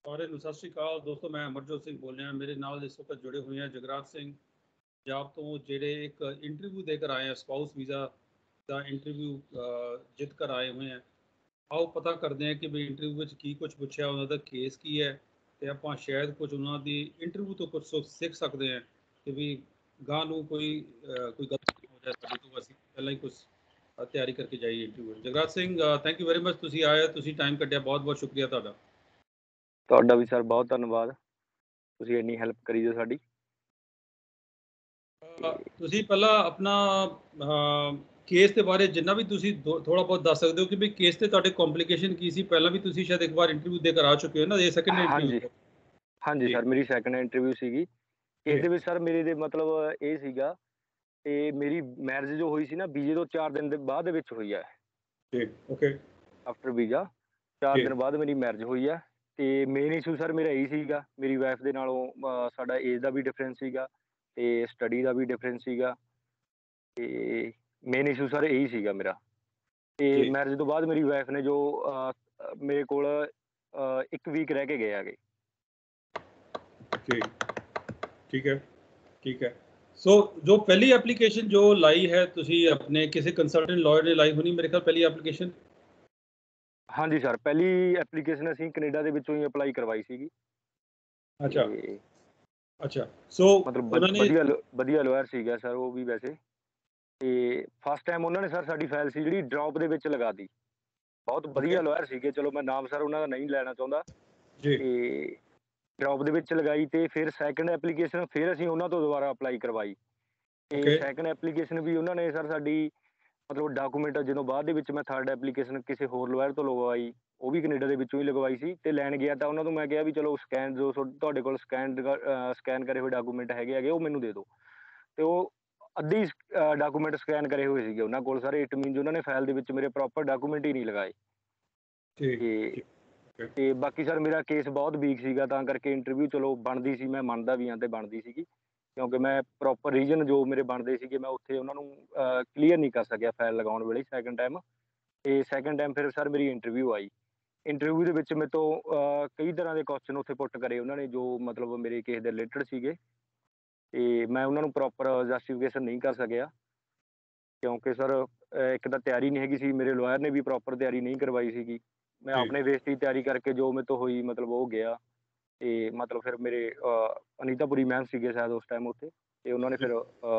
ਸਾਰਿਆਂ ਨੂੰ ਸਤਿ ਸ਼੍ਰੀ ਅਕਾਲ ਦੋਸਤੋ। ਮੈਂ ਅਮਰਜੋਤ ਸਿੰਘ ਬੋਲ ਰਿਹਾ। ਮੇਰੇ ਨਾਲ ਇਸ ਵਕਤ ਜੁੜੇ ਹੋਏ ਆ ਜਗਰਾਜ ਸਿੰਘ ਪੰਜਾਬ ਤੋਂ, ਜਿਹੜੇ ਇੱਕ ਇੰਟਰਵਿਊ ਦੇ ਕਰ ਆਏ ਆ, ਸਪਾਊਸ ਵੀਜ਼ਾ ਦਾ ਇੰਟਰਵਿਊ ਜਿੱਤ ਕਰ ਆਏ ਹੋਏ ਆ। ਆਓ ਪਤਾ ਕਰਦੇ ਹਾਂ ਕਿ ਵੀ ਇੰਟਰਵਿਊ ਵਿੱਚ ਕੀ ਕੁਝ ਪੁੱਛਿਆ, ਉਹਨਾਂ ਦਾ ਕੇਸ ਕੀ ਹੈ, ਤੇ ਆਪਾਂ ਸ਼ਾਇਦ ਕੁਝ ਉਹਨਾਂ ਦੀ ਇੰਟਰਵਿਊ ਤੋਂ ਕੁਝ ਸਿੱਖ ਸਕਦੇ ਹਾਂ ਕਿ ਵੀ ਗਾਂ ਨੂੰ ਕੋਈ ਗਲਤੀ ਹੋ ਜਾਏ ਸਾਡੇ ਤੋਂ, ਅਸੀਂ ਪਹਿਲਾਂ ਹੀ ਕੁਝ ਤਿਆਰੀ ਕਰਕੇ ਜਾਈਏ interview. Jagraj Singh, thank you very much, ਤੁਸੀਂ ਆਏ, ਤੁਸੀਂ ਟਾਈਮ ਕੱਢਿਆ, ਬਹੁਤ ਬਹੁਤ ਸ਼ੁਕਰੀਆ ਤੁਹਾਡਾ। ਤੁਹਾਡਾ ਵੀ ਸਰ ਬਹੁਤ ਧੰਨਵਾਦ, ਤੁਸੀਂ ਇੰਨੀ ਹੈਲਪ ਕਰੀ ਜੋ ਸਾਡੀ। ਤੁਸੀਂ ਪਹਿਲਾਂ ਆਪਣਾ ਕੇਸ ਦੇ ਬਾਰੇ ਜਿੰਨਾ ਵੀ ਤੁਸੀਂ ਥੋੜਾ ਬਹੁਤ ਦੱਸ ਸਕਦੇ ਹੋ ਕਿ ਵੀ ਕੇਸ ਤੇ ਤੁਹਾਡੇ ਕੰਪਲਿਕੇਸ਼ਨ ਕੀ ਸੀ। ਪਹਿਲਾਂ ਵੀ ਤੁਸੀਂ ਸ਼ਾਇਦ ਇੱਕ ਵਾਰ ਇੰਟਰਵਿਊ ਦੇ ਕਰ ਆ ਚੁੱਕੇ ਹੋ ਨਾ, ਇਹ ਸੈਕੰਡ ਇੰਟਰਵਿਊ? ਹਾਂਜੀ ਜੀ ਸਰ, ਮੇਰੀ ਸੈਕੰਡ ਇੰਟਰਵਿਊ ਸੀਗੀ। ਇਸ ਦੇ ਵਿੱਚ ਸਰ ਮੇਰੇ ਦੇ ਮਤਲਬ ਇਹ ਸੀਗਾ ਤੇ ਮੇਰੀ ਮੈਰਿਜ ਜੋ ਹੋਈ ਸੀ ਨਾ, ਵੀਜ਼ੇ ਤੋਂ 4 ਦਿਨ ਦੇ ਬਾਅਦ ਦੇ ਵਿੱਚ ਹੋਈ ਹੈ। ਜੀ ਓਕੇ। ਆਫਟਰ ਵੀਜ਼ਾ 4 ਦਿਨ ਬਾਅਦ ਮੇਰੀ ਮੈਰਿਜ ਹੋਈ ਹੈ। ਤੇ ਮੇਨ ਇਸ਼ੂ ਸਰ ਮੇਰਾ ਇਹੀ ਸੀਗਾ, ਮੇਰੀ ਵਾਈਫ ਦੇ ਨਾਲੋਂ ਸਾਡਾ ਏਜ ਦਾ ਵੀ ਡਿਫਰੈਂਸ ਸੀਗਾ ਤੇ ਸਟੱਡੀ ਦਾ ਵੀ ਡਿਫਰੈਂਸ ਸੀਗਾ। ਤੇ ਮੇਨ ਇਸ਼ੂ ਸਰ ਇਹੀ ਸੀਗਾ ਮੇਰਾ। ਤੇ ਮੈਰਿਜ ਤੋਂ ਬਾਅਦ ਮੇਰੀ ਵਾਈਫ ਨੇ ਜੋ ਮੇਰੇ ਕੋਲ 1 ਵੀਕ ਰਹਿ ਕੇ ਗਏ ਹੈਗੇ। ਠੀਕ ਹੈ, ਠੀਕ ਹੈ। ਸੋ ਜੋ ਪਹਿਲੀ ਐਪਲੀਕੇਸ਼ਨ ਜੋ ਲਾਈ ਹੈ ਤੁਸੀਂ ਆਪਣੇ ਕਿਸੇ ਕੰਸਲਟੈਂਟ ਲਾਇਰ ਨੇ ਲਾਈ ਹੋਣੀ ਮੇਰੇ ਖਿਆਲ, ਪਹਿਲੀ ਐਪਲੀਕੇਸ਼ਨ? ਹਾਂਜੀ ਸਰ, ਪਹਿਲੀ ਐਪਲੀਕੇਸ਼ਨ ਅਸੀਂ ਕੈਨੇਡਾ ਦੇ ਵਿੱਚੋਂ ਹੀ ਅਪਲਾਈ ਕਰਵਾਈ ਸੀਗੀ। ਅੱਛਾ ਅੱਛਾ। ਸੋ ਮਤਲਬ ਉਹਨਾਂ ਨੇ ਵਧੀਆ ਲਾਇਰ ਸੀਗਾ ਸਰ ਉਹ ਵੀ ਵੈਸੇ। ਤੇ ਫਸਟ ਟਾਈਮ ਉਹਨਾਂ ਨੇ ਸਰ ਸਾਡੀ ਫਾਈਲ ਸੀ ਜਿਹੜੀ ਡ੍ਰੌਪ ਦੇ ਵਿੱਚ ਲਗਾ ਦਿੱਤੀ। ਬਹੁਤ ਵਧੀਆ ਲਾਇਰ ਸੀਗੇ, ਚਲੋ ਮੈਂ ਨਾਮ ਸਰ ਉਹਨਾਂ ਦਾ ਨਹੀਂ ਲੈਣਾ ਚਾਹੁੰਦਾ। ਤੇ ਡ੍ਰੌਪ ਦੇ ਵਿੱਚ ਲਗਾਈ ਤੇ ਫਿਰ ਸੈਕੰਡ ਐਪਲੀਕੇਸ਼ਨ ਫਿਰ ਅਸੀਂ ਉਹਨਾਂ ਤੋਂ ਦੁਬਾਰਾ ਅਪਲਾਈ ਕਰਵਾਈ। ਤੇ ਸੈਕੰਡ ਐਪਲੀਕੇਸ਼ਨ ਵੀ ਉਹਨਾਂ ਨੇ ਸਰ ਸਾਡੀ ਮਤਲਬ ਡਾਕੂਮੈਂਟ ਜਦੋਂ ਬਾਅਦ ਦੇ ਵਿੱਚ ਮੈਂ ਥਰਡ ਐਪਲੀਕੇਸ਼ਨ ਕਿਸੇ ਹੋਰ ਲਾਇਰ ਤੋਂ ਲਗਵਾਈ, ਉਹ ਵੀ ਕੈਨੇਡਾ ਦੇ ਵਿੱਚੋਂ ਹੀ ਲਗਵਾਈ ਸੀ। ਤੇ ਲੈਣ ਗਿਆ ਤਾਂ ਉਹਨਾਂ ਤੋਂ ਮੈਂ ਕਿਹਾ ਵੀ ਚਲੋ ਸਕੈਨ ਜੋ ਤੁਹਾਡੇ ਕੋਲ ਸਕੈਨ ਕਰੇ ਹੋਏ ਡਾਕੂਮੈਂਟ ਹੈਗੇ ਉਹ ਮੈਨੂੰ ਦੇ ਦਿਓ। ਤੇ ਉਹ ਅੱਧੀ ਡਾਕੂਮੈਂਟ ਸਕੈਨ ਕਰੇ ਹੋਏ ਸੀਗੇ ਉਹਨਾਂ ਕੋਲ ਸਰ। ਇਟ ਮੀਨਸ ਉਹਨਾਂ ਨੇ ਫਾਈਲ ਦੇ ਵਿੱਚ ਮੇਰੇ ਪ੍ਰੋਪਰ ਡਾਕੂਮੈਂਟ ਹੀ ਨਹੀਂ ਲਗਾਏ। ਤੇ ਬਾਕੀ ਸਰ ਮੇਰਾ ਕੇਸ ਬਹੁਤ ਵੀਕ ਸੀਗਾ, ਤਾਂ ਕਰਕੇ ਇੰਟਰਵਿਊ ਚਲੋ ਬਣਦੀ ਸੀ, ਮੈਂ ਮੰਨਦਾ ਵੀ ਹਾਂ ਤੇ ਬਣਦੀ ਸੀਗੀ, ਕਿਉਂਕਿ ਮੈਂ ਪ੍ਰੋਪਰ ਰੀਜ਼ਨ ਜੋ ਮੇਰੇ ਬਣਦੇ ਸੀਗੇ ਮੈਂ ਉੱਥੇ ਉਹਨਾਂ ਨੂੰ ਕਲੀਅਰ ਨਹੀਂ ਕਰ ਸਕਿਆ ਫਾਈਲ ਲਗਾਉਣ ਵੇਲੇ ਸੈਕੰਡ ਟਾਈਮ। ਤੇ ਸੈਕੰਡ ਟਾਈਮ ਫਿਰ ਸਰ ਮੇਰੀ ਇੰਟਰਵਿਊ ਆਈ। ਇੰਟਰਵਿਊ ਦੇ ਵਿੱਚ ਮੇਰੇ ਤੋਂ ਕਈ ਤਰ੍ਹਾਂ ਦੇ ਕੁਐਸਚਨ ਉੱਥੇ ਪੁੱਟ ਕਰੇ ਉਹਨਾਂ ਨੇ, ਜੋ ਮਤਲਬ ਮੇਰੇ ਕੇਸ ਦੇ ਰਿਲੇਟਡ ਸੀਗੇ। ਤੇ ਮੈਂ ਉਹਨਾਂ ਨੂੰ ਪ੍ਰੋਪਰ ਜਸਟੀਫਿਕੇਸ਼ਨ ਨਹੀਂ ਕਰ ਸਕਿਆ, ਕਿਉਂਕਿ ਸਰ ਇੱਕ ਤਾਂ ਤਿਆਰੀ ਨਹੀਂ ਹੈਗੀ ਸੀ, ਮੇਰੇ ਲਾਇਰ ਨੇ ਵੀ ਪ੍ਰੋਪਰ ਤਿਆਰੀ ਨਹੀਂ ਕਰਵਾਈ ਸੀਗੀ। ਮੈਂ ਆਪਣੇ ਬੇਸ 'ਤੇ ਤਿਆਰੀ ਕਰਕੇ ਜੋ ਮੇਰੇ ਤੋਂ ਹੋਈ ਮਤਲਬ ਉਹ ਗਿਆ। ਤੇ ਮਤਲਬ ਫਿਰ ਮੇਰੇ ਅਨੀਤਾਪੁਰੀ ਮੈਮ ਸੀਗੇ ਸ਼ਾਇਦ ਉਸ ਟਾਈਮ ਉੱਥੇ, ਤੇ ਉਹਨਾਂ ਨੇ ਫਿਰ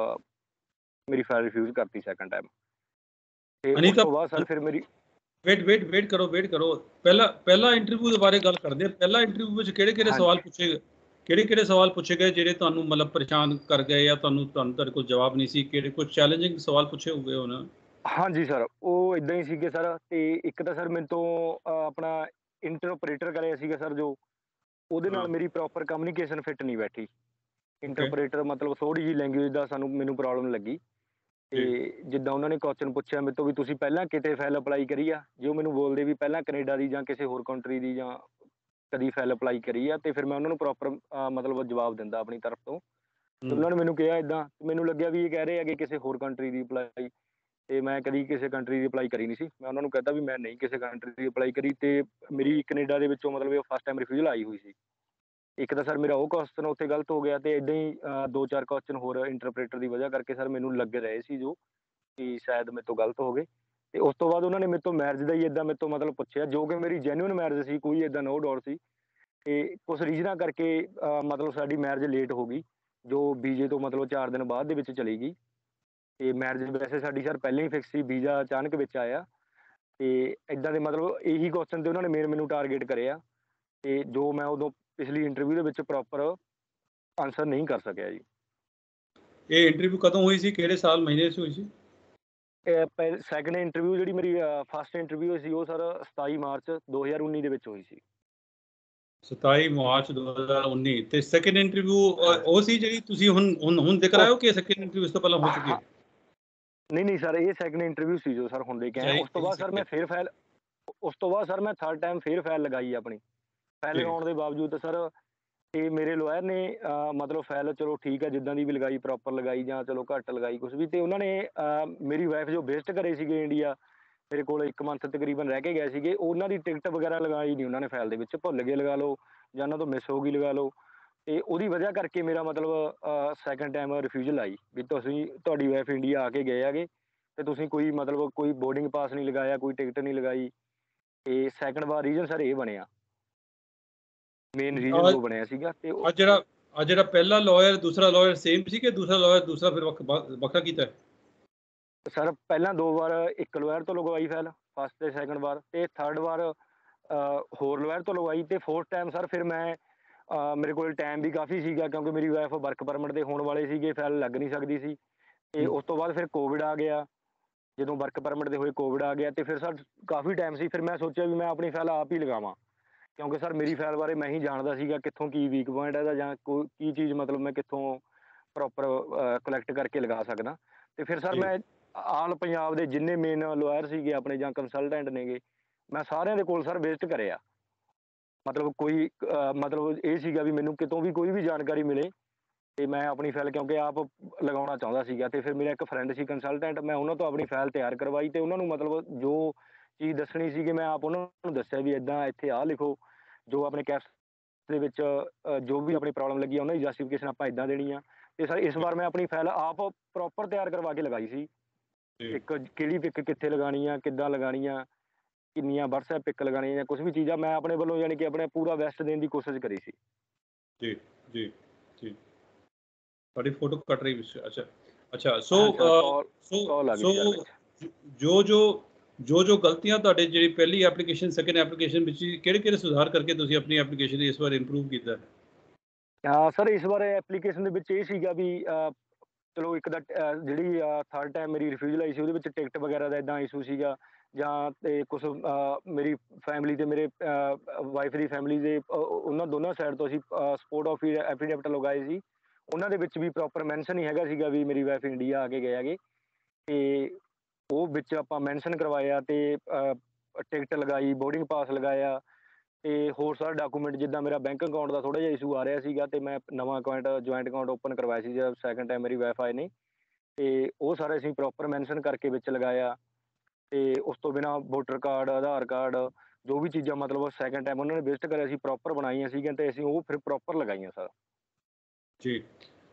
ਮੇਰੀ ਫਾਈਲ ਰਿਫਿਊਜ਼ ਕਰਤੀ ਸੈਕੰਡ ਟਾਈਮ। ਤੇ ਉਸ ਤੋਂ ਬਾਅਦ ਸਰ ਫਿਰ ਮੇਰੀ ਵੇਟ ਕਰੋ। ਪਹਿਲਾ ਇੰਟਰਵਿਊ ਦੇ ਬਾਰੇ ਗੱਲ ਕਰਦੇ ਹਾਂ। ਪਹਿਲਾ ਇੰਟਰਵਿਊ ਵਿੱਚ ਕਿਹੜੇ ਸਵਾਲ ਪੁੱਛੇ, ਕਿਹੜੇ ਸਵਾਲ ਪੁੱਛੇ ਗਏ ਜਿਹੜੇ ਤੁਹਾਨੂੰ ਮਤਲਬ ਪਰੇਸ਼ਾਨ ਕਰ ਗਏ ਜਾਂ ਤੁਹਾਡੇ ਕੋਲ ਜਵਾਬ ਨਹੀਂ ਸੀ? ਕਿਹੜੇ ਕੁਝ ਚੈਲੰਜਿੰਗ ਸਵਾਲ ਪੁੱਛੇ ਹੋਗੇ ਉਹਨਾਂ? ਹਾਂਜੀ ਸਰ, ਉਹ ਇੱਦਾਂ ਹੀ ਸੀਗੇ ਸਰ। ਤੇ ਇੱਕ ਤਾਂ ਸਰ ਮੇਰੇ ਤੋਂ ਆਪਣਾ ਇੰਟਰਪ੍ਰੇਟਰ ਕਰਿਆ ਸੀਗਾ ਸਰ ਜੋ, ਉਹਦੇ ਨਾਲ ਮੇਰੀ ਪ੍ਰੋਪਰ ਕਮਿਊਨੀਕੇਸ਼ਨ ਫਿੱਟ ਨਹੀਂ ਬੈਠੀ। ਇੰਟਰਪ੍ਰੇਟਰ ਮਤਲਬ ਥੋੜ੍ਹੀ ਜਿਹੀ ਲੈਂਗੁਏਜ ਦਾ ਮੈਨੂੰ ਪ੍ਰੋਬਲਮ ਲੱਗੀ। ਤੇ ਜਿੱਦਾਂ ਉਹਨਾਂ ਨੇ ਕੁਐਸਚਨ ਪੁੱਛਿਆ ਮੇਰੇ ਤੋਂ ਵੀ ਤੁਸੀਂ ਪਹਿਲਾਂ ਕਿਤੇ ਫਾਈਲ ਅਪਲਾਈ ਕਰੀ ਆ, ਜੇ ਉਹ ਮੈਨੂੰ ਬੋਲਦੇ ਵੀ ਪਹਿਲਾਂ ਕੈਨੇਡਾ ਦੀ ਜਾਂ ਕਿਸੇ ਹੋਰ ਕੰਟਰੀ ਦੀ ਜਾਂ ਕਦੀ ਫਾਈਲ ਅਪਲਾਈ ਕਰੀ ਆ, ਤੇ ਫਿਰ ਮੈਂ ਉਹਨਾਂ ਨੂੰ ਪ੍ਰੋਪਰ ਮਤਲਬ ਜਵਾਬ ਦਿੰਦਾ ਆਪਣੀ ਤਰਫ ਤੋਂ। ਤੇ ਉਹਨਾਂ ਨੇ ਮੈਨੂੰ ਕਿਹਾ ਇੱਦਾਂ, ਮੈਨੂੰ ਲੱਗਿਆ ਵੀ ਇਹ ਕਹਿ ਰਹੇ ਹੈਗੇ ਕਿਸੇ ਹੋਰ ਕੰਟਰੀ ਦੀ ਅਪਲਾਈ, ਤੇ ਮੈਂ ਕਦੀ ਕਿਸੇ ਕੰਟਰੀ ਦੀ ਅਪਲਾਈ ਕਰੀ ਨਹੀਂ ਸੀ। ਮੈਂ ਉਹਨਾਂ ਨੂੰ ਕਹਿਤਾ ਵੀ ਮੈਂ ਨਹੀਂ ਕਿਸੇ ਕੰਟਰੀ ਦੀ ਅਪਲਾਈ ਕਰੀ, ਤੇ ਮੇਰੀ ਕੈਨੇਡਾ ਦੇ ਵਿੱਚੋਂ ਮਤਲਬ ਫਸਟ ਟਾਈਮ ਰਿਫਿਊਜ਼ਲ ਆਈ ਹੋਈ ਸੀ। ਇੱਕ ਤਾਂ ਸਰ ਮੇਰਾ ਉਹ ਕੁਐਸਚਨ ਉੱਥੇ ਗਲਤ ਹੋ ਗਿਆ, ਤੇ ਇੱਦਾਂ ਹੀ 2-4 ਕੁਐਸਚਨ ਹੋਰ ਇੰਟਰਪ੍ਰੇਟਰ ਦੀ ਵਜ੍ਹਾ ਕਰਕੇ ਸਰ ਮੈਨੂੰ ਲੱਗ ਰਹੇ ਸੀ ਜੋ ਕਿ ਸ਼ਾਇਦ ਮੇਰੇ ਤੋਂ ਗਲਤ ਹੋ ਗਏ। ਤੇ ਉਸ ਤੋਂ ਬਾਅਦ ਉਹਨਾਂ ਨੇ ਮੇਰੇ ਤੋਂ ਮੈਰਿਜ ਦਾ ਹੀ ਇੱਦਾਂ ਮੇਰੇ ਤੋਂ ਮਤਲਬ ਪੁੱਛਿਆ, ਜੋ ਕਿ ਮੇਰੀ ਜੈਨੂਅਨ ਮੈਰਿਜ ਸੀ, ਕੋਈ ਇੱਦਾਂ ਨੋ ਡਾਊਟ ਸੀ। ਤੇ ਕੁਛ ਰੀਜ਼ਨਾਂ ਕਰਕੇ ਮਤਲਬ ਸਾਡੀ ਮੈਰਿਜ ਲੇਟ ਹੋ ਗਈ, ਜੋ ਵੀਜ਼ੇ ਤੋਂ ਮਤਲਬ 4 ਦਿਨ ਬਾਅਦ ਦੇ ਵਿੱਚ ਚਲੀ ਗਈ। ਤੇ ਮੈਰਿਜ ਵੈਸੇ ਸਾਡੀ ਸਰ ਪਹਿਲਾਂ ਹੀ ਫਿਕਸ ਸੀ, ਵੀਜ਼ਾ ਅਚਾਨਕ ਵਿੱਚ ਆਇਆ। ਤੇ ਇੱਦਾਂ ਦੇ ਮਤਲਬ ਇਹੀ ਕੁਐਸਚਨ ਤੇ ਉਹਨਾਂ ਨੇ ਮੈਨੂੰ ਟਾਰਗੇਟ ਕਰਿਆ, ਤੇ ਜੋ ਮੈਂ ਉਦੋਂ ਪਿਛਲੀ ਇੰਟਰਵਿਊ ਦੇ ਵਿੱਚ ਪ੍ਰੋਪਰ ਆਨਸਰ ਨਹੀਂ ਕਰ ਸਕਿਆ ਜੀ। ਇਹ ਇੰਟਰਵਿਊ ਕਦੋਂ ਹੋਈ ਸੀ, ਕਿਹੜੇ ਸਾਲ ਮਹੀਨੇ 'ਚ ਹੋਈ ਸੀ? ਸੈਕੰਡ ਇੰਟਰਵਿਊ ਜਿਹੜੀ ਮੇਰੀ ਫਸਟ ਇੰਟਰਵਿਊ ਸੀ ਉਹ ਸਰ 27 ਮਾਰਚ 2019 ਦੇ ਵਿੱਚ ਹੋਈ ਸੀ। 27 ਮਾਰਚ 2019। ਤੇ ਸੈਕੰਡ ਇੰਟਰਵਿਊ ਉਹ ਸੀ ਜਿਹੜੀ ਤੁਸੀਂ ਹੁਣ ਦੇਖ ਰਹੇ ਹੋ ਕਿ ਸੈਕੰਡ ਇੰਟਰਵਿਊ ਇਸ ਤੋਂ ਪਹਿਲਾਂ ਹੋ ਚੁੱਕੀ ਹੈ? ਨਹੀਂ ਸਰ, ਇਹ ਸੈਕੰਡ ਇੰਟਰਵਿਊ ਸੀ ਜੋ ਸਰ ਹੁਣ ਦੇ ਕੇ ਆਏ। ਉਸ ਤੋਂ ਬਾਅਦ ਸਰ ਮੈਂ ਥਰਡ ਟਾਈਮ ਫਿਰ ਫਾਈਲ ਲਗਾਈ ਆਪਣੀ। ਫਾਈਲ ਲਗਾਉਣ ਦੇ ਬਾਵਜੂਦ ਸਰ ਤੇ ਮੇਰੇ ਲਾਇਰ ਨੇ ਮਤਲਬ ਫਾਈਲ ਚਲੋ ਠੀਕ ਹੈ ਜਿੱਦਾਂ ਦੀ ਵੀ ਲਗਾਈ, ਪ੍ਰੋਪਰ ਲਗਾਈ ਜਾਂ ਚਲੋ ਘੱਟ ਲਗਾਈ ਕੁਛ ਵੀ, ਤੇ ਉਹਨਾਂ ਨੇ ਮੇਰੀ ਵਾਈਫ ਜੋ ਵਿਜ਼ਿਟ ਕਰੇ ਸੀਗੇ ਇੰਡੀਆ, ਮੇਰੇ ਕੋਲ 1 ਮੰਥ ਤਕਰੀਬਨ ਰਹਿ ਕੇ ਗਏ ਸੀਗੇ, ਉਹਨਾਂ ਦੀ ਟਿਕਟ ਵਗੈਰਾ ਲਗਾਈ ਨਹੀਂ ਉਹਨਾਂ ਨੇ ਫਾਈਲ ਦੇ ਵਿੱਚ, ਭੁੱਲ ਗਏ ਲਗਾ ਲਓ ਜਾਂ ਉਹਨਾਂ ਤੋਂ ਮਿਸ ਹੋ ਗਈ ਲਗਾ ਲਓ, ਤੇ ਉਹਦੀ ਵਜ੍ਹਾ ਕਰਕੇ ਮੇਰਾ ਮਤਲਬ ਸੈਕੰਡ ਟਾਈਮ ਰਿਫਿਊਜ਼ਲ ਆਈ ਵੀ ਤੁਸੀਂ ਤੁਹਾਡੀ ਵਾਈਫ ਇੰਡੀਆ ਆ ਕੇ ਗਏ ਹੈਗੇ ਤੇ ਤੁਸੀਂ ਕੋਈ ਮਤਲਬ ਕੋਈ ਬੋਰਡਿੰਗ ਪਾਸ ਨਹੀਂ ਲਗਾਇਆ, ਕੋਈ ਟਿਕਟ ਨਹੀਂ ਲਗਾਈ। ਤੇ ਸੈਕੰਡ ਵਾਰ ਰੀਜ਼ਨ ਸਰ ਇਹ ਬਣਿਆ, ਮੇਨ ਰੀਜ਼ਨ ਜੋ ਬਣਿਆ ਸੀਗਾ। ਤੇ ਆ ਜਿਹੜਾ ਪਹਿਲਾ ਲਾਇਰ ਦੂਸਰਾ ਲਾਇਰ ਸੇਮ ਸੀ ਕਿ ਦੂਸਰਾ ਲਾਇਰ ਦੂਸਰਾ ਫਿਰ ਵੱਖਰਾ ਕੀਤਾ? ਸਰ ਪਹਿਲਾਂ 2 ਵਾਰ ਇੱਕ ਲੋਇਰ ਤੋਂ ਲਗਵਾਈ ਫਾਈਲ, ਫਸਟ ਤੇ ਸੈਕੰਡ ਵਾਰ, ਤੇ ਥਰਡ ਵਾਰ ਹੋਰ ਲੋਇਰ ਤੋਂ ਲਗਵਾਈ, ਤੇ ਫੋਰਥ ਟਾਈਮ ਸਰ ਫਿਰ ਮੈਂ ਮੇਰੇ ਕੋਲ ਟਾਈਮ ਵੀ ਕਾਫੀ ਸੀਗਾ ਕਿਉਂਕਿ ਮੇਰੀ ਵਾਈਫ ਵਰਕ ਪਰਮਿਟ ਤੇ ਹੋਣ ਵਾਲੇ ਸੀਗੇ, ਫਾਈਲ ਲੱਗ ਨਹੀਂ ਸਕਦੀ ਸੀ। ਤੇ ਉਸ ਤੋਂ ਬਾਅਦ ਫਿਰ ਕੋਵਿਡ ਆ ਗਿਆ, ਜਦੋਂ ਵਰਕ ਪਰਮਿਟ ਦੇ ਹੋਏ ਕੋਵਿਡ ਆ ਗਿਆ, ਤੇ ਫਿਰ ਸਰ ਕਾਫੀ ਟਾਈਮ ਸੀ। ਫਿਰ ਮੈਂ ਸੋਚਿਆ ਵੀ ਮੈਂ ਆਪਣੀ ਫਾਈਲ ਆਪ ਹੀ ਲਗਾਵਾਂ, ਕਿਉਂਕਿ ਸਰ ਮੇਰੀ ਫਾਈਲ ਬਾਰੇ ਮੈਂ ਹੀ ਜਾਣਦਾ ਸੀਗਾ ਕਿੱਥੋਂ ਕੀ ਵੀਕ ਪੁਆਇੰਟ ਹੈ ਜਾਂ ਕੋਈ ਕੀ ਚੀਜ਼ ਮਤਲਬ ਮੈਂ ਕਿੱਥੋਂ ਪ੍ਰੋਪਰ ਕਲੈਕਟ ਕਰਕੇ ਲਗਾ ਸਕਦਾ। ਤੇ ਫਿਰ ਸਰ ਮੈਂ ਆਲ ਪੰਜਾਬ ਦੇ ਜਿੰਨੇ ਮੇਨ ਲੋਇਰ ਸੀਗੇ ਆਪਣੇ ਜਾਂ ਕੰਸਲਟੈਂਟ ਨੇਗੇ, ਮੈਂ ਸਾਰਿਆਂ ਦੇ ਕੋਲ ਸਰ ਵਿਜ਼ਿਟ ਕਰਿਆ। ਮਤਲਬ ਕੋਈ ਮਤਲਬ ਇਹ ਸੀਗਾ ਵੀ ਮੈਨੂੰ ਕਿਤੋਂ ਵੀ ਕੋਈ ਵੀ ਜਾਣਕਾਰੀ ਮਿਲੇ ਤੇ ਮੈਂ ਆਪਣੀ ਫਾਈਲ ਕਿਉਂਕਿ ਆਪ ਲਗਾਉਣਾ ਚਾਹੁੰਦਾ ਸੀਗਾ। ਤੇ ਫਿਰ ਮੇਰਾ ਇੱਕ ਫਰੈਂਡ ਸੀ ਕੰਸਲਟੈਂਟ, ਮੈਂ ਉਹਨਾਂ ਤੋਂ ਆਪਣੀ ਫਾਈਲ ਤਿਆਰ ਕਰਵਾਈ ਤੇ ਉਹਨਾਂ ਨੂੰ ਮਤਲਬ ਜੋ ਚੀਜ਼ ਦੱਸਣੀ ਸੀ ਕਿ ਮੈਂ ਆਪ ਉਹਨਾਂ ਨੂੰ ਦੱਸਿਆ ਵੀ ਇੱਦਾਂ ਇੱਥੇ ਆਹ ਲਿਖੋ, ਜੋ ਆਪਣੇ ਕੈਪਸ ਦੇ ਵਿੱਚ ਜੋ ਵੀ ਆਪਣੀ ਪ੍ਰੋਬਲਮ ਲੱਗੀ ਆ ਉਹਨਾਂ ਦੀ ਜਸਟੀਫਿਕੇਸ਼ਨ ਆਪਾਂ ਇੱਦਾਂ ਦੇਣੀ ਆ। ਤੇ ਸਰ ਇਸ ਵਾਰ ਮੈਂ ਆਪਣੀ ਫਾਈਲ ਆਪ ਪ੍ਰੋਪਰ ਤਿਆਰ ਕਰਵਾ ਕੇ ਲਗਾਈ ਸੀ। ਇੱਕ ਕਿਹੜੀ ਪਿਕ ਕਿੱਥੇ ਲਗਾਣੀ ਆ, ਕਿੱਦਾਂ ਲਗਾਣੀ ਆ, ਕਿੰਨੀਆਂ WhatsApp ਪਿਕ ਲਗਾਣੀਆਂ ਜਾਂ ਕੁਛ ਵੀ ਚੀਜ਼ਾਂ ਮੈਂ ਆਪਣੇ ਵੱਲੋਂ ਯਾਨੀ ਕਿ ਆਪਣੇ ਪੂਰਾ ਬੈਸਟ ਦੇਣ ਦੀ ਕੋਸ਼ਿਸ਼ ਕਰੀ ਸੀ। ਜੀ ਜੀ ਜੀ, ਤੁਹਾਡੀ ਫੋਟੋ ਕੱਟ ਰਹੀ ਵਿੱਚ। ਅੱਛਾ ਅੱਛਾ, ਜੋ ਗਲਤੀਆਂ ਤੁਹਾਡੇ ਜਿਹੜੀ ਪਹਿਲੀ ਐਪਲੀਕੇਸ਼ਨ ਸੈਕੰਡ ਐਪਲੀਕੇਸ਼ਨ ਵਿੱਚ ਕਿਹੜੇ ਸੁਧਾਰ ਕਰਕੇ ਤੁਸੀਂ ਆਪਣੀ ਐਪਲੀਕੇਸ਼ਨ ਇਸ ਵਾਰ ਇੰਪਰੂਵ ਕੀਤਾ? ਸਰ ਇਸ ਵਾਰ ਐਪਲੀਕੇਸ਼ਨ ਦੇ ਵਿੱਚ ਇਹ ਸੀਗਾ ਵੀ ਚਲੋ ਇੱਕ ਤਾਂ ਜਿਹੜੀ ਥਰਡ ਟਾਈਮ ਮੇਰੀ ਰਿਫਿਊਜ਼ਲ ਆਈ ਸੀ ਉਹਦੇ ਵਿੱਚ ਟਿਕਟ ਵਗੈਰਾ ਦਾ ਇੱਦਾਂ ਇਸ਼ੂ ਸੀਗਾ, ਜਾਂ ਤੇ ਕੁਛ ਮੇਰੀ ਫੈਮਿਲੀ ਤੇ ਮੇਰੇ ਵਾਈਫ ਦੀ ਫੈਮਿਲੀ ਦੇ ਉਹਨਾਂ ਦੋਨਾਂ ਸਾਈਡ ਤੋਂ ਅਸੀਂ ਸਪੋਰਟ ਆਫ ਐਫੀਡੈਵਿਟ ਲਗਾਏ ਸੀ, ਉਹਨਾਂ ਦੇ ਵਿੱਚ ਵੀ ਪ੍ਰੋਪਰ ਮੈਂਸ਼ਨ ਹੀ ਹੈਗਾ ਸੀਗਾ ਵੀ ਮੇਰੀ ਵਾਈਫ ਇੰਡੀਆ ਆ ਕੇ ਗਏ ਹੈਗੇ। ਤੇ ਉਹ ਵਿੱਚ ਆਪਾਂ ਮੈਂਸ਼ਨ ਕਰਵਾਇਆ ਤੇ ਟਿਕਟ ਲਗਾਈ, ਬੋਰਡਿੰਗ ਪਾਸ ਲਗਾਇਆ, ਤੇ ਹੋਰ ਸਾਰੇ ਡਾਕੂਮੈਂਟ ਜਿੱਦਾਂ ਮੇਰਾ ਬੈਂਕ ਅਕਾਊਂਟ ਦਾ ਥੋੜ੍ਹਾ ਜਿਹਾ ਇਸ਼ੂ ਆ ਰਿਹਾ ਸੀਗਾ ਤੇ ਮੈਂ ਨਵਾਂ ਅਕਾਊਂਟ ਜੁਆਇੰਟ ਅਕਾਊਂਟ ਓਪਨ ਕਰਵਾਇਆ ਸੀ ਜਦ ਸੈਕੰਡ ਟਾਈਮ ਮੇਰੀ ਵਾਈਫ ਆਏ ਨੇ, ਤੇ ਉਹ ਸਾਰੇ ਅਸੀਂ ਪ੍ਰੋਪਰ ਮੈਂਸ਼ਨ ਕਰਕੇ ਵਿੱਚ ਲਗਾਇਆ। ਤੇ ਉਸ ਤੋਂ ਬਿਨਾਂ ਵੋਟਰ ਕਾਰਡ, ਆਧਾਰ ਕਾਰਡ, ਜੋ ਵੀ ਚੀਜ਼ਾਂ ਮਤਲਬ ਸੈਕੰਡ ਟਾਈਮ ਉਹਨਾਂ ਨੇ ਵਿਜ਼ਿਟ ਕਰਿਆ ਸੀ ਪ੍ਰੋਪਰ ਬਣਾਈਆਂ ਸੀਗੀਆਂ ਤੇ ਅਸੀਂ ਉਹ ਫਿਰ ਪ੍ਰੋਪਰ ਲਗਾਈਆਂ ਸਰ। ਜੀ,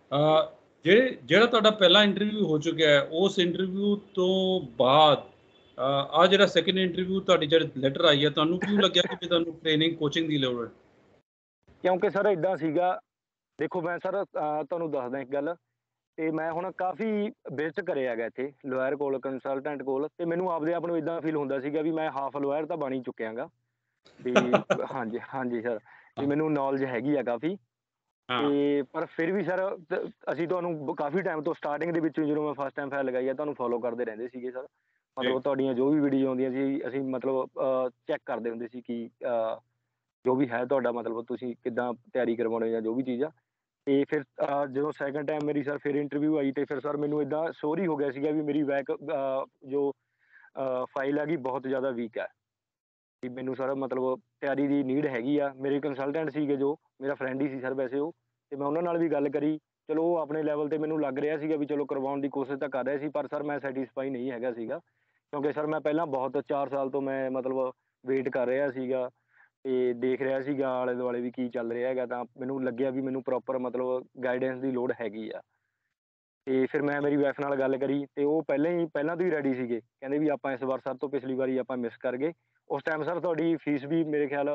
ਜਿਹੜਾ ਤੁਹਾਡਾ ਪਹਿਲਾ ਇੰਟਰਵਿਊ ਹੋ ਚੁੱਕਿਆ ਹੈ ਉਸ ਇੰਟਰਵਿਊ ਤੋਂ ਬਾਅਦ ਆ ਜਿਹੜਾ ਸੈਕੰਡ ਇੰਟਰਵਿਊ ਤੁਹਾਡੀ ਜਿਹੜਾ ਲੈਟਰ ਆਈ ਹੈ, ਤੁਹਾਨੂੰ ਕਿਉਂ ਲੱਗਿਆ ਕਿ ਤੁਹਾਨੂੰ ਟ੍ਰੇਨਿੰਗ ਕੋਚਿੰਗ ਦੀ ਲੋੜ ਹੈ? ਕਿਉਂਕਿ ਸਰ ਇੱਦਾਂ ਸੀਗਾ, ਦੇਖੋ ਮੈਂ ਸਰ ਤੁਹਾਨੂੰ ਦੱਸਦਾ ਇੱਕ ਗੱਲ, ਤੇ ਮੈਂ ਹੁਣ ਕਾਫੀ ਵਿਜ਼ਿਟ ਕਰਿਆ ਹੈਗਾ ਇੱਥੇ ਲੋਇਰ ਕੋਲ, ਕੰਸਲਟੈਂਟ ਕੋਲ, ਤੇ ਮੈਨੂੰ ਆਪਦੇ ਆਪ ਨੂੰ ਇੱਦਾਂ ਫੀਲ ਹੁੰਦਾ ਸੀਗਾ ਵੀ ਮੈਂ ਹਾਫ ਲੋਇਰ ਤਾਂ ਬਣ ਹੀ ਚੁੱਕਿਆ ਗਾ ਵੀ ਹਾਂਜੀ ਹਾਂਜੀ ਸਰ, ਵੀ ਮੈਨੂੰ ਨੌਲੇਜ ਹੈਗੀ ਆ ਕਾਫੀ। ਤੇ ਪਰ ਫਿਰ ਵੀ ਸਰ ਅਸੀਂ ਤੁਹਾਨੂੰ ਕਾਫੀ ਟਾਈਮ ਤੋਂ ਸਟਾਰਟਿੰਗ ਦੇ ਵਿੱਚ ਜਦੋਂ ਮੈਂ ਫਸਟ ਟਾਈਮ ਫਾਈਲ ਲਗਾਈ ਆ ਤੁਹਾਨੂੰ ਫੋਲੋ ਕਰਦੇ ਰਹਿੰਦੇ ਸੀਗੇ ਸਰ, ਮਤਲਬ ਤੁਹਾਡੀਆਂ ਜੋ ਵੀ ਵੀਡੀਓ ਆਉਂਦੀਆਂ ਸੀ ਅਸੀਂ ਮਤਲਬ ਚੈੱਕ ਕਰਦੇ ਹੁੰਦੇ ਸੀ ਕਿ ਜੋ ਵੀ ਹੈ ਤੁਹਾਡਾ ਮਤਲਬ ਤੁਸੀਂ ਕਿੱਦਾਂ ਤਿਆਰੀ ਕਰਵਾਉਣੇ ਜਾਂ ਜੋ ਵੀ ਚੀਜ਼ ਆ। ਤੇ ਫਿਰ ਜਦੋਂ ਸੈਕੰਡ ਟਾਈਮ ਮੇਰੀ ਸਰ ਫਿਰ ਇੰਟਰਵਿਊ ਆਈ ਤੇ ਫਿਰ ਸਰ ਮੈਨੂੰ ਇੱਦਾਂ ਸ਼ੋਰ ਹੀ ਹੋ ਗਿਆ ਸੀਗਾ ਵੀ ਮੇਰੀ ਜੋ ਫਾਈਲ ਹੈਗੀ ਬਹੁਤ ਜ਼ਿਆਦਾ ਵੀਕ ਹੈ, ਵੀ ਮੈਨੂੰ ਸਰ ਮਤਲਬ ਤਿਆਰੀ ਦੀ ਨੀਡ ਹੈਗੀ ਆ। ਮੇਰੇ ਕੰਸਲਟੈਂਟ ਸੀਗੇ ਜੋ ਮੇਰਾ ਫਰੈਂਡ ਹੀ ਸੀ ਸਰ ਵੈਸੇ ਉਹ, ਤੇ ਮੈਂ ਉਹਨਾਂ ਨਾਲ ਵੀ ਗੱਲ ਕਰੀ, ਚਲੋ ਉਹ ਆਪਣੇ ਲੈਵਲ ਤੇ ਮੈਨੂੰ ਲੱਗ ਰਿਹਾ ਸੀਗਾ ਵੀ ਚਲੋ ਕਰਵਾਉਣ ਦੀ ਕੋਸ਼ਿਸ਼ ਤਾਂ ਕਰ ਰਹੇ ਸੀ, ਪਰ ਸਰ ਮੈਂ ਸੈਟਿਸਫਾਈ ਨਹੀਂ ਹੈਗਾ ਸੀਗਾ ਕਿਉਂਕਿ ਸਰ ਮੈਂ ਪਹਿਲਾਂ ਬਹੁਤ 4 ਸਾਲ ਤੋਂ ਮੈਂ ਮਤਲਬ ਵੇਟ ਕਰ ਰਿਹਾ ਸੀਗਾ ਤੇ ਦੇਖ ਰਿਹਾ ਸੀਗਾ ਆਲੇ ਦੁਆਲੇ ਵੀ ਕੀ ਚੱਲ ਰਿਹਾ ਹੈਗਾ, ਤਾਂ ਮੈਨੂੰ ਲੱਗਿਆ ਵੀ ਮੈਨੂੰ ਪ੍ਰੋਪਰ ਮਤਲਬ ਗਾਈਡੈਂਸ ਦੀ ਲੋੜ ਹੈਗੀ ਆ। ਤੇ ਫਿਰ ਮੈਂ ਮੇਰੀ ਵਾਈਫ ਨਾਲ ਗੱਲ ਕਰੀ ਤੇ ਉਹ ਪਹਿਲਾਂ ਤੋਂ ਹੀ ਰੈਡੀ ਸੀਗੇ, ਕਹਿੰਦੇ ਵੀ ਆਪਾਂ ਇਸ ਵਾਰ ਸਭ ਤੋਂ ਪਿਛਲੀ ਵਾਰੀ ਆਪਾਂ ਮਿਸ ਕਰ ਗਏ। ਉਸ ਟਾਈਮ ਸਰ ਤੁਹਾਡੀ ਫੀਸ ਵੀ ਮੇਰੇ ਖਿਆਲ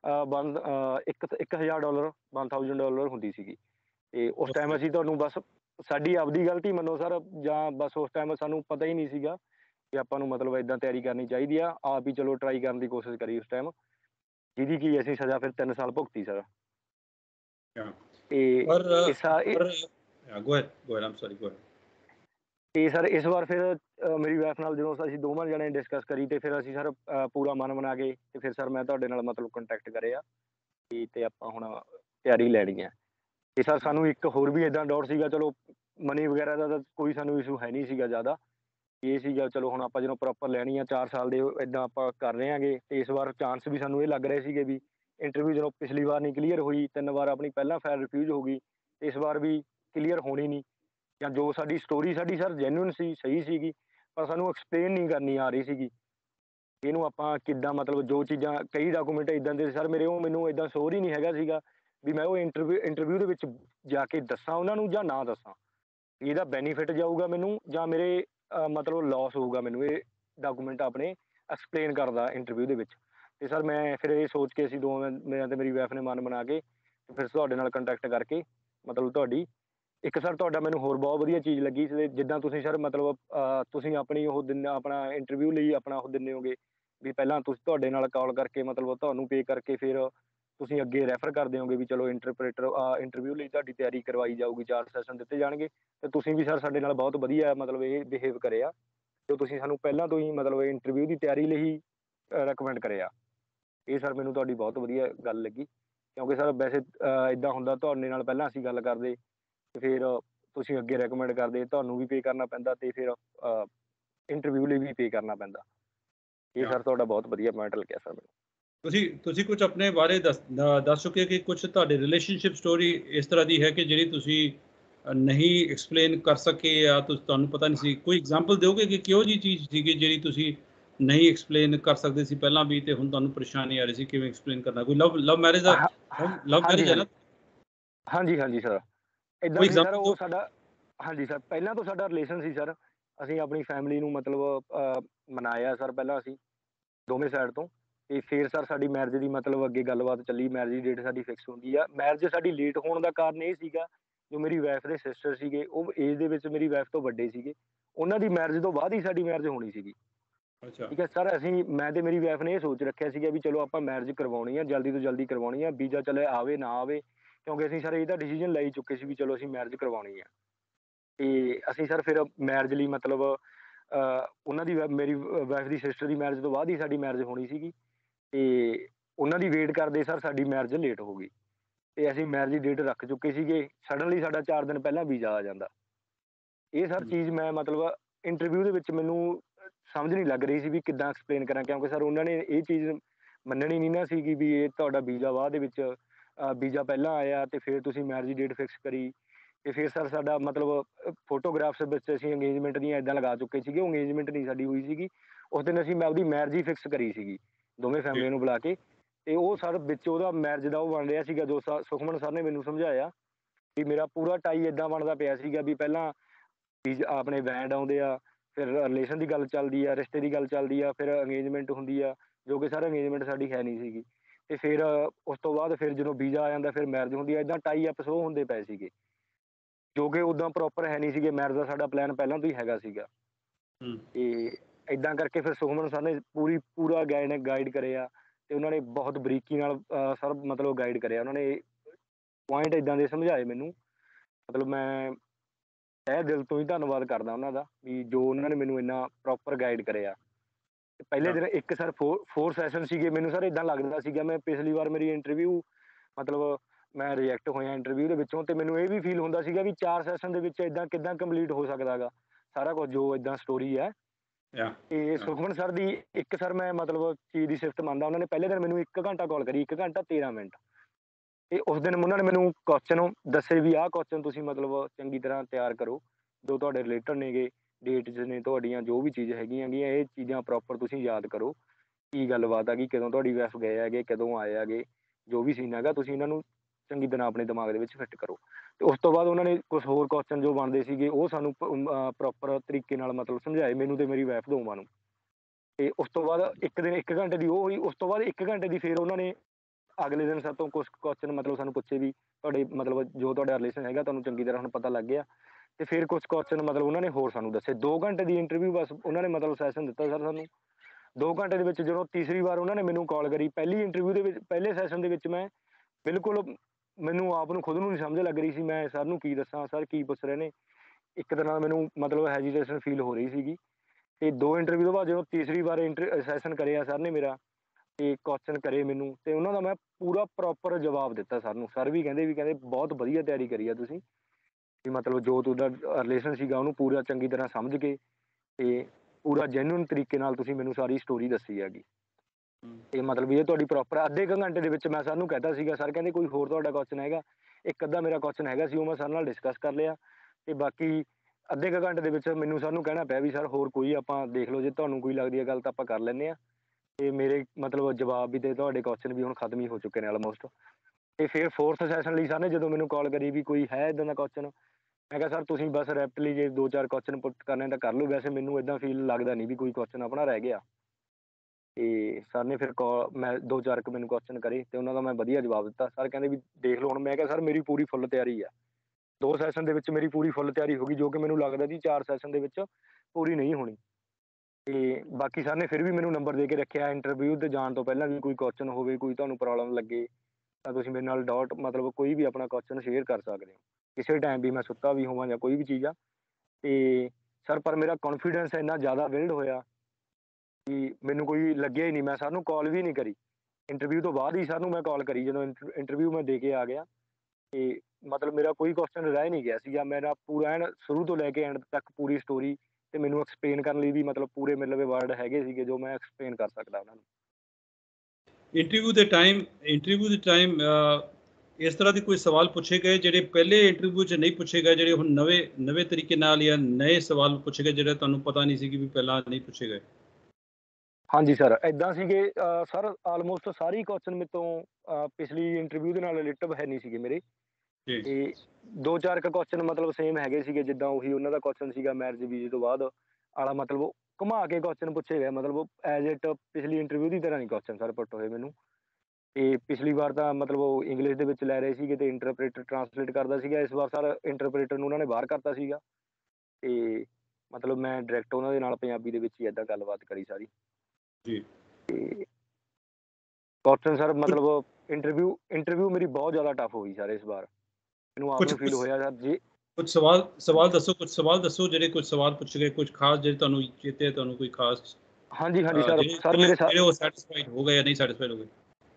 $1000 $1000 ਹੁੰਦੀ ਸੀਗੀ, ਤੇ ਉਸ ਟਾਈਮ ਅਸੀਂ ਤੁਹਾਨੂੰ ਬਸ ਸਾਡੀ ਆਪਦੀ ਗਲਤੀ ਮੰਨੋ ਸਰ, ਜਾਂ ਬਸ ਉਸ ਟਾਈਮ ਸਾਨੂੰ ਪਤਾ ਹੀ ਨਹੀਂ ਸੀਗਾ ਕਿ ਆਪਾਂ ਨੂੰ ਮਤਲਬ ਇੱਦਾਂ ਤਿਆਰੀ ਕਰਨੀ ਚਾਹੀਦੀ ਆ, ਆਪ ਹੀ ਚਲੋ ਟਰਾਈ ਕਰਨ ਦੀ ਕੋਸ਼ਿਸ਼ ਕਰੀ ਉਸ ਟਾਈਮ, ਜਿਹਦੀ ਕੀ ਅਸੀਂ ਸਜ਼ਾ ਫਿਰ 3 ਸਾਲ ਭੁਗਤੀ ਸਰ। ਤੇ ਤੇ ਸਰ ਇਸ ਵਾਰ ਫਿਰ ਮੇਰੀ ਵਾਈਫ ਨਾਲ ਜਦੋਂ ਅਸੀਂ ਦੋਵਾਂ ਜਣੇ ਡਿਸਕਸ ਕਰੀ ਤੇ ਫਿਰ ਅਸੀਂ ਸਰ ਪੂਰਾ ਮਨ ਬਣਾ ਕੇ ਤੇ ਫਿਰ ਸਰ ਮੈਂ ਤੁਹਾਡੇ ਨਾਲ ਮਤਲਬ ਕੰਟੈਕਟ ਕਰਿਆ ਤੇ ਆਪਾਂ ਹੁਣ ਤਿਆਰੀ ਲੈਣੀ ਹੈ। ਤੇ ਸਰ ਸਾਨੂੰ ਇੱਕ ਹੋਰ ਵੀ ਇੱਦਾਂ ਡਾਊਟ ਸੀਗਾ, ਚਲੋ ਮਨੀ ਵਗੈਰਾ ਦਾ ਤਾਂ ਕੋਈ ਸਾਨੂੰ ਇਸ਼ੂ ਹੈ ਨਹੀਂ ਸੀਗਾ ਜ਼ਿਆਦਾ, ਇਹ ਸੀਗਾ ਚਲੋ ਹੁਣ ਆਪਾਂ ਜਦੋਂ ਪ੍ਰੋਪਰ ਲੈਣੀ ਆ 4 ਸਾਲ ਦੇ ਇੱਦਾਂ ਆਪਾਂ ਕਰ ਰਹੇ ਹਾਂਗੇ, ਤੇ ਇਸ ਵਾਰ ਚਾਂਸ ਵੀ ਸਾਨੂੰ ਇਹ ਲੱਗ ਰਹੇ ਸੀਗੇ ਵੀ ਇੰਟਰਵਿਊ ਜਦੋਂ ਪਿਛਲੀ ਵਾਰ ਨਹੀਂ ਕਲੀਅਰ ਹੋਈ, 3 ਵਾਰ ਆਪਣੀ ਪਹਿਲਾਂ ਫਾਈਲ ਰਿਫਿਊਜ਼ ਹੋ ਗਈ, ਇਸ ਵਾਰ ਵੀ ਕਲੀਅਰ ਹੋਣੀ ਨਹੀਂ, ਜਾਂ ਜੋ ਸਾਡੀ ਸਟੋਰੀ ਸਾਡੀ ਸਰ ਜੈਨੂਇਨ ਸੀ, ਸਹੀ ਸੀਗੀ, ਪਰ ਸਾਨੂੰ ਐਕਸਪਲੇਨ ਨਹੀਂ ਕਰਨੀ ਆ ਰਹੀ ਸੀਗੀ ਇਹਨੂੰ ਆਪਾਂ ਕਿੱਦਾਂ ਮਤਲਬ ਜੋ ਚੀਜ਼ਾਂ ਕਈ ਡਾਕੂਮੈਂਟ ਇੱਦਾਂ ਦੇ ਸਰ ਮੇਰੇ ਉਹ ਮੈਨੂੰ ਏਦਾਂ ਸ਼ੋਰ ਹੀ ਨਹੀਂ ਹੈਗਾ ਸੀਗਾ ਵੀ ਮੈਂ ਉਹ ਇੰਟਰਵਿਊ ਦੇ ਵਿੱਚ ਜਾ ਕੇ ਦੱਸਾਂ ਉਹਨਾਂ ਨੂੰ ਜਾਂ ਨਾ ਦੱਸਾਂ। ਵੀ ਇਹਦਾ ਬੈਨੀਫਿਟ ਜਾਊਗਾ ਮੈਨੂੰ ਜਾਂ ਮੇਰੇ ਮਤਲਬ ਲੋਸ ਹੋਊਗਾ ਮੈਨੂੰ ਇਹ ਡਾਕੂਮੈਂਟ ਆਪਣੇ ਐਕਸਪਲੇਨ ਕਰਦਾ ਇੰਟਰਵਿਊ ਦੇ ਵਿੱਚ। ਤੇ ਸਰ ਮੈਂ ਫਿਰ ਇਹ ਸੋਚ ਕੇ ਅਸੀਂ ਦੋਵੇਂ ਮੇਰਾ ਤੇ ਮੇਰੀ ਵਾਈਫ ਨੇ ਮਨ ਬਣਾ ਕੇ ਤੇ ਫਿਰ ਤੁਹਾਡੇ ਨਾਲ ਕੰਟੈਕਟ ਕਰਕੇ ਮਤਲਬ ਤੁਹਾਡੀ ਇੱਕ ਸਰ ਤੁਹਾਡਾ ਮੈਨੂੰ ਹੋਰ ਬਹੁਤ ਵਧੀਆ ਚੀਜ਼ ਲੱਗੀ ਜਿੱਦਾਂ ਤੁਸੀਂ ਸਰ ਮਤਲਬ ਤੁਸੀਂ ਆਪਣੀ ਉਹ ਦਿਨ ਆਪਣਾ ਇੰਟਰਵਿਊ ਲਈ ਆਪਣਾ ਉਹ ਦਿੰਦੇ ਹੋਗੇ ਵੀ ਪਹਿਲਾਂ ਤੁਸੀਂ ਤੁਹਾਡੇ ਨਾਲ ਕਾਲ ਕਰਕੇ ਮਤਲਬ ਤੁਹਾਨੂੰ ਪੇ ਕਰਕੇ ਫਿਰ ਤੁਸੀਂ ਅੱਗੇ ਰੈਫਰ ਕਰਦੇ ਹੋਗੇ ਵੀ ਚਲੋ ਇੰਟਰਵਿਊ ਲਈ ਤੁਹਾਡੀ ਤਿਆਰੀ ਕਰਵਾਈ ਜਾਊਗੀ 4 ਸੈਸ਼ਨ ਦਿੱਤੇ ਜਾਣਗੇ। ਤੇ ਤੁਸੀਂ ਵੀ ਸਰ ਸਾਡੇ ਨਾਲ ਬਹੁਤ ਵਧੀਆ ਮਤਲਬ ਇਹ ਬਿਹੇਵ ਕਰਿਆ ਜੋ ਤੁਸੀਂ ਸਾਨੂੰ ਪਹਿਲਾਂ ਤੋਂ ਹੀ ਮਤਲਬ ਇੰਟਰਵਿਊ ਦੀ ਤਿਆਰੀ ਲਈ ਰეკਮੈਂਡ ਕਰਿਆ। ਇਹ ਸਰ ਮੈਨੂੰ ਤੁਹਾਡੀ ਬਹੁਤ ਵਧੀਆ ਗੱਲ ਲੱਗੀ ਕਿਉਂਕਿ ਸਰ ਵੈਸੇ ਇੱਦਾਂ ਹੁੰਦਾ ਤੁਹਾਡੇ ਨਾਲ ਪਹਿਲਾਂ ਅਸੀਂ ਗੱਲ ਕਰਦੇ ਤੇ ਫਿਰ ਤੁਸੀਂ ਅੱਗੇ ਰეკਮੈਂਡ ਕਰਦੇ ਤੁਹਾਨੂੰ ਵੀ ਪੇ ਕਰਨਾ ਪੈਂਦਾ ਤੇ ਫਿਰ ਇੰਟਰਵਿਊ ਲਈ ਵੀ ਪੇ ਕਰਨਾ ਪੈਂਦਾ। ਇਹ ਸਰ ਤੁਹਾਡਾ ਬਹੁਤ ਵਧੀਆ ਪੁਆਇੰਟ ਲੱਗਿਆ ਸਰ ਮੈਨੂੰ। ਤੁਸੀਂ ਕੁਝ ਆਪਣੇ ਬਾਰੇ ਦੱਸ ਚੁੱਕੇ ਕਿ ਕੁਝ ਤੁਹਾਡੇ ਰਿਲੇਸ਼ਨਸ਼ਿਪ ਸਟੋਰੀ ਇਸ ਤਰ੍ਹਾਂ ਦੀ ਹੈ ਕਿ ਜਿਹੜੀ ਤੁਸੀਂ ਨਹੀਂ ਐਕਸਪਲੇਨ ਕਰ ਸਕੇ ਜਾਂ ਤੁਹਾਨੂੰ ਪਤਾ ਨਹੀਂ ਸੀ। ਕੋਈ ਐਗਜ਼ਾਮਪਲ ਦਿਓਗੇ ਕਿ ਕਿਹੋ ਜਿਹੀ ਚੀਜ਼ ਸੀਗੀ ਜਿਹੜੀ ਤੁਸੀਂ ਨਹੀਂ ਐਕਸਪਲੇਨ ਕਰ ਸਕਦੇ ਸੀ ਪਹਿਲਾਂ ਵੀ ਤੇ ਹੁਣ ਤੁਹਾਨੂੰ ਪਰੇਸ਼ਾਨੀ ਆ ਰਹੀ ਸੀ ਕਿਵੇਂ ਐਕਸਪਲੇਨ ਕਰਨਾ? ਕੋਈ ਲਵ ਮੈਰਿਜ ਦਾ ਲਵ ਹਾਂਜੀ ਮੈਰਿਜ ਹੈ ਨਾ? ਹਾਂਜੀ ਹਾਂਜੀ ਸਰ ਇੱਦਾਂ ਕੋਈ ਸੀ ਸਰ ਐਗਜ਼ਾਮਪਲ ਉਹ ਦਿਓ। ਸਾਡਾ ਹਾਂਜੀ ਸਰ ਪਹਿਲਾਂ ਤੋਂ ਸਾਡਾ ਰਿਲੇਸ਼ਨ ਸੀ ਸਰ। ਅਸੀਂ ਆਪਣੀ ਫੈਮਿਲੀ ਨੂੰ ਮਤਲਬ ਮਨਾਇਆ ਸਰ ਪਹਿਲਾਂ ਅਸੀਂ ਦੋਵੇਂ ਸਾਈਡ ਤੋਂ ਤੇ ਫਿਰ ਸਰ ਸਾਡੀ ਮੈਰਿਜ ਦੀ ਮਤਲਬ ਅੱਗੇ ਗੱਲਬਾਤ ਚੱਲੀ। ਮੈਰਿਜ ਦੀ ਡੇਟ ਸਾਡੀ ਫਿਕਸ ਹੁੰਦੀ ਆ। ਮੈਰਿਜ ਸਾਡੀ ਲੇਟ ਹੋਣ ਦਾ ਕਾਰਨ ਇਹ ਸੀਗਾ ਜੋ ਮੇਰੀ ਵਾਈਫ ਦੇ ਸਿਸਟਰ ਸੀਗੇ ਉਹ ਏਜ ਦੇ ਵਿੱਚ ਮੇਰੀ ਵਾਈਫ ਤੋਂ ਵੱਡੇ ਸੀਗੇ। ਉਹਨਾਂ ਦੀ ਮੈਰਿਜ ਤੋਂ ਬਾਅਦ ਹੀ ਸਾਡੀ ਮੈਰਿਜ ਹੋਣੀ ਸੀਗੀ। ਅੱਛਾ। ਠੀਕ ਹੈ ਸਰ ਮੈਂ ਤੇ ਮੇਰੀ ਵਾਈਫ ਨੇ ਇਹ ਸੋਚ ਰੱਖਿਆ ਸੀਗਾ ਵੀ ਚਲੋ ਆਪਾਂ ਮੈਰਿਜ ਕਰਵਾਉਣੀ ਆ ਜਲਦੀ ਤੋਂ ਜਲਦੀ ਕਰਵਾਉਣੀ ਆ ਵੀਜ਼ਾ ਚਲੇ ਆਵੇ ਨਾ ਆਵੇ ਕਿਉਂਕਿ ਅਸੀਂ ਸਰ ਇਹਦਾ ਡਿਸੀਜਨ ਲੈ ਹੀ ਚੁੱਕੇ ਸੀ ਵੀ ਚਲੋ ਅਸੀਂ ਮੈਰਿਜ ਕਰਵਾਉਣੀ ਆ। ਤੇ ਅਸੀਂ ਸਰ ਫਿਰ ਮੈਰਿਜ ਲਈ ਮਤਲਬ ਉਹਨਾਂ ਦੀ ਮੇਰੀ ਵਾਈਫ ਦੀ ਸਿਸਟਰ ਦੀ ਮੈਰਿਜ ਤੋਂ ਬਾਅਦ ਹੀ ਸਾਡੀ ਮੈਰਿਜ ਹੋਣੀ ਸੀਗੀ ਤੇ ਉਹਨਾਂ ਦੀ ਵੇਟ ਕਰਦੇ ਸਰ ਸਾਡੀ ਮੈਰਿਜ ਲੇਟ ਹੋ ਗਈ ਤੇ ਅਸੀਂ ਮੈਰਿਜ ਦੀ ਡੇਟ ਰੱਖ ਚੁੱਕੇ ਸੀਗੇ। ਸਡਨਲੀ ਸਾਡਾ 4 ਦਿਨ ਪਹਿਲਾਂ ਵੀਜ਼ਾ ਆ ਜਾਂਦਾ। ਇਹ ਸਰ ਚੀਜ਼ ਮੈਂ ਮਤਲਬ ਇੰਟਰਵਿਊ ਦੇ ਵਿੱਚ ਮੈਨੂੰ ਸਮਝ ਨਹੀਂ ਲੱਗ ਰਹੀ ਸੀ ਵੀ ਕਿੱਦਾਂ ਐਕਸਪਲੇਨ ਕਰਾਂ ਕਿਉਂਕਿ ਸਰ ਉਹਨਾਂ ਨੇ ਇਹ ਚੀਜ਼ ਮੰਨਣੀ ਨਹੀਂ ਨਾ ਸੀਗੀ ਵੀ ਇਹ ਤੁਹਾਡਾ ਵੀਜ਼ਾ ਬਾਅਦ ਦੇ ਵਿੱਚ ਵੀਜ਼ਾ ਪਹਿਲਾਂ ਆਇਆ ਤੇ ਫਿਰ ਤੁਸੀਂ ਮੈਰਿਜ ਡੇਟ ਫਿਕਸ ਕਰੀ ਤੇ ਫਿਰ ਸਰ ਸਾਡਾ ਮਤਲਬ ਫੋਟੋਗ੍ਰਾਫਸ ਵਿੱਚ ਅਸੀਂ ਅੰਗੇਜਮੈਂਟ ਦੀਆਂ ਇੱਦਾਂ ਲਗਾ ਚੁੱਕੇ ਸੀਗੇ। ਉਹ ਅੰਗੇਜਮੈਂਟ ਨਹੀਂ ਸਾਡੀ ਹੋਈ ਸੀਗੀ। ਉਸ ਦਿਨ ਅਸੀਂ ਮੈਂ ਆਪਦੀ ਮੈਰਿਜ ਹੀ ਫਿਕਸ ਕਰੀ ਸੀਗੀ ਦੋਵੇਂ ਫੈਮਲੀਆਂ ਨੂੰ ਬੁਲਾ ਕੇ ਤੇ ਉਹ ਸਰ ਵਿੱਚ ਉਹਦਾ ਮੈਰਿਜ ਦਾ ਉਹ ਬਣ ਰਿਹਾ ਸੀਗਾ ਜੋ ਸੁਖਮਨ ਸਰ ਨੇ ਮੈਨੂੰ ਸਮਝਾਇਆ ਵੀ ਮੇਰਾ ਪੂਰਾ ਟਾਈ ਏਦਾਂ ਬਣਦਾ ਪਿਆ ਸੀਗਾ ਵੀ ਪਹਿਲਾਂ ਆਪਣੇ ਬੈਂਡ ਆਉਂਦੇ ਆ ਫਿਰ ਰਿਲੇਸ਼ਨ ਦੀ ਗੱਲ ਚੱਲਦੀ ਆ ਰਿਸ਼ਤੇ ਦੀ ਗੱਲ ਚੱਲਦੀ ਆ ਫਿਰ ਅੰਗੇਜਮੈਂਟ ਹੁੰਦੀ ਆ ਜੋ ਕਿ ਸਰ ਅੰਗੇਜਮੈਂਟ ਸਾਡੀ ਹੈ ਨਹੀਂ ਸੀਗੀ ਤੇ ਫਿਰ ਉਸ ਤੋਂ ਬਾਅਦ ਫਿਰ ਜਦੋਂ ਵੀਜ਼ਾ ਆ ਜਾਂਦਾ ਫਿਰ ਮੈਰਿਜ ਹੁੰਦੀ ਆ ਏਦਾਂ ਟਾਈ ਅਪ ਸ਼ੋ ਹੁੰਦੇ ਪਏ ਸੀਗੇ ਜੋ ਕਿ ਉਦਾਂ ਪ੍ਰੋਪਰ ਹੈ ਨਹੀਂ ਸੀਗੇ। ਮੈਰਿਜ ਦਾ ਸਾਡਾ ਪਲਾਨ ਪਹਿਲਾਂ ਤੋਂ ਹੀ ਹੈਗਾ ਸੀਗਾ ਤੇ ਏਦਾਂ ਕਰਕੇ ਫਿਰ ਸੁਖਮਨ ਸਰ ਨੇ ਪੂਰਾ ਗਾਈਡ ਕਰਿਆ ਤੇ ਉਹਨਾਂ ਨੇ ਬਹੁਤ ਬਰੀਕੀ ਨਾਲ ਸਰ ਮਤਲਬ ਗਾਈਡ ਕਰਿਆ। ਉਹਨਾਂ ਨੇ ਪੁਆਇੰਟ ਏਦਾਂ ਦੇ ਸਮਝਾਏ ਮੈਨੂੰ ਮਤਲਬ ਮੈਂ ਤਹਿ ਦਿਲ ਤੋਂ ਹੀ ਧੰਨਵਾਦ ਕਰਦਾ ਉਹਨਾਂ ਦਾ ਵੀ ਜੋ ਉਹਨਾਂ ਨੇ ਮੈਨੂੰ ਇੰਨਾ ਪ੍ਰੋਪਰ ਗਾਈਡ ਕਰਿਆ। ਪਹਿਲੇ ਦਿਨ ਇੱਕ ਸਰ 4 ਸੈਸ਼ਨ ਸੀਗੇ। ਮੈਨੂੰ ਸਰ ਏਦਾਂ ਲੱਗਦਾ ਸੀਗਾ ਮੈਂ ਪਿਛਲੀ ਵਾਰ ਮੇਰੀ ਇੰਟਰਵਿਊ ਮਤਲਬ ਮੈਂ ਰਿਜੈਕਟ ਹੋਇਆ ਇੰਟਰਵਿਊ ਦੇ ਵਿੱਚੋਂ ਤੇ ਮੈਨੂੰ ਇਹ ਵੀ ਫੀਲ ਹੁੰਦਾ ਸੀਗਾ ਵੀ 4 ਸੈਸ਼ਨ ਦੇ ਵਿੱਚ ਏਦਾਂ ਕਿੱਦਾਂ ਕੰਪਲੀਟ ਹੋ ਸਕਦਾ ਗਾ ਸਾਰਾ ਕੁਝ ਜੋ ਏਦਾਂ ਸਟੋਰੀ ਹੈ। ਤੇ ਸੁਖਮਨ ਸਰ ਦੀ ਇੱਕ ਸਰ ਮੈਂ ਮਤਲਬ ਚੀਜ਼ ਦੀ ਸਿਫਤ ਮੰਨਦਾ ਉਹਨਾਂ ਨੇ ਪਹਿਲੇ ਦਿਨ ਮੈਨੂੰ 1 ਘੰਟਾ ਕਾਲ ਕਰੀ 1 ਘੰਟਾ 13 ਮਿੰਟ ਤੇ ਉਸ ਦਿਨ ਉਹਨਾਂ ਨੇ ਮੈਨੂੰ ਕੁਐਸਚਨ ਦੱਸੇ ਵੀ ਆਹ ਕੁਐਸਚਨ ਤੁਸੀਂ ਮਤਲਬ ਚੰਗੀ ਤਰ੍ਹਾਂ ਤਿਆਰ ਕਰੋ ਜੋ ਤੁਹਾਡੇ ਰਿਲੇਟਡ ਨੇਗੇ ਡੇਟਸ ਨੇ ਤੁਹਾਡੀਆਂ ਜੋ ਵੀ ਚੀਜ਼ ਹੈਗੀਆਂ ਗੀਆਂ ਇਹ ਚੀਜ਼ਾਂ ਪ੍ਰੋਪਰ ਤੁਸੀਂ ਯਾਦ ਕਰੋ ਕੀ ਗੱਲਬਾਤ ਹੈਗੀ ਕਦੋਂ ਤੁਹਾਡੀ ਵਾਈਫ ਗਏ ਹੈਗੇ ਕਦੋਂ ਆਏ ਹੈਗੇ ਜੋ ਵੀ ਸੀਨ ਹੈਗਾ ਤੁਸੀਂ ਇਹਨਾਂ ਨੂੰ ਚੰਗੀ ਤਰ੍ਹਾਂ ਆਪਣੇ ਦਿਮਾਗ ਦੇ ਵਿੱਚ ਫਿੱਟ ਕਰੋ। ਤੇ ਉਸ ਤੋਂ ਬਾਅਦ ਉਹਨਾਂ ਨੇ ਕੁਛ ਹੋਰ ਕੁਐਸਚਨ ਜੋ ਬਣਦੇ ਸੀਗੇ ਉਹ ਸਾਨੂੰ ਪ੍ਰੋਪਰ ਤਰੀਕੇ ਨਾਲ ਮਤਲਬ ਸਮਝਾਏ ਮੈਨੂੰ ਤੇ ਮੇਰੀ ਵਾਈਫ ਦੋਵਾਂ ਨੂੰ। ਤੇ ਉਸ ਤੋਂ ਬਾਅਦ ਇੱਕ ਦਿਨ 1 ਘੰਟੇ ਦੀ ਉਹ ਹੋਈ ਉਸ ਤੋਂ ਬਾਅਦ 1 ਘੰਟੇ ਦੀ ਫਿਰ ਉਹਨਾਂ ਨੇ ਅਗਲੇ ਦਿਨ ਸਾਡੇ ਤੋਂ ਕੁਛ ਕੁਐਸਚਨ ਮਤਲਬ ਸਾਨੂੰ ਪੁੱਛੇ ਵੀ ਤੁਹਾਡੇ ਮਤਲਬ ਜੋ ਤੁਹਾਡਾ ਰਿਲੇਸ਼ਨ ਹੈਗਾ ਤੁਹਾਨੂੰ ਚੰਗੀ ਤਰ੍ਹਾਂ ਹੁਣ ਪਤਾ ਲੱਗ ਗਿਆ ਤੇ ਫਿਰ ਕੁਛ ਕੁਐਸਚਨ ਮਤਲਬ ਉਹਨਾਂ ਨੇ ਹੋਰ ਸਾਨੂੰ ਦੱਸੇ 2 ਘੰਟੇ ਦੀ ਇੰਟਰਵਿਊ ਬਸ ਉਹਨਾਂ ਨੇ ਮਤਲਬ ਸੈਸ਼ਨ ਦਿੱਤਾ ਸਰ ਸਾਨੂੰ 2 ਘੰਟੇ ਦੇ ਵਿੱਚ ਜਦੋਂ ਤੀਸਰੀ ਵਾਰ ਉਹਨਾਂ ਨੇ ਮੈਨੂੰ ਕਾਲ ਕਰੀ ਪਹਿਲੀ ਇੰਟਰਵਿਊ ਦੇ ਵਿੱਚ ਪਹਿਲੇ ਸੈਸ਼ਨ ਦੇ ਵਿੱਚ ਮੈਂ ਬਿਲਕੁਲ ਮੈਨੂੰ ਆਪ ਨੂੰ ਖੁਦ ਨੂੰ ਨਹੀਂ ਸਮਝ ਲੱਗ ਰਹੀ ਸੀ ਮੈਂ ਸਰ ਨੂੰ ਕੀ ਦੱਸਾਂ ਸਰ ਕੀ ਪੁੱਛ ਰਹੇ ਨੇ ਇੱਕ ਤਰ੍ਹਾਂ ਨਾਲ ਮੈਨੂੰ ਮਤਲਬ ਹੈਜੀਟੇਸ਼ਨ ਫੀਲ ਹੋ ਰਹੀ ਸੀਗੀ। ਤੇ 2 ਇੰਟਰਵਿਊ ਤੋਂ ਬਾਅਦ ਜਦੋਂ ਤੀਸਰੀ ਵਾਰ ਸੈਸ਼ਨ ਕਰਿਆ ਸਰ ਨੇ ਮੇਰਾ ਤੇ ਕੁਐਸਚਨ ਕਰੇ ਮੈਨੂੰ ਤੇ ਉਹਨਾਂ ਦਾ ਮੈਂ ਪੂਰਾ ਪ੍ਰੋਪਰ ਜਵਾਬ ਦਿੱਤਾ ਸਰ ਨੂੰ। ਸਰ ਵੀ ਕਹਿੰਦੇ ਬਹੁਤ ਵਧੀਆ ਤਿਆਰੀ ਕਰੀ ਆ ਤੁਸੀਂ ਵੀ ਮਤਲਬ ਜੋ ਤੁਹਾਡਾ ਰਿਲੇਸ਼ਨ ਸੀਗਾ ਉਹਨੂੰ ਪੂਰਾ ਚੰਗੀ ਤਰ੍ਹਾਂ ਸਮਝ ਕੇ ਤੇ ਪੂਰਾ ਜੈਨੂਅਨ ਤਰੀਕੇ ਨਾਲ ਤੁਸੀਂ ਮੈਨੂੰ ਸਾਰੀ ਸਟੋਰੀ ਦੱਸੀ ਹੈਗੀ ਤੇ ਮਤਲਬ ਇਹ ਤੁਹਾਡੀ ਪ੍ਰੋਪਰ ਅੱਧੇ ਕੁ ਘੰਟੇ ਦੇ ਵਿੱਚ ਮੈਂ ਸਰ ਨੂੰ ਕਹਿਤਾ ਸੀਗਾ। ਸਰ ਕਹਿੰਦੇ ਕੋਈ ਹੋਰ ਤੁਹਾਡਾ ਕੁਐਸਚਨ ਹੈਗਾ? ਇੱਕ ਅੱਧਾ ਮੇਰਾ ਕੁਐਸਚਨ ਹੈਗਾ ਸੀ ਉਹ ਮੈਂ ਸਰ ਨਾਲ ਡਿਸਕਸ ਕਰ ਲਿਆ ਤੇ ਬਾਕੀ ਅੱਧੇ ਕੁ ਘੰਟੇ ਦੇ ਵਿੱਚ ਮੈਨੂੰ ਸਰ ਨੂੰ ਕਹਿਣਾ ਪਿਆ ਵੀ ਸਰ ਹੋਰ ਕੋਈ ਆਪਾਂ ਦੇਖ ਲਓ ਜੇ ਤੁਹਾਨੂੰ ਕੋਈ ਲੱਗਦੀ ਹੈ ਗੱਲ ਤਾਂ ਆਪਾਂ ਕਰ ਲੈਂਦੇ ਹਾਂ ਤੇ ਮੇਰੇ ਮਤਲਬ ਜਵਾਬ ਵੀ ਤੇ ਤੁਹਾਡੇ ਕੁਐਸਚਨ ਵੀ ਹੁਣ ਖਤਮ ਹੀ ਹੋ ਚੁੱਕੇ ਨੇ ਆਲਮੋਸਟ। ਤੇ ਫਿਰ 4th ਸੈਸ਼ਨ ਲਈ ਸਰ ਨੇ ਜਦੋਂ ਮੈਨੂੰ ਕਾਲ ਕਰੀ ਵੀ ਕੋਈ ਹੈ ਏਦਾਂ ਦਾ ਕੁਐਸਚਨ, ਮੈਂ ਕਿਹਾ ਸਰ ਤੁਸੀਂ ਬਸ ਰੈਪਟਲੀ ਜੇ 2-4 ਕੁਐਸਚਨ ਪੁੱਟ ਕਰਨੇ ਤਾਂ ਕਰ ਲਓ, ਵੈਸੇ ਮੈਨੂੰ ਏਦਾਂ ਫੀਲ ਲੱਗਦਾ ਨਹੀਂ ਵੀ ਕੋਈ ਕੁਐਸਚਨ ਆਪਣਾ ਰਹਿ ਗਿਆ। ਤੇ ਸਰ ਨੇ ਫਿਰ ਮੈਂ 2-4 ਕੁ ਮੈਨੂੰ ਕੁਐਸਚਨ ਕਰੇ ਤੇ ਉਹਨਾਂ ਦਾ ਮੈਂ ਵਧੀਆ ਜਵਾਬ ਦਿੱਤਾ। ਸਰ ਕਹਿੰਦੇ ਵੀ ਦੇਖ ਲਓ ਹੁਣ। ਮੈਂ ਕਿਹਾ ਸਰ ਮੇਰੀ ਪੂਰੀ ਫੁੱਲ ਤਿਆਰੀ ਆ। 2 ਸੈਸ਼ਨ ਦੇ ਵਿੱਚ ਮੇਰੀ ਪੂਰੀ ਫੁੱਲ ਤਿਆਰੀ ਹੋ ਗਈ, ਜੋ ਕਿ ਮੈਨੂੰ ਲੱਗਦਾ ਜੀ 4 ਸੈਸ਼ਨ ਦੇ ਵਿੱਚ ਪੂਰੀ ਨਹੀਂ ਹੋਣੀ। ਤੇ ਬਾਕੀ ਸਰ ਨੇ ਫਿਰ ਵੀ ਮੈਨੂੰ ਨੰਬਰ ਦੇ ਕੇ ਰੱਖਿਆ ਇੰਟਰਵਿਊ ਤੇ ਜਾਣ ਤੋਂ ਪਹਿਲਾਂ ਵੀ ਕੋਈ ਕੁਐਸਚਨ ਹੋਵੇ, ਕੋਈ ਤੁਹਾਨੂੰ ਪ੍ਰੋਬਲਮ ਲੱਗੇ ਤਾਂ ਤੁਸੀਂ ਮੇਰੇ ਨਾਲ ਡਾਊਟ ਮਤਲਬ ਕੋਈ ਵੀ ਆਪਣਾ ਕੁਐਸਚਨ ਸ਼ੇਅਰ ਕਰ ਸਕਦੇ ਹੋ। ਕਿਸੇ ਟਾਈਮ ਵੀ ਮੈਂ ਸੁੱਤਾ ਵੀ ਹੋਵਾਂ ਜਾਂ ਕੋਈ ਵੀ ਚੀਜ਼ ਆ। ਤੇ ਸਰ ਪਰ ਮੇਰਾ ਕੌਨਫੀਡੈਂਸ ਇੰਨਾ ਜ਼ਿਆਦਾ ਬਿਲਡ ਹੋਇਆ ਕਿ ਮੈਨੂੰ ਕੋਈ ਲੱਗਿਆ ਹੀ ਨਹੀਂ। ਮੈਂ ਸਰ ਨੂੰ ਕਾਲ ਵੀ ਨਹੀਂ ਕਰੀ। ਇੰਟਰਵਿਊ ਤੋਂ ਬਾਅਦ ਹੀ ਸਰ ਨੂੰ ਮੈਂ ਕਾਲ ਕਰੀ ਜਦੋਂ ਇੰਟਰਵਿਊ ਮੈਂ ਦੇ ਕੇ ਆ ਗਿਆ। ਤੇ ਮਤਲਬ ਮੇਰਾ ਕੋਈ ਕੁਐਸਚਨ ਰਹਿ ਨਹੀਂ ਗਿਆ ਸੀਗਾ। ਮੇਰਾ ਪੂਰਾ ਐਨ ਸ਼ੁਰੂ ਤੋਂ ਲੈ ਕੇ ਐਂਡ ਤੱਕ ਪੂਰੀ ਸਟੋਰੀ ਤੇ ਮੈਨੂੰ ਐਕਸਪਲੇਨ ਕਰਨ ਲਈ ਵੀ ਮਤਲਬ ਪੂਰੇ ਮੇਰੇ ਲਵੇ ਵਰਡ ਹੈਗੇ ਸੀਗੇ ਜੋ ਮੈਂ ਐਕਸਪਲੇਨ ਕਰ ਸਕਦਾ ਉਹਨਾਂ ਨੂੰ। ਇੰਟਰਵਿਊ ਦੇ ਟਾਈਮ ਇਸ ਤਰ੍ਹਾਂ ਦੇ ਕੋਈ ਸਵਾਲ ਪੁੱਛੇ ਗਏ ਜਿਹੜੇ ਪਹਿਲੇ ਇੰਟਰਵਿਊ 'ਚ ਨਹੀਂ ਪੁੱਛੇ ਗਏ, ਜਿਹੜੇ ਹੁਣ ਨਵੇਂ ਤਰੀਕੇ ਨਾਲ ਜਾਂ ਨਏ ਸਵਾਲ ਪੁੱਛੇ ਗਏ ਜਿਹੜੇ ਤੁਹਾਨੂੰ ਪਤਾ ਨਹੀਂ ਸੀ ਕਿ ਵੀ ਪਹਿਲਾਂ ਨਹੀਂ ਪੁੱਛੇ ਗਏ? ਹਾਂਜੀ ਸਰ, ਏਦਾਂ ਸੀਗੇ ਸਰ ਆਲਮੋਸਟ ਸਾਰੇ ਹੀ ਕੁਐਸਚਨ ਮੇਰੇ ਤੋਂ ਪਿਛਲੀ ਇੰਟਰਵਿਊ ਦੇ ਨਾਲ ਰਿਲੇਟਿਵ ਹੈ ਨਹੀਂ ਸੀਗੇ ਮੇਰੇ। ਜੀ। ਤੇ 2-4 ਕੁ ਕੁਐਸਚਨ ਮਤਲਬ ਸੇਮ ਹੈਗੇ ਸੀਗੇ, ਜਿੱਦਾਂ ਉਹੀ ਉਹਨਾਂ ਦਾ ਕੁਐਸਚਨ ਸੀਗਾ ਮੈਰਿਜ ਵੀਜ਼ੇ ਤੋਂ ਬਾਅਦ ਆਲਾ, ਮਤਲਬ ਉਹ ਘੁਮਾ ਕੇ ਕੁਐਸਚਨ ਪੁੱਛੇ ਗਏ। ਮਤਲਬ ਉਹ ਐਜ਼ ਇਟ ਪਿਛਲੀ ਇੰਟਰਵਿਊ ਦੀ ਤਰ੍ਹਾਂ ਨਹੀਂ ਕੁਐਸਚਨ ਸਰ ਪੁੱਟ ਹੋਏ ਮੈਨੂੰ। ਤੇ ਪਿਛਲੀ ਵਾਰ ਤਾਂ ਮਤਲਬ ਉਹ ਇੰਗਲਿਸ਼ ਦੇ ਵਿੱਚ ਲੈ ਰਹੇ ਸੀਗੇ ਤੇ ਇੰਟਰਪ੍ਰੀਟਰ ਟਰਾਂਸਲੇਟ ਕਰਦਾ ਸੀਗਾ। ਇਸ ਵਾਰ ਸਰ ਇੰਟਰਪ੍ਰੀਟਰ ਨੂੰ ਉਹਨਾਂ ਨੇ ਬਾਹਰ ਕਰਤਾ ਸੀਗਾ ਤੇ ਮਤਲਬ ਮੈਂ ਡਾਇਰੈਕਟ ਉਹਨਾਂ ਦੇ ਨਾਲ ਪੰਜਾਬੀ ਦੇ ਵਿੱਚ ਹੀ ਏਦਾਂ ਗੱਲਬਾਤ ਕਰੀ ਸਾਰੀ। ਜੀ। ਤੇ ਕੁਐਸਚਨ ਸਰ ਮਤਲਬ ਇੰਟਰਵਿਊ ਮੇਰੀ ਬਹੁਤ ਜ਼ਿਆਦਾ ਟਫ ਹੋਈ ਸਰ ਇਸ ਵਾਰ। ਮੈਨੂੰ ਆਪ ਕੁਝ ਨੂੰ ਫੀਲ ਹੋਇਆ ਸਰ ਜੀ। ਕੁਝ ਸਵਾਲ ਦੱਸੋ ਜਿਹੜੇ ਕੁਝ ਸਵਾਲ ਪੁੱਛੇ ਗਏ, ਕੁਝ ਖਾਸ ਜਿਹੜੇ ਤੁਹਾਨੂੰ ਚੇਤੇ ਹੈ, ਤੁਹਾਨੂੰ ਕੋਈ ਖਾਸ ਹਾਂਜੀ ਸਰ। ਜਿਹੜੇ ਸਰ ਜਿਹੜੇ ਮੇਰੇ ਜਿਹੜੇ ਉਹ ਸੈਟੀਸਫਾਈਡ ਹੋ ਗਏ ਜਾਂ ਨਹੀਂ ਸੈਟੀਸਫਾਈਡ ਹੋ ਗਏ?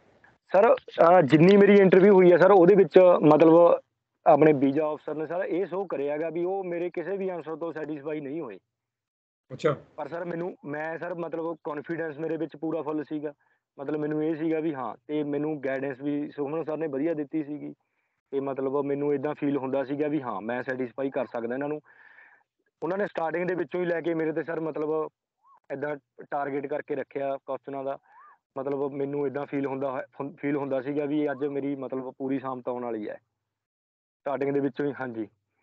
ਸਰ ਜਿੰਨੀ ਮੇਰੀ ਇੰਟਰਵਿਊ ਹੋਈ ਹੈ ਸਰ ਉਹਦੇ ਵਿੱਚ ਮਤਲਬ ਆਪਣੇ ਵੀਜ਼ਾ ਅਫਸਰ ਨੇ ਸਰ ਇਹ ਸ਼ੋਅ ਕਰਿਆ ਹੈਗਾ ਵੀ ਉਹ ਮੇਰੇ ਕਿਸੇ ਵੀ ਆਂਸਰ ਤੋਂ ਸੈਟੀਸਫਾਈ ਨਹੀਂ ਹੋਏ। ਅੱਛਾ। ਪਰ ਸਰ ਮੈਂ ਸਰ ਮਤਲਬ ਕੌਨਫੀਡੈਂਸ ਮੇਰੇ ਵਿੱਚ ਪੂਰਾ ਫੁੱਲ ਸੀਗਾ। ਮਤਲਬ ਮੈਨੂੰ ਇਹ ਸੀਗਾ ਵੀ ਹਾਂ, ਤੇ ਮੈਨੂੰ ਗਾਈਡੈਂਸ ਵੀ ਸੁਖਮਨ ਸਰ ਨੇ ਵਧੀਆ ਦਿੱਤੀ ਸੀਗੀ। ਤੇ ਮਤਲਬ ਮੈਨੂੰ ਇਦਾਂ ਫੀਲ ਹੁੰਦਾ ਸੀਗਾ ਵੀ ਹਾਂ ਮੈਂ ਸੈਟੀਸਫਾਈ ਕਰ ਸਕਦਾ ਇਹਨਾਂ ਨੂੰ। ਉਹਨਾਂ ਨੇ ਸਟਾਰਟਿੰਗ ਦੇ ਵਿੱਚੋਂ ਹੀ ਲੈ ਕੇ ਮੇਰੇ ਤੇ ਸਰ ਮਤਲਬ ਏਦਾਂ ਟਾਰਗੇਟ ਕਰਕੇ ਰੱਖਿਆ ਕੁਐਸਚਨਾਂ ਦਾ। ਮਤਲਬ ਮੈਨੂੰ ਇਦਾਂ ਫੀਲ ਹੁੰਦਾ ਸੀਗਾ ਵੀ ਅੱਜ ਮੇਰੀ ਮਤਲਬ ਪੂਰੀ ਸ਼ਾਮਤ ਆਉਣ ਵਾਲੀ ਹੈ। ਸਟਾਰਟਿੰਗ ਦੇ ਵਿੱਚੋਂ ਹੀ ਹਾਂਜੀ।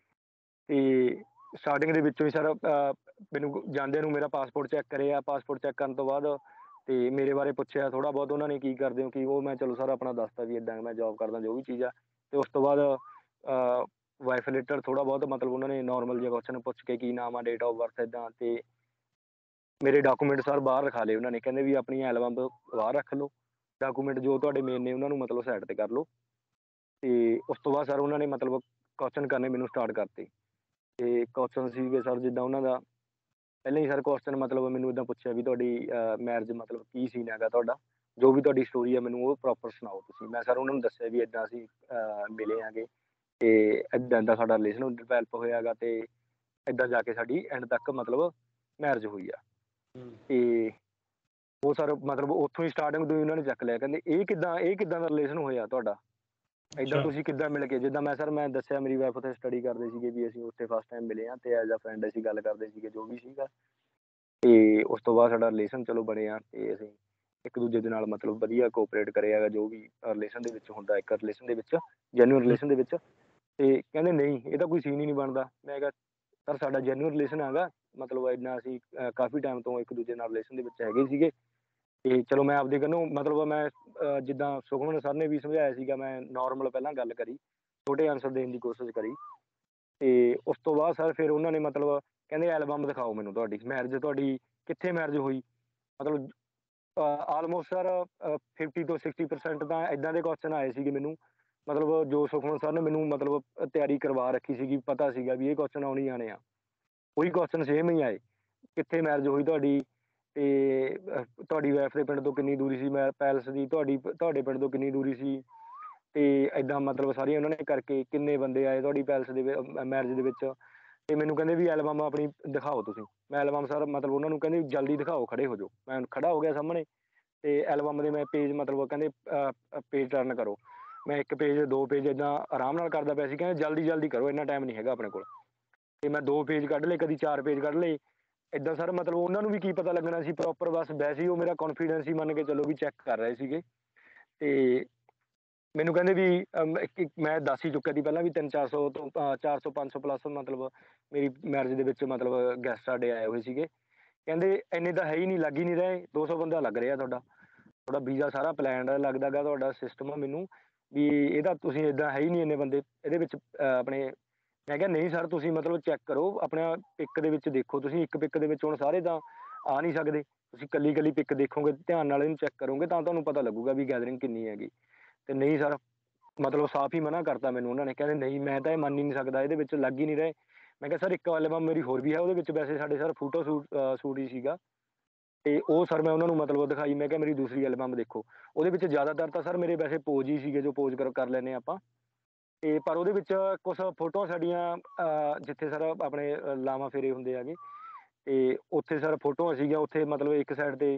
ਤੇ ਸਟਾਰਟਿੰਗ ਦੇ ਵਿੱਚੋਂ ਹੀ ਸਰ ਮੈਨੂੰ ਜਾਂਦਿਆਂ ਨੂੰ ਮੇਰਾ ਪਾਸਪੋਰਟ ਚੈੱਕ ਕਰਿਆ। ਪਾਸਪੋਰਟ ਚੈੱਕ ਕਰਨ ਤੋਂ ਬਾਅਦ ਤੇ ਮੇਰੇ ਬਾਰੇ ਪੁੱਛਿਆ ਥੋੜ੍ਹਾ ਬਹੁਤ ਉਹਨਾਂ ਨੇ, ਕੀ ਕਰਦੇ ਹੋ ਕੀ ਉਹ, ਮੈਂ ਚਲੋ ਸਰ ਆਪਣਾ ਦੱਸਤਾ ਵੀ ਇੱਦਾਂ ਮੈਂ ਜੋਬ ਕਰਦਾ ਜੋ ਵੀ ਚੀਜ਼ ਆ। ਤੇ ਉਸ ਤੋਂ ਬਾਅਦ ਵਾਈਫ ਰਿਲੇਟਡ ਥੋੜ੍ਹਾ ਬਹੁਤ ਮਤਲਬ ਉਹਨਾਂ ਨੇ ਨੋਰਮਲ ਜਿਹਾ ਕੁਐਸਚਨ ਪੁੱਛ ਕੇ ਕੀ ਨਾਮ ਆ, ਡੇਟ ਆਫ ਬਰਥ ਇੱਦਾਂ। ਤੇ ਮੇਰੇ ਡਾਕੂਮੈਂਟ ਸਰ ਬਾਹਰ ਰਖਾ ਲਏ ਉਹਨਾਂ ਨੇ। ਕਹਿੰਦੇ ਵੀ ਆਪਣੀਆਂ ਐਲਬਮ ਬਾਹਰ ਰੱਖ ਲਓ, ਡਾਕੂਮੈਂਟ ਜੋ ਤੁਹਾਡੇ ਮੇਨ ਨੇ ਉਹਨਾਂ ਨੂੰ ਮਤਲਬ ਸਾਈਡ ਤੇ ਕਰ ਲਓ। ਤੇ ਉਸ ਤੋਂ ਬਾਅਦ ਸਰ ਉਹਨਾਂ ਨੇ ਮਤਲਬ ਕੁਐਸਚਨ ਕਰਨੇ ਮੈਨੂੰ ਸਟਾਰਟ ਕਰਤੇ। ਤੇ ਕੁਐਸਚਨ ਸੀਗੇ ਸਰ ਜਿੱਦਾਂ ਉਹਨਾਂ ਦਾ ਪਹਿਲਾਂ ਹੀ ਸਰ ਕੁਐਸਚਨ ਮਤਲਬ ਮੈਨੂੰ ਇੱਦਾਂ ਪੁੱਛਿਆ ਵੀ ਤੁਹਾਡੀ ਮੈਰਿਜ ਮਤਲਬ ਕੀ ਸੀਨ ਹੈਗਾ ਤੁਹਾਡਾ, ਜੋ ਵੀ ਤੁਹਾਡੀ ਸਟੋਰੀ ਹੈ ਮੈਨੂੰ ਉਹ ਪ੍ਰੋਪਰ ਸੁਣਾਓ ਤੁਸੀਂ। ਮੈਂ ਸਰ ਉਹਨਾਂ ਨੂੰ ਦੱਸਿਆ ਵੀ ਇੱਦਾਂ ਅਸੀਂ ਮਿਲੇ ਹੈਗੇ ਤੇ ਇੱਦਾਂ ਸਾਡਾ ਰਿਲੇਸ਼ਨ ਡਿਵੈਲਪ ਹੋਇਆ ਹੈਗਾ ਤੇ ਇੱਦਾਂ ਜਾ ਕੇ ਸਾਡੀ ਐਂਡ ਤੱਕ ਮਤਲਬ ਮੈਰਿਜ ਹੋਈ ਆ। ਤੇ ਉਹ ਸਰ ਮਤਲਬ ਉੱਥੋਂ ਹੀ ਸਟਾਰਟਿੰਗ ਤੋਂ ਹੀ ਉਹਨਾਂ ਨੇ ਚੱਕ ਲਿਆ। ਕਹਿੰਦੇ ਇਹ ਕਿੱਦਾਂ ਦਾ ਰਿਲੇਸ਼ਨ ਹੋਇਆ ਤੁਹਾਡਾ, ਇੱਦਾਂ ਤੁਸੀਂ ਕਿੱਦਾਂ ਮਿਲ ਕੇ। ਜਿੱਦਾਂ ਮੈਂ ਦੱਸਿਆ ਮੇਰੀ ਵਾਈਫ ਉੱਥੇ ਸਟੱਡੀ ਕਰਦੇ ਸੀਗੇ ਵੀ ਅਸੀਂ ਉੱਥੇ ਫਸਟ ਟਾਈਮ ਮਿਲੇ ਹਾਂ ਤੇ ਐਜ਼ ਅ ਫਰੈਂਡ ਅਸੀਂ ਗੱਲ ਕਰਦੇ ਸੀਗੇ ਜੋ ਵੀ ਸੀਗਾ। ਤੇ ਉਸ ਤੋਂ ਬਾਅਦ ਸਾਡਾ ਰਿਲੇਸ਼ਨ ਚਲੋ ਬਣਿਆ ਤੇ ਅਸੀਂ ਇੱਕ ਦੂਜੇ ਦੇ ਨਾਲ ਮਤਲਬ ਵਧੀਆ ਕੋਆਪਰੇਟ ਕਰਿਆ ਹੈਗਾ ਜੋ ਵੀ ਰਿਲੇਸ਼ਨ ਦੇ ਵਿੱਚ ਹੁੰਦਾ ਇੱਕ ਰਿਲੇਸ਼ਨ ਦੇ ਵਿੱਚ, ਜੈਨੂਅਨ ਰਿਲੇਸ਼ਨ ਦੇ ਵਿੱਚ। ਤੇ ਕਹਿੰਦੇ ਨਹੀਂ ਇਹ ਤਾਂ ਕੋਈ ਸੀਨ ਹੀ ਨਹੀਂ ਬਣਦਾ। ਮੈਂ ਕਿਹਾ ਸਰ ਸਾਡਾ ਜੈਨੂਅਨ ਰਿਲੇਸ਼ਨ ਹੈਗਾ, ਮਤਲਬ ਇੰਨਾ ਅਸੀਂ ਕਾਫੀ ਟਾਈਮ ਤੋਂ ਇੱਕ ਦੂਜੇ ਨਾਲ ਰਿਲੇਸ਼ਨ ਦੇ ਵਿੱਚ ਹੈਗੇ ਸੀਗੇ। ਤੇ ਚਲੋ ਮੈਂ ਆਪਦੇ ਵੱਲੋਂ ਮਤਲਬ ਮੈਂ ਜਿੱਦਾਂ ਸੁਖਮਨ ਸਰ ਨੇ ਵੀ ਸਮਝਾਇਆ ਸੀਗਾ, ਮੈਂ ਨੋਰਮਲ ਪਹਿਲਾਂ ਗੱਲ ਕਰੀ, ਛੋਟੇ ਆਂਸਰ ਦੇਣ ਦੀ ਕੋਸ਼ਿਸ਼ ਕਰੀ। ਤੇ ਉਸ ਤੋਂ ਬਾਅਦ ਸਰ ਫਿਰ ਉਹਨਾਂ ਨੇ ਮਤਲਬ ਕਹਿੰਦੇ ਐਲਬਮ ਦਿਖਾਓ ਮੈਨੂੰ ਤੁਹਾਡੀ ਤੁਹਾਡੀ ਕਿੱਥੇ ਮੈਰਿਜ ਹੋਈ। ਮਤਲਬ ਆਲਮੋਸਟ ਸਰ 50 ਤੋਂ 60% ਤਾਂ ਇੱਦਾਂ ਦੇ ਕੁਐਸਚਨ ਆਏ ਸੀਗੇ ਮੈਨੂੰ। ਮਤਲਬ ਜੋ ਸੁਖਮਨ ਸਰ ਨੇ ਮੈਨੂੰ ਮਤਲਬ ਤਿਆਰੀ ਕਰਵਾ ਰੱਖੀ ਸੀਗੀ, ਪਤਾ ਸੀਗਾ ਵੀ ਇਹ ਕੁਐਸਚਨ ਆਉਣੇ ਹੀ ਆਣੇ ਆ। ਉਹੀ ਕੁਐਸਚਨ ਸੇਮ ਹੀ ਆਏ, ਕਿੱਥੇ ਮੈਰਿਜ ਹੋਈ ਤੁਹਾਡੀ, ਤੇ ਤੁਹਾਡੀ ਵਾਈਫ ਦੇ ਪਿੰਡ ਤੋਂ ਕਿੰਨੀ ਦੂਰੀ ਸੀ, ਮੈਂ ਪੈਲਸ ਦੀ ਤੁਹਾਡੇ ਪਿੰਡ ਤੋਂ ਕਿੰਨੀ ਦੂਰੀ ਸੀ। ਤੇ ਏਦਾਂ ਮਤਲਬ ਸਾਰੀਆਂ ਉਹਨਾਂ ਨੇ ਕਰਕੇ ਕਿੰਨੇ ਬੰਦੇ ਆਏ ਤੁਹਾਡੀ ਪੈਲਸ ਦੇ ਮੈਰਿਜ ਦੇ ਵਿੱਚ। ਤੇ ਮੈਨੂੰ ਕਹਿੰਦੇ ਵੀ ਐਲਬਮ ਆਪਣੀ ਦਿਖਾਓ ਤੁਸੀਂ। ਮੈਂ ਐਲਬਮ ਸਰ ਮਤਲਬ ਉਹਨਾਂ ਨੂੰ ਕਹਿੰਦੇ ਜਲਦੀ ਦਿਖਾਓ, ਖੜੇ ਹੋ ਜਾਓ। ਮੈਂ ਖੜਾ ਹੋ ਗਿਆ ਸਾਹਮਣੇ ਤੇ ਐਲਬਮ ਦੇ ਮੈਂ ਪੇਜ ਮਤਲਬ ਕਹਿੰਦੇ ਪੇਜ ਟਰਨ ਕਰੋ। ਮੈਂ 1 ਪੇਜ 2 ਪੇਜ ਏਦਾਂ ਆਰਾਮ ਨਾਲ ਕਰਦਾ ਪਿਆ ਸੀ। ਕਹਿੰਦੇ ਜਲਦੀ ਕਰੋ, ਇੰਨਾ ਟਾਈਮ ਨਹੀਂ ਹੈਗਾ ਆਪਣੇ ਕੋਲ। ਤੇ ਮੈਂ 2 ਪੇਜ ਕੱਢ ਲਏ, ਕਦੀ 4 ਪੇਜ ਕੱਢ ਲਏ। ਏਦਾਂ ਸਰ ਮਤਲਬ ਉਹਨਾਂ ਨੂੰ ਵੀ ਕੀ ਪਤਾ ਲੱਗਣਾ ਸੀ ਪ੍ਰੋਪਰ, ਬਸ ਵੈਸੇ ਹੀ ਉਹ ਮੇਰਾ ਕੌਨਫੀਡੈਂਸ ਹੀ ਮੰਨ ਕੇ ਚੱਲੋ ਵੀ ਚੈੱਕ ਕਰ ਰਹੇ ਸੀਗੇ। ਤੇ ਮੈਨੂੰ ਕਹਿੰਦੇ ਵੀ ਮੈਂ ਦੱਸ ਹੀ ਚੁੱਕਿਆ ਸੀ ਪਹਿਲਾਂ ਵੀ 300-400 ਤੋਂ 400-500 ਪਲੱਸ ਮਤਲਬ ਮੇਰੀ ਮੈਰਿਜ ਦੇ ਵਿੱਚ ਮਤਲਬ ਗੈਸਟ ਸਾਡੇ ਆਏ ਹੋਏ ਸੀਗੇ। ਕਹਿੰਦੇ ਇੰਨੇ ਤਾਂ ਹੈ ਹੀ ਨਹੀਂ, ਲੱਗ ਹੀ ਨਹੀਂ ਰਹੇ, 200 ਬੰਦਾ ਲੱਗ ਰਿਹਾ ਤੁਹਾਡਾ ਵੀਜ਼ਾ ਸਾਰਾ ਪਲੈਨਡ ਲੱਗਦਾ ਗਾ, ਤੁਹਾਡਾ ਸਿਸਟਮ ਆ ਮੈਨੂੰ ਵੀ ਇਹ ਤਾਂ ਤੁਸੀਂ ਏਦਾਂ ਹੈ ਹੀ ਨਹੀਂ ਇੰਨੇ ਬੰਦੇ ਇਹਦੇ ਵਿੱਚ ਆਪਣੇ। ਮੈਂ ਕਿਹਾ ਨਹੀਂ ਸਰ ਤੁਸੀਂ ਮਤਲਬ ਚੈੱਕ ਕਰੋ ਆਪਣਾ ਪਿਕ ਦੇ ਵਿੱਚ ਦੇਖੋ, ਤੁਸੀਂ ਇੱਕ ਪਿਕ ਦੇ ਵਿੱਚ ਹੁਣ ਸਾਰੇ ਤਾਂ ਆ ਨਹੀਂ ਸਕਦੇ, ਤੁਸੀਂ ਕੱਲੀ ਪਿਕ ਦੇਖੋਗੇ ਧਿਆਨ ਨਾਲ ਇਹਨੂੰ ਚੈੱਕ ਕਰੋਗੇ ਤਾਂ ਤੁਹਾਨੂੰ ਪਤਾ ਲੱਗੂਗਾ ਵੀ ਗੈਦਰਿੰਗ ਕਿੰਨੀ ਹੈਗੀ। ਤੇ ਨਹੀਂ ਸਰ ਮਤਲਬ ਸਾਫ਼ ਹੀ ਮਨਾ ਕਰਤਾ ਮੈਨੂੰ ਉਹਨਾਂ ਨੇ, ਕਹਿੰਦੇ ਨਹੀਂ ਮੈਂ ਤਾਂ ਇਹ ਮੰਨ ਹੀ ਨਹੀਂ ਸਕਦਾ, ਇਹਦੇ ਵਿੱਚ ਲੱਗ ਹੀ ਨਹੀਂ ਰਹੇ। ਮੈਂ ਕਿਹਾ ਸਰ ਇੱਕ ਐਲਬਮ ਮੇਰੀ ਹੋਰ ਵੀ ਹੈ, ਉਹਦੇ ਵਿੱਚ ਵੈਸੇ ਸਾਡੇ ਸਰ ਫੋਟੋ ਸ਼ੂਟ ਹੀ ਸੀਗਾ, ਤੇ ਉਹ ਸਰ ਮੈਂ ਉਹਨਾਂ ਨੂੰ ਮਤਲਬ ਦਿਖਾਈ, ਮੈਂ ਕਿਹਾ ਮੇਰੀ ਦੂਸਰੀ ਐਲਬਮ ਦੇਖੋ। ਉਹਦੇ ਵਿੱਚ ਜ਼ਿਆਦਾਤਰ ਤਾਂ ਸਰ ਮੇਰੇ ਵੈਸੇ ਪੋਜ ਹੀ ਸੀਗੇ ਜੋ ਪੋਜ ਕਰ ਲੈਂਦੇ ਆਪਾਂ, ਤੇ ਪਰ ਉਹਦੇ ਵਿੱਚ ਕੁਛ ਫੋਟੋਆਂ ਸਾਡੀਆਂ ਜਿੱਥੇ ਸਰ ਆਪਣੇ ਲਾਵਾਂ ਫੇਰੇ ਹੁੰਦੇ ਹੈਗੇ, ਤੇ ਉੱਥੇ ਸਰ ਫੋਟੋਆਂ ਸੀਗੀਆਂ, ਉੱਥੇ ਮਤਲਬ ਇੱਕ ਸਾਈਡ ਤੇ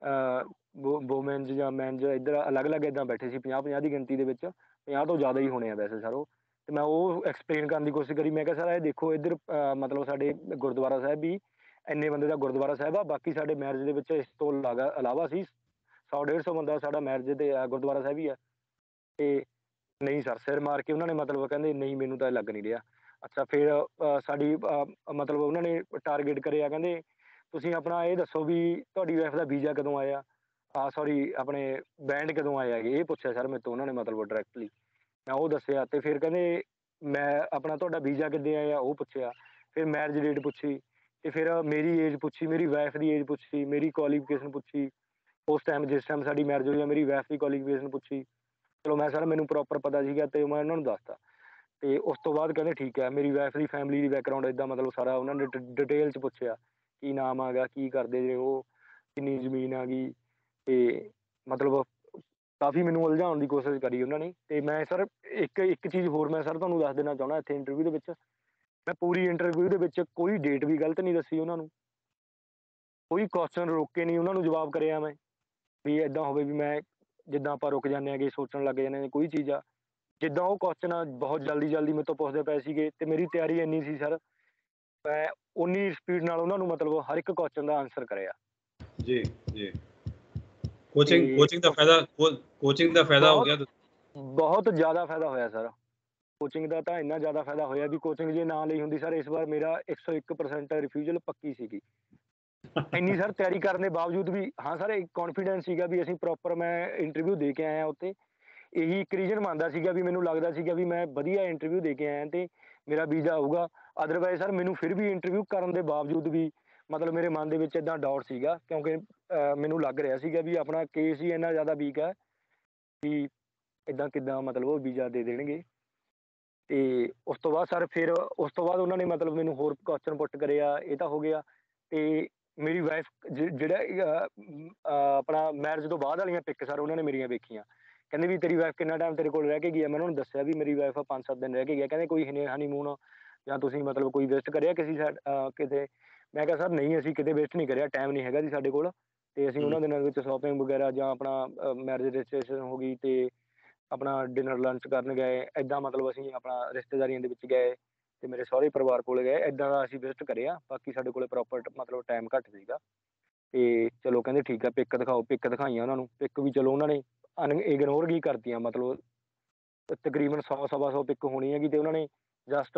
ਵੋਮੈਨਜ਼ ਜਾਂ ਮੈਨਜ਼ ਇੱਧਰ ਅਲੱਗ-ਅਲੱਗ ਏਦਾਂ ਬੈਠੇ ਸੀ 50-50 ਦੀ ਗਿਣਤੀ ਦੇ ਵਿੱਚ, 50 ਤੋਂ ਜ਼ਿਆਦਾ ਹੀ ਹੋਣੇ ਆ ਵੈਸੇ ਸਰ ਉਹ। ਤੇ ਮੈਂ ਉਹ ਐਕਸਪਲੇਨ ਕਰਨ ਦੀ ਕੋਸ਼ਿਸ਼ ਕਰੀ, ਮੈਂ ਕਿਹਾ ਸਰ ਇਹ ਦੇਖੋ ਇੱਧਰ ਮਤਲਬ ਸਾਡੇ ਗੁਰਦੁਆਰਾ ਸਾਹਿਬ ਵੀ ਇੰਨੇ ਬੰਦੇ ਦਾ ਗੁਰਦੁਆਰਾ ਸਾਹਿਬ ਆ, ਬਾਕੀ ਸਾਡੇ ਮੈਰਿਜ ਦੇ ਵਿੱਚ ਇਸ ਤੋਂ ਇਲਾਵਾ ਸੀ 100-150 ਬੰਦਾ ਸਾਡਾ ਮੈਰਿਜ ਤੇ ਗੁਰਦੁਆਰਾ ਸਾਹਿਬ ਹੀ ਆ। ਤੇ ਨਹੀਂ ਸਰ ਸਿਰ ਮਾਰ ਕੇ ਉਹਨਾਂ ਨੇ ਮਤਲਬ ਕਹਿੰਦੇ ਨਹੀਂ ਮੈਨੂੰ ਤਾਂ ਇਹ ਲੱਗ ਨਹੀਂ ਰਿਹਾ। ਅੱਛਾ ਫਿਰ ਸਾਡੀ ਮਤਲਬ ਉਹਨਾਂ ਨੇ ਟਾਰਗੇਟ ਕਰਿਆ, ਕਹਿੰਦੇ ਤੁਸੀਂ ਆਪਣਾ ਇਹ ਦੱਸੋ ਵੀ ਤੁਹਾਡੀ ਵਾਈਫ ਦਾ ਵੀਜ਼ਾ ਕਦੋਂ ਆਇਆ, ਸੋਰੀ ਆਪਣੇ ਬੈਂਡ ਕਦੋਂ ਆਏ ਹੈਗੇ, ਇਹ ਪੁੱਛਿਆ ਸਰ ਮੇਰੇ ਤੋਂ ਉਹਨਾਂ ਨੇ ਮਤਲਬ ਡਾਇਰੈਕਟਲੀ। ਮੈਂ ਉਹ ਦੱਸਿਆ ਤੇ ਫਿਰ ਕਹਿੰਦੇ ਮੈਂ ਆਪਣਾ ਤੁਹਾਡਾ ਵੀਜ਼ਾ ਕਿੱਦੇ ਆਇਆ ਉਹ ਪੁੱਛਿਆ, ਫਿਰ ਮੈਰਿਜ ਡੇਟ ਪੁੱਛੀ, ਤੇ ਫਿਰ ਮੇਰੀ ਏਜ ਪੁੱਛੀ, ਮੇਰੀ ਵਾਈਫ ਦੀ ਏਜ ਪੁੱਛੀ, ਮੇਰੀ ਕੁਆਲੀਫਿਕੇਸ਼ਨ ਪੁੱਛੀ, ਉਸ ਟਾਈਮ ਜਿਸ ਟਾਈਮ ਸਾਡੀ ਮੈਰਿਜ ਹੋਈ ਆ ਮੇਰੀ ਵਾਈਫ ਦੀ ਕੁਆਲੀਫਿਕੇਸ਼ਨ ਪੁੱਛੀ। ਚਲੋ ਮੈਂ ਸਰ ਮੈਨੂੰ ਪ੍ਰੋਪਰ ਪਤਾ ਸੀਗਾ ਤੇ ਮੈਂ ਉਹਨਾਂ ਨੂੰ ਦੱਸਤਾ। ਤੇ ਉਸ ਤੋਂ ਬਾਅਦ ਕਹਿੰਦੇ ਠੀਕ ਹੈ, ਮੇਰੀ ਵਾਈਫ ਦੀ ਫੈਮਿਲੀ ਦੀ ਬੈਕਗਰਾਉਂਡ ਏਦਾਂ ਮਤਲਬ ਸਾਰਾ ਉਹਨਾਂ ਨੇ ਡਿਟੇਲ 'ਚ ਪੁੱਛਿਆ, ਕੀ ਨਾਮ ਆ ਗਾ, ਕੀ ਕਰਦੇ ਜੇ ਉਹ, ਕਿੰਨੀ ਜ਼ਮੀਨ ਆ ਗਈ, ਤੇ ਮਤਲਬ ਕਾਫ਼ੀ ਮੈਨੂੰ ਉਲਝਾਉਣ ਦੀ ਕੋਸ਼ਿਸ਼ ਕਰੀ ਉਹਨਾਂ ਨੇ। ਤੇ ਮੈਂ ਸਰ ਇੱਕ ਚੀਜ਼ ਹੋਰ ਮੈਂ ਸਰ ਤੁਹਾਨੂੰ ਦੱਸ ਦੇਣਾ ਚਾਹੁੰਦਾ ਇੱਥੇ ਇੰਟਰਵਿਊ ਦੇ ਵਿੱਚ, ਮੈਂ ਪੂਰੀ ਇੰਟਰਵਿਊ ਦੇ ਵਿੱਚ ਕੋਈ ਡੇਟ ਵੀ ਗਲਤ ਨਹੀਂ ਦੱਸੀ ਉਹਨਾਂ ਨੂੰ, ਕੋਈ ਕੁਐਸਚਨ ਰੋਕ ਕੇ ਨਹੀਂ ਉਹਨਾਂ ਨੂੰ ਜਵਾਬ ਕਰਿਆ ਮੈਂ ਵੀ ਏਦਾਂ ਹੋਵੇ ਵੀ ਮੈਂ ਜਿੱਦਾਂ ਆਪਾਂ ਰੁਕ ਜਾਂਦੇ ਹੈਗੇ ਸੋਚਣ ਲੱਗ ਜਾਂਦੇ ਹਾਂ ਕੋਈ ਚੀਜ਼ ਆ, ਜਿੱਦਾਂ ਉਹ ਕੁਐਸਚਨ ਬਹੁਤ ਜਲਦੀ ਮੇਰੇ ਤੋਂ ਪੁੱਛਦੇ ਪਏ ਸੀਗੇ ਤੇ ਮੇਰੀ ਤਿਆਰੀ ਇੰਨੀ ਸੀ ਸਰ, ਮੈਂ ਉਨੀ ਸਪੀਡ ਨਾਲ ਉਹਨਾਂ ਨੂੰ ਮਤਲਬ ਹਰ ਇੱਕ ਕੁਐਸਚਨ ਦਾ ਆਨਸਰ ਕਰਿਆ। ਜੀ ਜੀ, ਤੇ ਕੋਚਿੰਗ ਦਾ ਫਾਇਦਾ ਹੋ ਗਿਆ। ਬਹੁਤ ਜ਼ਿਆਦਾ ਫਾਇਦਾ ਹੋਇਆ ਸਰ, ਕੋਚਿੰਗ ਦਾ ਤਾਂ ਇੰਨਾ ਜ਼ਿਆਦਾ ਫਾਇਦਾ ਹੋਇਆ ਵੀ ਕੋਚਿੰਗ ਜੇ ਨਾ ਲਈ ਹੁੰਦੀ ਸਰ ਇਸ ਵਾਰ ਮੇਰਾ 101% ਰਿਫਿਊਜ਼ਲ ਪੱਕੀ ਸੀਗੀ। ਇੰਨੀ ਸਰ ਤਿਆਰੀ ਕਰਨ ਦੇ ਬਾਵਜੂਦ ਵੀ ਹਾਂ ਸਰ ਇੱਕ ਕੌਨਫੀਡੈਂਸ ਸੀਗਾ ਵੀ ਅਸੀਂ ਪ੍ਰੋਪਰ ਮੈਂ ਇੰਟਰਵਿਊ ਦੇ ਕੇ ਆਇਆ ਉੱਥੇ, ਇਹੀ ਇੱਕ ਰੀਜ਼ਨ ਮੰਨਦਾ ਸੀਗਾ ਵੀ ਮੈਨੂੰ ਲੱਗਦਾ ਸੀਗਾ ਵੀ ਮੈਂ ਵਧੀਆ ਇੰਟਰਵਿਊ ਦੇ ਕੇ ਆਇਆ ਤੇ ਮੇਰਾ ਵੀਜ਼ਾ ਆਊਗਾ। ਅਦਰਵਾਈਜ਼ ਸਰ ਮੈਨੂੰ ਫਿਰ ਵੀ ਇੰਟਰਵਿਊ ਕਰਨ ਦੇ ਬਾਵਜੂਦ ਵੀ ਮਤਲਬ ਮੇਰੇ ਮਨ ਦੇ ਵਿੱਚ ਏਦਾਂ ਡਾਊਟ ਸੀਗਾ, ਕਿਉਂਕਿ ਮੈਨੂੰ ਲੱਗ ਰਿਹਾ ਸੀਗਾ ਵੀ ਆਪਣਾ ਕੇਸ ਹੀ ਇੰਨਾ ਜ਼ਿਆਦਾ ਵੀਕ ਹੈ ਵੀ ਏਦਾਂ ਕਿੱਦਾਂ ਮਤਲਬ ਉਹ ਵੀਜ਼ਾ ਦੇ ਦੇਣਗੇ। ਤੇ ਉਸ ਤੋਂ ਬਾਅਦ ਸਰ ਫਿਰ ਉਸ ਤੋਂ ਬਾਅਦ ਉਹਨਾਂ ਨੇ ਮਤਲਬ ਮੈਨੂੰ ਹੋਰ ਕੁਐਸਚਨ ਪੁੱਟ ਕਰਿਆ, ਇਹ ਤਾਂ ਹੋ ਗਿਆ। ਤੇ ਮੇਰੀ ਵਾਈਫ ਜਿਹੜਾ ਆਪਣਾ ਮੈਰਿਜ ਤੋਂ ਬਾਅਦ ਵਾਲੀਆਂ ਪਿਕ ਸਰ ਉਹਨਾਂ ਨੇ ਮੇਰੀਆਂ ਵੇਖੀਆਂ, ਕਹਿੰਦੇ ਵੀ ਤੇਰੀ ਵਾਈਫ ਕਿੰਨਾ ਟਾਈਮ ਤੇਰੇ ਕੋਲ ਰਹਿ ਕੇ ਗਈ ਆ, ਮੈਂ ਉਹਨਾਂ ਨੂੰ ਦੱਸਿਆ ਵੀ ਮੇਰੀ ਵਾਈਫ 5-7 ਦਿਨ ਰਹਿ ਕੇ ਗਈ ਆ। ਕਹਿੰਦੇ ਕੋਈ ਹਨੀਮੂਨ ਜਾਂ ਤੁਸੀਂ ਮਤਲਬ ਕੋਈ ਵਿਜ਼ਿਟ ਕਰਿਆ ਕਿਸੇ ਸਾਈਡ ਕਿਤੇ, ਮੈਂ ਕਿਹਾ ਸਰ ਨਹੀਂ ਅਸੀਂ ਕਿਤੇ ਵਿਜ਼ਿਟ ਨਹੀਂ ਕਰਿਆ, ਟਾਈਮ ਨਹੀਂ ਹੈਗਾ ਜੀ ਸਾਡੇ ਕੋਲ, ਤੇ ਅਸੀਂ ਉਹਨਾਂ ਦਿਨਾਂ ਵਿੱਚ ਸ਼ੋਪਿੰਗ ਵਗੈਰਾ ਜਾਂ ਆਪਣਾ ਮੈਰਿਜ ਰਜਿਸਟ੍ਰੇਸ਼ਨ ਹੋ ਗਈ ਤੇ ਆਪਣਾ ਡਿਨਰ ਲੰਚ ਕਰਨ ਗਏ, ਏਦਾਂ ਮਤਲਬ ਅਸੀਂ ਆਪਣਾ ਰਿਸ਼ਤੇਦਾਰੀਆਂ ਦੇ ਵਿੱਚ ਗਏ ਤੇ ਮੇਰੇ ਸਹੁਰੇ ਪਰਿਵਾਰ ਕੋਲ ਗਏ, ਏਦਾਂ ਦਾ ਅਸੀਂ ਵਿਜ਼ਿਟ ਕਰਿਆ। ਬਾਕੀ ਸਾਡੇ ਕੋਲ ਪ੍ਰੋਪਰ ਮਤਲਬ ਟਾਈਮ ਘੱਟ ਸੀਗਾ। ਤੇ ਚਲੋ ਕਹਿੰਦੇ ਠੀਕ ਆ ਪਿਕ ਦਿਖਾਓ, ਪਿਕ ਦਿਖਾਈਆਂ ਉਹਨਾਂ ਨੂੰ, ਪਿਕ ਵੀ ਚਲੋ ਉਹਨਾਂ ਨੇ ਇਗਨੋਰ ਕੀ ਕਰਤੀਆਂ, ਮਤਲਬ ਤਕਰੀਬਨ 100-125 ਪਿਕ ਹੋਣੀ ਹੈਗੀ ਤੇ ਉਹਨਾਂ ਨੇ ਜਸਟ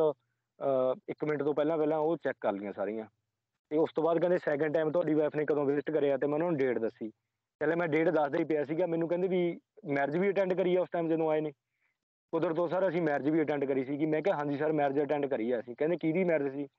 1 ਮਿੰਟ ਤੋਂ ਪਹਿਲਾਂ ਉਹ ਚੈੱਕ ਕਰ ਲਈਆਂ ਸਾਰੀਆਂ। ਤੇ ਉਸ ਤੋਂ ਬਾਅਦ ਕਹਿੰਦੇ ਸੈਕਿੰਡ ਟਾਈਮ ਤੁਹਾਡੀ ਵਾਈਫ ਨੇ ਕਦੋਂ ਵਿਜ਼ਿਟ ਕਰਿਆ, ਤੇ ਮੈਂ ਉਹਨਾਂ ਨੂੰ ਡੇਟ ਦੱਸੀ। ਪਹਿਲੇ ਮੈਂ ਡੇਟ ਦੱਸਦਾ ਹੀ ਪਿਆ ਸੀਗਾ, ਮੈਨੂੰ ਕਹਿੰਦੇ ਵੀ ਮੈਰਿਜ ਵੀ ਅਟੈਂਡ ਕਰੀ ਆ ਉਸ ਟਾਈਮ ਜਦੋਂ ਆਏ ਨੇ। ਕੁਦਰਤ ਤੋਂ ਸਰ ਅਸੀਂ ਮੈਰਿਜ ਵੀ ਅਟੈਂਡ ਕਰੀ ਸੀਗੀ। ਮੈਂ ਕਿਹਾ ਹਾਂਜੀ ਸਰ ਮੈਰਿਜ ਅਟੈਂਡ ਕਰੀ ਆ ਅਸੀਂ। ਕਹਿੰਦੇ ਕਿਹਦੀ ਮੈਰਿਜ ਸੀ,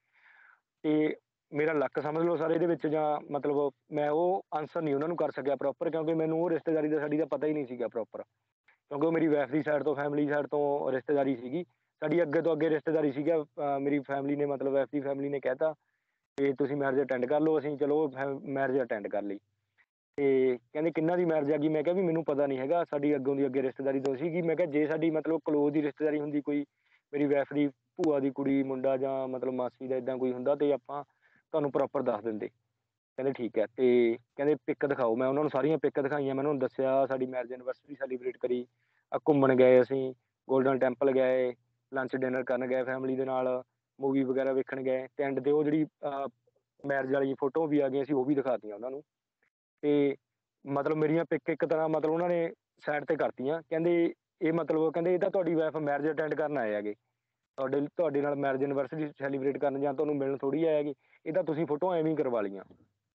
ਤੇ ਮੇਰਾ ਲੱਕ ਸਮਝ ਲਓ ਸਰ ਇਹਦੇ ਵਿੱਚ, ਜਾਂ ਮਤਲਬ ਮੈਂ ਉਹ ਆਨਸਰ ਨਹੀਂ ਉਹਨਾਂ ਨੂੰ ਕਰ ਸਕਿਆ ਪ੍ਰੋਪਰ, ਕਿਉਂਕਿ ਮੈਨੂੰ ਉਹ ਰਿਸ਼ਤੇਦਾਰੀ ਦਾ ਸਾਡੀ ਦਾ ਪਤਾ ਹੀ ਨਹੀਂ ਸੀਗਾ ਪ੍ਰੋਪਰ, ਕਿਉਂਕਿ ਉਹ ਮੇਰੀ ਵਾਈਫ ਦੀ ਸਾਈਡ ਤੋਂ ਫੈਮਿਲੀ ਸਾਈਡ ਤੋਂ ਰਿਸ਼ਤੇਦਾਰੀ ਸੀਗੀ ਸਾਡੀ, ਅੱਗੇ ਤੋਂ ਅੱਗੇ ਰਿਸ਼ਤੇਦਾਰੀ ਸੀਗਾ। ਮੇਰੀ ਫੈਮਿਲੀ ਨੇ ਮਤਲਬ ਵਾਈਫ ਦੀ ਫੈਮਿਲੀ ਨੇ ਕਹਿਤਾ ਕਿ ਤੁਸੀਂ ਮੈਰਿਜ ਅਟੈਂਡ ਕਰ ਲਓ, ਅਸੀਂ ਚਲੋ ਮੈਰਿਜ ਅਟੈਂਡ ਕਰ ਲਈ। ਤੇ ਕਹਿੰਦੇ ਕਿਹਨਾਂ ਦੀ ਮੈਰਿਜ ਹੈਗੀ, ਮੈਂ ਕਿਹਾ ਵੀ ਮੈਨੂੰ ਪਤਾ ਨਹੀਂ ਹੈਗਾ, ਸਾਡੀ ਅੱਗੋਂ ਦੀ ਅੱਗੇ ਰਿਸ਼ਤੇਦਾਰੀ ਤੋਂ ਸੀਗੀ। ਮੈਂ ਕਿਹਾ ਜੇ ਸਾਡੀ ਮਤਲਬ ਕਲੋਜ਼ ਦੀ ਰਿਸ਼ਤੇਦਾਰੀ ਹੁੰਦੀ, ਕੋਈ ਮੇਰੀ ਵਾਈਫ ਦੀ ਭੂਆ ਦੀ ਕੁੜੀ ਮੁੰਡਾ ਜਾਂ ਮਤਲਬ ਮਾਸੀ ਦਾ ਇੱਦਾਂ ਕੋਈ ਹੁੰਦਾ ਤੇ ਆਪਾਂ ਤੁਹਾਨੂੰ ਪ੍ਰੋਪਰ ਦੱਸ ਦਿੰਦੇ। ਕਹਿੰਦੇ ਠੀਕ ਹੈ, ਤੇ ਕਹਿੰਦੇ ਪਿਕ ਦਿਖਾਓ। ਮੈਂ ਉਹਨਾਂ ਨੂੰ ਸਾਰੀਆਂ ਪਿਕ ਦਿਖਾਈਆਂ, ਮੈਂ ਉਹਨਾਂ ਨੂੰ ਦੱਸਿਆ ਸਾਡੀ ਮੈਰਿਜ ਐਨਵਰਸਰੀ ਸੈਲੀਬ੍ਰੇਟ ਕਰੀ, ਘੁੰਮਣ ਗਏ ਅਸੀਂ, ਗੋਲਡਨ ਟੈਂਪਲ ਗਏ, ਲੰਚ ਡਿਨਰ ਕਰਨ ਗਏ ਫੈਮਿਲੀ ਦੇ ਨਾਲ, ਮੂਵੀ ਵਗੈਰਾ ਵੇਖਣ ਗਏ, ਤੇ ਐਂਡ ਤੇ ਉਹ ਜਿਹੜੀ ਮੈਰਿਜ ਵਾਲੀਆਂ ਫੋਟੋ ਵੀ ਆ ਗਈਆਂ ਸੀ, ਉਹ ਵੀ ਦਿਖਾਤੀਆਂ ਉਹਨਾਂ ਨੂੰ। ਤੇ ਮਤਲਬ ਮੇਰੀਆਂ ਪਿਕ ਇੱਕ ਤਰ੍ਹਾਂ ਮਤਲਬ ਉਹਨਾਂ ਨੇ ਸਾਈਡ ਤੇ ਕਰਤੀਆਂ। ਕਹਿੰਦੇ ਇਹ ਮਤਲਬ ਕਹਿੰਦੇ ਇਹ ਤਾਂ ਤੁਹਾਡੀ ਵਾਈਫ ਮੈਰਿਜ ਅਟੈਂਡ ਕਰਨ ਆਏ ਹੈਗੇ, ਤੁਹਾਡੇ ਨਾਲ ਮੈਰਿਜ ਐਨਵਰਸਰੀ ਸੈਲੀਬ੍ਰੇਟ ਕਰਨ ਜਾਂ ਤੁਹਾਨੂੰ ਮਿਲਣ ਥੋੜ੍ਹੀ ਆਏ ਹੈਗੇ, ਇਹ ਤਾਂ ਤੁਸੀਂ ਫੋਟੋਆਂ ਐਵੇਂ ਹੀ ਕਰਵਾ ਲਈਆਂ।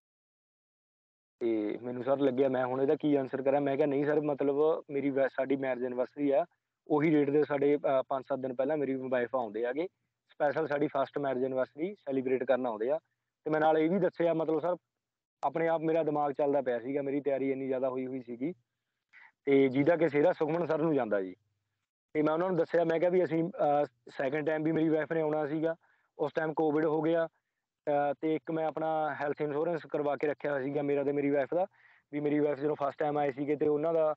ਤੇ ਮੈਨੂੰ ਸਰ ਲੱਗਿਆ ਮੈਂ ਹੁਣ ਇਹਦਾ ਕੀ ਆਂਸਰ ਕਰਾਂ। ਮੈਂ ਕਿਹਾ ਨਹੀਂ ਸਰ, ਮਤਲਬ ਸਾਡੀ ਮੈਰਿਜ ਐਨਵਰਸਰੀ ਆ, ਉਹੀ ਡੇਟ ਦੇ ਸਾਡੇ 5-7 ਦਿਨ ਪਹਿਲਾਂ ਮੇਰੀ ਵਾਈਫ ਆਉਂਦੇ ਹੈਗੇ, ਸਪੈਸ਼ਲ ਸਾਡੀ ਫਸਟ ਮੈਰਿਜ ਐਨਵਰਸਰੀ ਸੈਲੀਬ੍ਰੇਟ ਕਰਨ ਆਉਂਦੇ ਆ। ਤੇ ਮੈਂ ਨਾਲ ਇਹ ਵੀ ਦੱਸਿਆ, ਮਤਲਬ ਸਰ ਆਪਣੇ ਆਪ ਮੇਰਾ ਦਿਮਾਗ ਚੱਲਦਾ ਪਿਆ ਸੀਗਾ, ਮੇਰੀ ਤਿਆਰੀ ਇੰਨੀ ਜ਼ਿਆਦਾ ਹੋਈ ਹੋਈ ਸੀਗੀ, ਤੇ ਜਿਹਦਾ ਕਿ ਸਿਹਰਾ ਸੁਖਮਨ ਸਰ ਨੂੰ ਜਾਂਦਾ ਜੀ। ਤੇ ਮੈਂ ਉਹਨਾਂ ਨੂੰ ਦੱਸਿਆ, ਮੈਂ ਕਿਹਾ ਵੀ ਅਸੀਂ ਸੈਕਿੰਡ ਟਾਈਮ ਵੀ ਮੇਰੀ ਵਾਈਫ ਨੇ ਆਉਣਾ ਸੀਗਾ, ਉਸ ਟਾਈਮ ਕੋਵਿਡ ਹੋ ਗਿਆ। ਤੇ ਇੱਕ ਮੈਂ ਆਪਣਾ ਹੈਲਥ ਇੰਸ਼ੋਰੈਂਸ ਕਰਵਾ ਕੇ ਰੱਖਿਆ ਹੋਇਆ ਸੀਗਾ ਮੇਰਾ ਤੇ ਮੇਰੀ ਵਾਈਫ ਦਾ, ਵੀ ਮੇਰੀ ਵਾਈਫ ਜਦੋਂ ਫਸਟ ਟਾਈਮ ਆਏ ਸੀਗੇ ਤੇ ਉਹਨਾਂ ਦਾ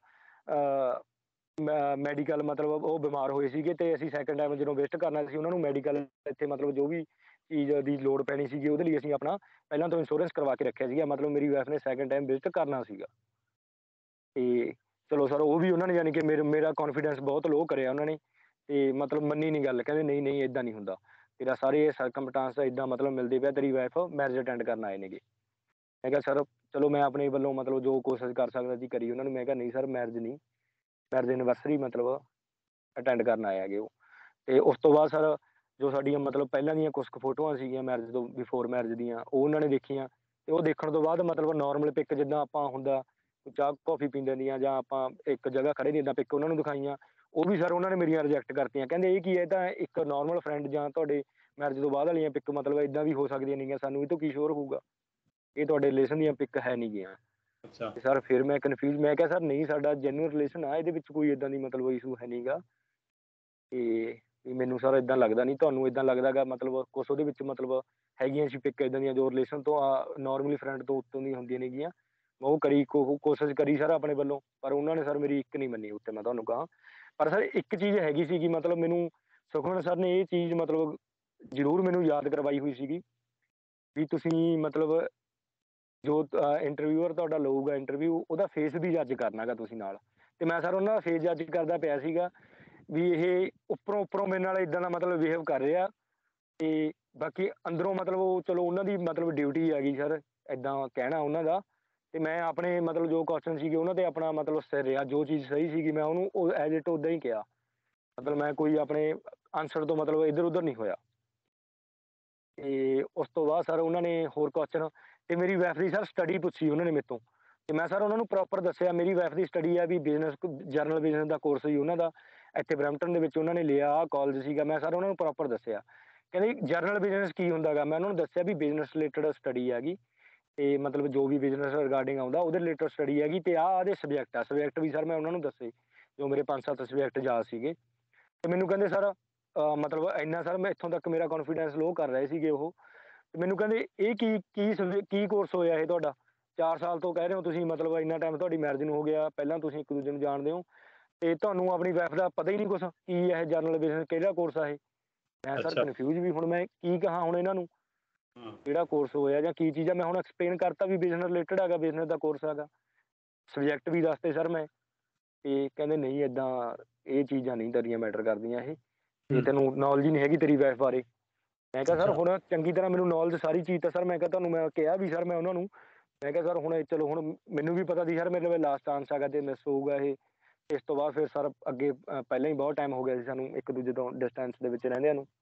ਮੈਡੀਕਲ ਮਤਲਬ ਉਹ ਬਿਮਾਰ ਹੋਏ ਸੀਗੇ, ਤੇ ਅਸੀਂ ਸੈਕਿੰਡ ਟਾਈਮ ਜਦੋਂ ਵਿਜ਼ਿਟ ਕਰਨਾ ਸੀ ਉਹਨਾਂ ਨੂੰ ਮੈਡੀਕਲ ਇੱਥੇ ਮਤਲਬ ਜੋ ਵੀ ਚੀਜ਼ ਦੀ ਲੋੜ ਪੈਣੀ ਸੀਗੀ ਉਹਦੇ ਲਈ ਅਸੀਂ ਆਪਣਾ ਪਹਿਲਾਂ ਤੋਂ ਇੰਸ਼ੋਰੈਂਸ ਕਰਵਾ ਕੇ ਰੱਖਿਆ ਸੀਗਾ। ਮਤਲਬ ਮੇਰੀ ਵਾਈਫ ਨੇ ਸੈਕਿੰਡ ਟਾਈਮ ਵਿਜ਼ਿਟ ਕਰਨਾ ਸੀਗਾ। ਤੇ ਚਲੋ ਸਰ ਉਹ ਵੀ ਉਹਨਾਂ ਨੇ ਯਾਨੀ ਕਿ ਮੇਰਾ ਕੌਨਫੀਡੈਂਸ ਬਹੁਤ ਲੋਅ ਕਰਿਆ ਉਹਨਾਂ ਨੇ, ਤੇ ਮਤਲਬ ਮੰਨੀ ਨਹੀਂ ਗੱਲ, ਕਹਿੰਦੇ ਨਹੀਂ ਨਹੀਂ ਇੱਦਾਂ ਨਹੀਂ ਹੁੰਦਾ, ਤੇਰਾ ਸਾਰੇ ਸਰਕਮਟਾਂਸ ਇੱਦਾਂ ਮਤਲਬ ਮਿਲਦੇ ਪਿਆ, ਤੇਰੀ ਵਾਈਫ ਮੈਰਿਜ ਅਟੈਂਡ ਕਰਨ ਆਏ ਨੇਗੇ। ਮੈਂ ਕਿਹਾ ਸਰ ਚਲੋ ਮੈਂ ਆਪਣੇ ਵੱਲੋਂ ਮਤਲਬ ਜੋ ਕੋਸ਼ਿਸ਼ ਕਰ ਸਕਦਾ ਸੀ ਕਰੀ ਉਹਨਾਂ ਨੂੰ। ਮੈਂ ਕਿਹਾ ਨਹੀਂ ਸਰ ਮੈਰਿਜ ਨਹੀਂ, ਮੈਰਿਜ ਐਨਵਰਸਰੀ ਮਤਲਬ ਅਟੈਂਡ ਕਰਨ ਆਏ ਹੈਗੇ ਉਹ। ਤੇ ਉਸ ਤੋਂ ਬਾਅਦ ਸਰ ਜੋ ਸਾਡੀਆਂ ਮਤਲਬ ਪਹਿਲਾਂ ਦੀਆਂ ਕੁਛ ਕੁ ਫੋਟੋਆਂ ਸੀਗੀਆਂ ਮੈਰਿਜ ਤੋਂ ਬਿਫੋਰ ਮੈਰਿਜ ਦੀਆਂ, ਉਹ ਉਹਨਾਂ ਨੇ ਦੇਖੀਆਂ। ਤੇ ਉਹ ਦੇਖਣ ਤੋਂ ਬਾਅਦ ਮਤਲਬ ਨੋਰਮਲ ਪਿਕ ਜਿੱਦਾਂ ਆਪਾਂ ਹੁੰਦਾ ਚਾਹ ਕੌਫੀ ਪੀਂਦੇ ਦੀਆਂ ਜਾਂ ਆਪਾਂ ਇੱਕ ਜਗ੍ਹਾ ਖੜੇ ਦੀ ਇੱਦਾਂ ਪਿਕ ਉਹਨਾਂ ਨੂੰ ਦਿਖਾਈਆਂ, ਉਹ ਵੀ ਸਰ ਉਹਨਾਂ ਨੇ ਮੇਰੀਆਂ ਰਿਜੈਕਟ ਕਰਤੀਆਂ। ਕਹਿੰਦੇ ਇਹ ਕੀ ਹੈ, ਤਾਂ ਇੱਕ ਨੋਰਮਲ ਫਰੈਂਡ ਜਾਂ ਤੁਹਾਡੇ ਮੈਰਿਜ ਤੋਂ ਬਾਅਦ ਵਾਲੀਆਂ ਪਿਕ ਮਤਲਬ ਇੱਦਾਂ ਵੀ ਹੋ ਸਕਦੀਆਂ ਨੇਗੀਆਂ, ਸਾਨੂੰ ਇਹ ਤੋਂ ਕੀ ਸ਼ੋਰ ਹੋਊਗਾ, ਇਹ ਤੁਹਾਡੇ ਰਿਲੇਸ਼ਨ ਦੀਆਂ ਪਿਕ ਹੈ ਨਹੀਂ ਗੀਆਂ। ਅੱਛਾ। ਤੇ ਸਰ ਫਿਰ ਮੈਂ ਕਨਫਿਊਜ਼, ਮੈਂ ਕਿਹਾ ਸਰ ਨਹੀਂ ਸਾਡਾ ਜੈਨੂਅਨ ਰਿਲੇਸ਼ਨ ਆ, ਇਹਦੇ ਵਿੱਚ ਕੋਈ ਇੱਦਾਂ ਦੀ ਮਤਲਬ ਇਸ਼ੂ ਹੈ ਨਹੀਂਗਾ। ਤੇ ਵੀ ਮੈਨੂੰ ਸਰ ਇੱਦਾਂ ਲੱਗਦਾ ਨਹੀਂ, ਤੁਹਾਨੂੰ ਇੱਦਾਂ ਲੱਗਦਾ ਗਾ ਮਤਲਬ ਕੁਛ ਉਹਦੇ ਵਿੱਚ ਮਤਲਬ ਹੈਗੀਆਂ ਸੀ ਪਿਕ ਇੱਦਾਂ ਦੀਆਂ ਜੋ ਰਿਲੇਸ਼ਨ ਤੋਂ ਨੋਰਮਲੀ ਫਰੈਂਡ ਤੋਂ ਉੱਤੋਂ ਦੀ ਹੁੰਦੀਆਂ ਨੇਗੀਆਂ। ਮੈਂ ਉਹ ਕਰੀ ਕੋਸ਼ਿਸ਼ ਕਰੀ ਸਰ ਆਪਣੇ ਵੱਲੋਂ, ਪਰ ਉਹਨਾਂ ਨੇ ਸਰ ਮੇਰੀ ਇੱਕ ਨਹੀਂ ਮੰਨੀ ਉੱਤੇ, ਮੈਂ ਤੁਹਾਨੂੰ ਕਹਾਂ। ਪਰ ਸਰ ਇੱਕ ਚੀਜ਼ ਹੈਗੀ ਸੀਗੀ, ਮਤਲਬ ਮੈਨੂੰ ਸੁਖਮਨ ਸਰ ਨੇ ਇਹ ਚੀਜ਼ ਮਤਲਬ ਜ਼ਰੂਰ ਮੈਨੂੰ ਯਾਦ ਕਰਵਾਈ ਹੋਈ ਸੀਗੀ, ਵੀ ਤੁਸੀਂ ਮਤਲਬ ਜੋ ਇੰਟਰਵਿਊਅਰ ਤੁਹਾਡਾ ਲਊਗਾ ਇੰਟਰਵਿਊ, ਉਹਦਾ ਫੇਸ ਵੀ ਜੱਜ ਕਰਨਾ ਗਾ ਤੁਸੀਂ ਨਾਲ। ਤੇ ਮੈਂ ਸਰ ਉਹਨਾਂ ਦਾ ਫੇਸ ਜੱਜ ਕਰਦਾ ਪਿਆ ਸੀਗਾ, ਵੀ ਇਹ ਉੱਪਰੋਂ ਮੇਰੇ ਨਾਲ ਇੱਦਾਂ ਦਾ ਮਤਲਬ ਬਿਹੇਵ ਕਰ ਰਿਹਾ, ਤੇ ਬਾਕੀ ਅੰਦਰੋਂ ਮਤਲਬ ਉਹ ਚਲੋ ਉਹਨਾਂ ਦੀ ਮਤਲਬ ਡਿਊਟੀ ਹੈਗੀ ਸਰ ਇੱਦਾਂ ਕਹਿਣਾ ਉਹਨਾਂ ਦਾ। ਤੇ ਮੈਂ ਆਪਣੇ ਮਤਲਬ ਜੋ ਕੁਐਸਚਨ ਸੀਗੇ ਉਹਨਾਂ ਤੇ ਆਪਣਾ ਮਤਲਬ ਸਿਰ ਰਿਹਾ, ਜੋ ਚੀਜ਼ ਸਹੀ ਸੀਗੀ ਮੈਂ ਉਹਨੂੰ ਉਹ ਐਜ ਇਟ ਉੱਦਾਂ ਹੀ ਕਿਹਾ, ਮਤਲਬ ਮੈਂ ਕੋਈ ਆਪਣੇ ਆਂਸਰ ਤੋਂ ਮਤਲਬ ਇੱਧਰ ਉੱਧਰ ਨਹੀਂ ਹੋਇਆ। ਤੇ ਉਸ ਤੋਂ ਬਾਅਦ ਸਰ ਉਹਨਾਂ ਨੇ ਹੋਰ ਕੁਐਸਚਨ, ਤੇ ਮੇਰੀ ਵਾਈਫ ਦੀ ਸਰ ਸਟੱਡੀ ਪੁੱਛੀ ਉਹਨਾਂ ਨੇ ਮੇਰੇ ਤੋਂ, ਤੇ ਮੈਂ ਸਰ ਉਹਨਾਂ ਨੂੰ ਪ੍ਰੋਪਰ ਦੱਸਿਆ ਮੇਰੀ ਵਾਈਫ ਦੀ ਸਟੱਡੀ ਆ ਵੀ ਬਿਜ਼ਨਸ ਜਨਰਲ ਬਿਜ਼ਨਸ ਦਾ ਕੋਰਸ ਸੀ ਉਹਨਾਂ ਦਾ, ਇੱਥੇ ਬਰੈਂਪਟਨ ਦੇ ਵਿੱਚ ਉਹਨਾਂ ਨੇ ਲਿਆ, ਕਾਲਜ ਸੀਗਾ। ਮੈਂ ਸਰ ਉਹਨਾਂ ਨੂੰ ਪ੍ਰੋਪਰ ਦੱਸਿਆ, ਕਹਿੰਦੇ ਜਨਰਲ ਬਿਜ਼ਨਸ ਕੀ ਹੁੰਦਾ ਗਾ, ਮੈਂ ਉਹਨਾਂ ਨੂੰ ਦੱਸਿਆ ਵੀ ਬਿਜ਼ਨਸ ਰਿਲੇਟਡ ਸਟੱਡੀ ਹੈਗੀ, ਤੇ ਮਤਲਬ ਜੋ ਵੀ ਬਿਜ਼ਨਸ ਰਿਗਾਰਡਿੰਗ ਆਉਂਦਾ ਉਹਦੇ ਰਿਲੇਟਡ ਸਟੱਡੀ ਹੈਗੀ, ਤੇ ਇਹਦੇ ਸਬਜੈਕਟ ਵੀ ਸਰ ਮੈਂ ਉਹਨਾਂ ਨੂੰ ਦੱਸੇ, ਜੋ ਮੇਰੇ 5-7 ਸਬਜੈਕਟ ਯਾਦ ਸੀਗੇ। ਤੇ ਮੈਨੂੰ ਕਹਿੰਦੇ ਸਰ ਮਤਲਬ ਇੰਨਾ ਸਰ ਮੈਂ ਇੱਥੋਂ ਤੱਕ ਮੇਰਾ ਕੌਨਫੀਡੈਂਸ ਲੋ ਕਰ ਰਹੇ ਸੀਗੇ ਉਹ, ਤੇ ਮੈਨੂੰ ਕਹਿੰਦੇ ਇਹ ਕੀ ਕੋਰਸ ਹੋਇਆ ਇਹ ਤੁਹਾਡਾ, 4 ਸਾਲ ਤੋਂ ਕਹਿ ਰਹੇ ਹੋ ਤੁਸੀਂ, ਮਤਲਬ ਇੰਨਾ ਟਾਈਮ ਤੁਹਾਡੀ ਮੈਰਿਜ ਨੂੰ ਹੋ ਗਿਆ, ਪਹਿਲਾਂ ਤੁਸੀਂ ਇੱਕ ਦੂਜੇ ਨੂੰ ਜਾਣਦੇ ਹੋ, ਤੇ ਤੁਹਾਨੂੰ ਆਪਣੀ ਵਾਈਫ ਦਾ ਪਤਾ ਹੀ ਨਹੀਂ ਕੁਛ, ਕੀ ਇਹ ਜਨਰਲ ਬਿਜ਼ਨਸ ਕਿਹੜਾ ਕੋਰਸ ਆ ਇਹ। ਮੈਂ ਸਰ ਅੱਛਾ। ਕਨਫਿਊਜ਼ ਵੀ, ਹੁਣ ਮੈਂ ਕੀ ਕਹਾਂ ਹੁਣ ਇਹਨਾਂ ਨੂੰ, ਹਾਂ। ਕਿਹੜਾ ਕੋਰਸ ਹੋਇਆ ਜਾਂ ਕੀ ਚੀਜ਼ ਆ। ਮੈਂ ਹੁਣ ਐਕਸਪਲੇਨ ਕਰਤਾ ਵੀ ਬਿਜ਼ਨਸ ਰਿਲੇਟਡ ਹੈਗਾ, ਬਿਜ਼ਨਸ ਦਾ ਕੋਰਸ ਹੈਗਾ, ਸਬਜੈਕਟ ਵੀ ਦੱਸਤੇ ਸਰ ਮੈਂ। ਤੇ ਕਹਿੰਦੇ ਨਹੀਂ ਏਦਾਂ ਇਹ ਚੀਜ਼ਾਂ ਨਹੀਂ ਤੇਰੀਆਂ ਮੈਟਰ ਕਰਦੀਆਂ, ਇਹ ਤੇ ਤੈਨੂੰ ਨੌਲੇਜ ਨਹੀਂ ਹੈਗੀ ਤੇਰੀ ਵਾਈਫ ਬਾਰੇ। ਮੈਂ ਕਿਹਾ ਸਰ ਅੱਛਾ। ਹੁਣ ਚੰਗੀ ਤਰ੍ਹਾਂ ਮੈਨੂੰ ਨੌਲੇਜ ਸਾਰੀ ਚੀਜ਼ ਤਾਂ ਸਰ ਮੈਂ ਕਿਹਾ ਤੁਹਾਨੂੰ ਮੈਂ ਕਿਹਾ ਵੀ ਸਰ ਮੈਂ ਉਹਨਾਂ ਨੂੰ, ਮੈਂ ਕਿਹਾ ਸਰ ਹੁਣ ਚਲੋ ਹੁਣ ਮੈਨੂੰ ਵੀ ਪਤਾ ਸੀ ਸਰ ਮੇਰੇ ਲਾਸਟ ਚਾਂਸ ਹੈਗਾ ਤੇ ਮਿਸ ਹੋਊਗਾ ਇਹ। ਇਸ ਤੋਂ ਬਾਅਦ ਫਿਰ ਸਰ ਅੱਗੇ ਪਹਿਲਾਂ ਹੀ ਬਹੁਤ ਟਾਈਮ ਹੋ ਗਿਆ ਸੀ ਸਾਨੂੰ ਇੱਕ ਦੂਜੇ ਤੋਂ ਡਿਸਟੈਂਸ ਦੇ ਵਿੱਚ ਰਹਿੰਦਿਆਂ ਨੂੰ,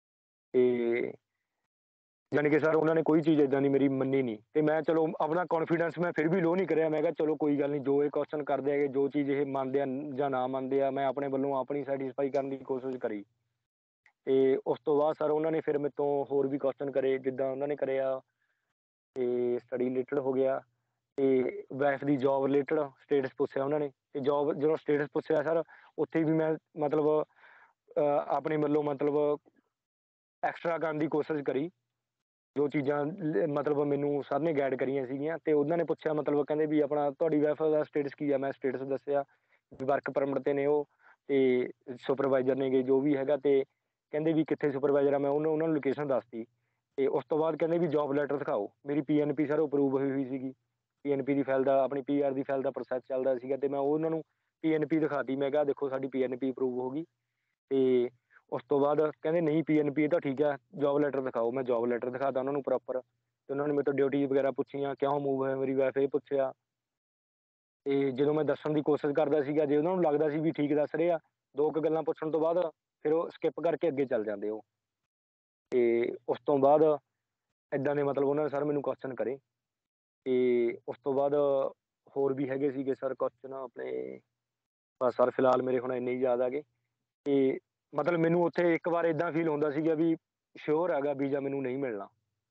ਤੇ ਜਾਣੀ ਕਿ ਸਰ ਉਹਨਾਂ ਨੇ ਕੋਈ ਚੀਜ਼ ਇੱਦਾਂ ਦੀ ਮੇਰੀ ਮੰਨੀ ਨਹੀਂ। ਤੇ ਮੈਂ ਚਲੋ ਆਪਣਾ ਕੌਨਫੀਡੈਂਸ ਮੈਂ ਫਿਰ ਵੀ ਲੋਅ ਨਹੀਂ ਕਰਿਆ, ਮੈਂ ਕਿਹਾ ਚਲੋ ਕੋਈ ਗੱਲ ਨਹੀਂ, ਜੋ ਇਹ ਕੁਐਸਚਨ ਕਰਦੇ ਹੈਗੇ, ਜੋ ਚੀਜ਼ ਇਹ ਮੰਨਦੇ ਆ ਜਾਂ ਨਾ ਮੰਨਦੇ ਆ, ਮੈਂ ਆਪਣੇ ਵੱਲੋਂ ਆਪਣੀ ਸੈਟਿਸਫਾਈ ਕਰਨ ਦੀ ਕੋਸ਼ਿਸ਼ ਕਰੀ। ਤੇ ਉਸ ਤੋਂ ਬਾਅਦ ਸਰ ਉਹਨਾਂ ਨੇ ਫਿਰ ਮੇਰੇ ਤੋਂ ਹੋਰ ਵੀ ਕੁਐਸਚਨ ਕਰੇ ਜਿੱਦਾਂ ਉਹਨਾਂ ਨੇ ਕਰਿਆ, ਤੇ ਸਟੱਡੀ ਰਿਲੇਟਡ ਹੋ ਗਿਆ, ਤੇ ਵਾਈਫ ਦੀ ਜੋਬ ਰਿਲੇਟਡ ਸਟੇਟਸ ਪੁੱਛਿਆ ਉਹਨਾਂ ਨੇ। ਤੇ ਜੋਬ ਜਦੋਂ ਸਟੇਟਸ ਪੁੱਛਿਆ ਸਰ, ਉੱਥੇ ਵੀ ਮੈਂ ਮਤਲਬ ਆਪਣੇ ਵੱਲੋਂ ਮਤਲਬ ਐਕਸਟਰਾ ਕਰਨ ਦੀ ਕੋਸ਼ਿਸ਼ ਕਰੀ, ਜੋ ਚੀਜ਼ਾਂ ਮਤਲਬ ਮੈਨੂੰ ਸਰ ਨੇ ਗਾਈਡ ਕਰੀਆਂ ਸੀਗੀਆਂ। ਤੇ ਉਹਨਾਂ ਨੇ ਪੁੱਛਿਆ ਮਤਲਬ ਕਹਿੰਦੇ ਵੀ ਆਪਣਾ ਤੁਹਾਡੀ ਵਾਈਫ ਦਾ ਸਟੇਟਸ ਕੀ ਆ, ਮੈਂ ਸਟੇਟਸ ਦੱਸਿਆ ਵਰਕ ਪਰਮਿਟ ਤੇ ਨੇ ਉਹ, ਤੇ ਸੁਪਰਵਾਈਜ਼ਰ ਨੇਗੇ ਜੋ ਵੀ ਹੈਗਾ। ਤੇ ਕਹਿੰਦੇ ਵੀ ਕਿੱਥੇ ਸੁਪਰਵਾਈਜ਼ਰ ਆ, ਮੈਂ ਉਹਨਾਂ ਨੂੰ ਲੋਕੇਸ਼ਨ ਦੱਸਤੀ। ਤੇ ਉਸ ਤੋਂ ਬਾਅਦ ਕਹਿੰਦੇ ਵੀ ਜੋਬ ਲੈਟਰ ਦਿਖਾਓ, ਮੇਰੀ PNP ਸਰ ਅਪਰੂਵ ਹੋਈ ਹੋਈ ਸੀਗੀ, PNP ਦੀ ਫਾਈਲ ਦਾ ਆਪਣੀ PR ਦੀ ਫਾਈਲ ਦਾ ਪ੍ਰੋਸੈਸ ਚੱਲਦਾ ਸੀਗਾ। ਤੇ ਮੈਂ ਉਹਨਾਂ ਨੂੰ PNP ਦਿਖਾਤੀ, ਮੈਂ ਕਿਹਾ ਦੇਖੋ ਸਾਡੀ PNP ਅਪਰੂਵ ਹੋ ਗਈ। ਤੇ ਉਸ ਤੋਂ ਬਾਅਦ ਕਹਿੰਦੇ ਨਹੀਂ PNP ਤਾਂ ਠੀਕ ਹੈ, ਜੋਬ ਲੈਟਰ ਦਿਖਾਓ। ਮੈਂ ਜੋਬ ਲੈਟਰ ਦਿਖਾਤਾ ਉਹਨਾਂ ਨੂੰ ਪ੍ਰੋਪਰ, ਤੇ ਉਹਨਾਂ ਨੇ ਮੇਰੇ ਤੋਂ ਡਿਊਟੀ ਵਗੈਰਾ ਪੁੱਛੀਆਂ, ਕਿਉਂ ਮੂਵ ਹੋਇਆ ਮੇਰੀ ਵਾਈਫ ਇਹ ਪੁੱਛਿਆ। ਤੇ ਜਦੋਂ ਮੈਂ ਦੱਸਣ ਦੀ ਕੋਸ਼ਿਸ਼ ਕਰਦਾ ਸੀਗਾ, ਜੇ ਉਹਨਾਂ ਨੂੰ ਲੱਗਦਾ ਸੀ ਵੀ ਠੀਕ ਦੱਸ ਰਹੇ ਆ, 2 ਕੁ ਗੱਲਾਂ ਪੁੱਛਣ ਤੋਂ ਬਾਅਦ ਫਿਰ ਉਹ ਸਕਿਪ ਕਰਕੇ ਅੱਗੇ ਚੱਲ ਜਾਂਦੇ ਉਹ। ਤੇ ਉਸ ਤੋਂ ਬਾਅਦ ਏਦਾਂ ਦੇ ਮਤਲਬ ਉਹਨਾਂ ਨੇ ਸਰ ਮੈਨੂੰ ਕੁਐਸਚਨ ਕਰੇ। ਤੇ ਉਸ ਤੋਂ ਬਾਅਦ ਹੋਰ ਵੀ ਹੈਗੇ ਸੀਗੇ ਸਰ ਕੁਐਸਚਨ ਆਪਣੇ, ਬਸ ਸਰ ਫਿਲਹਾਲ ਮੇਰੇ ਹੁਣ ਇੰਨੇ ਹੀ ਯਾਦ ਆ ਗਏ। ਤੇ ਮਤਲਬ ਮੈਨੂੰ ਉੱਥੇ ਇੱਕ ਵਾਰ ਏਦਾਂ ਫੀਲ ਹੁੰਦਾ ਸੀਗਾ ਵੀ ਸ਼ੋਰ ਹੈਗਾ ਵੀਜ਼ਾ ਮੈਨੂੰ ਨਹੀਂ ਮਿਲਣਾ।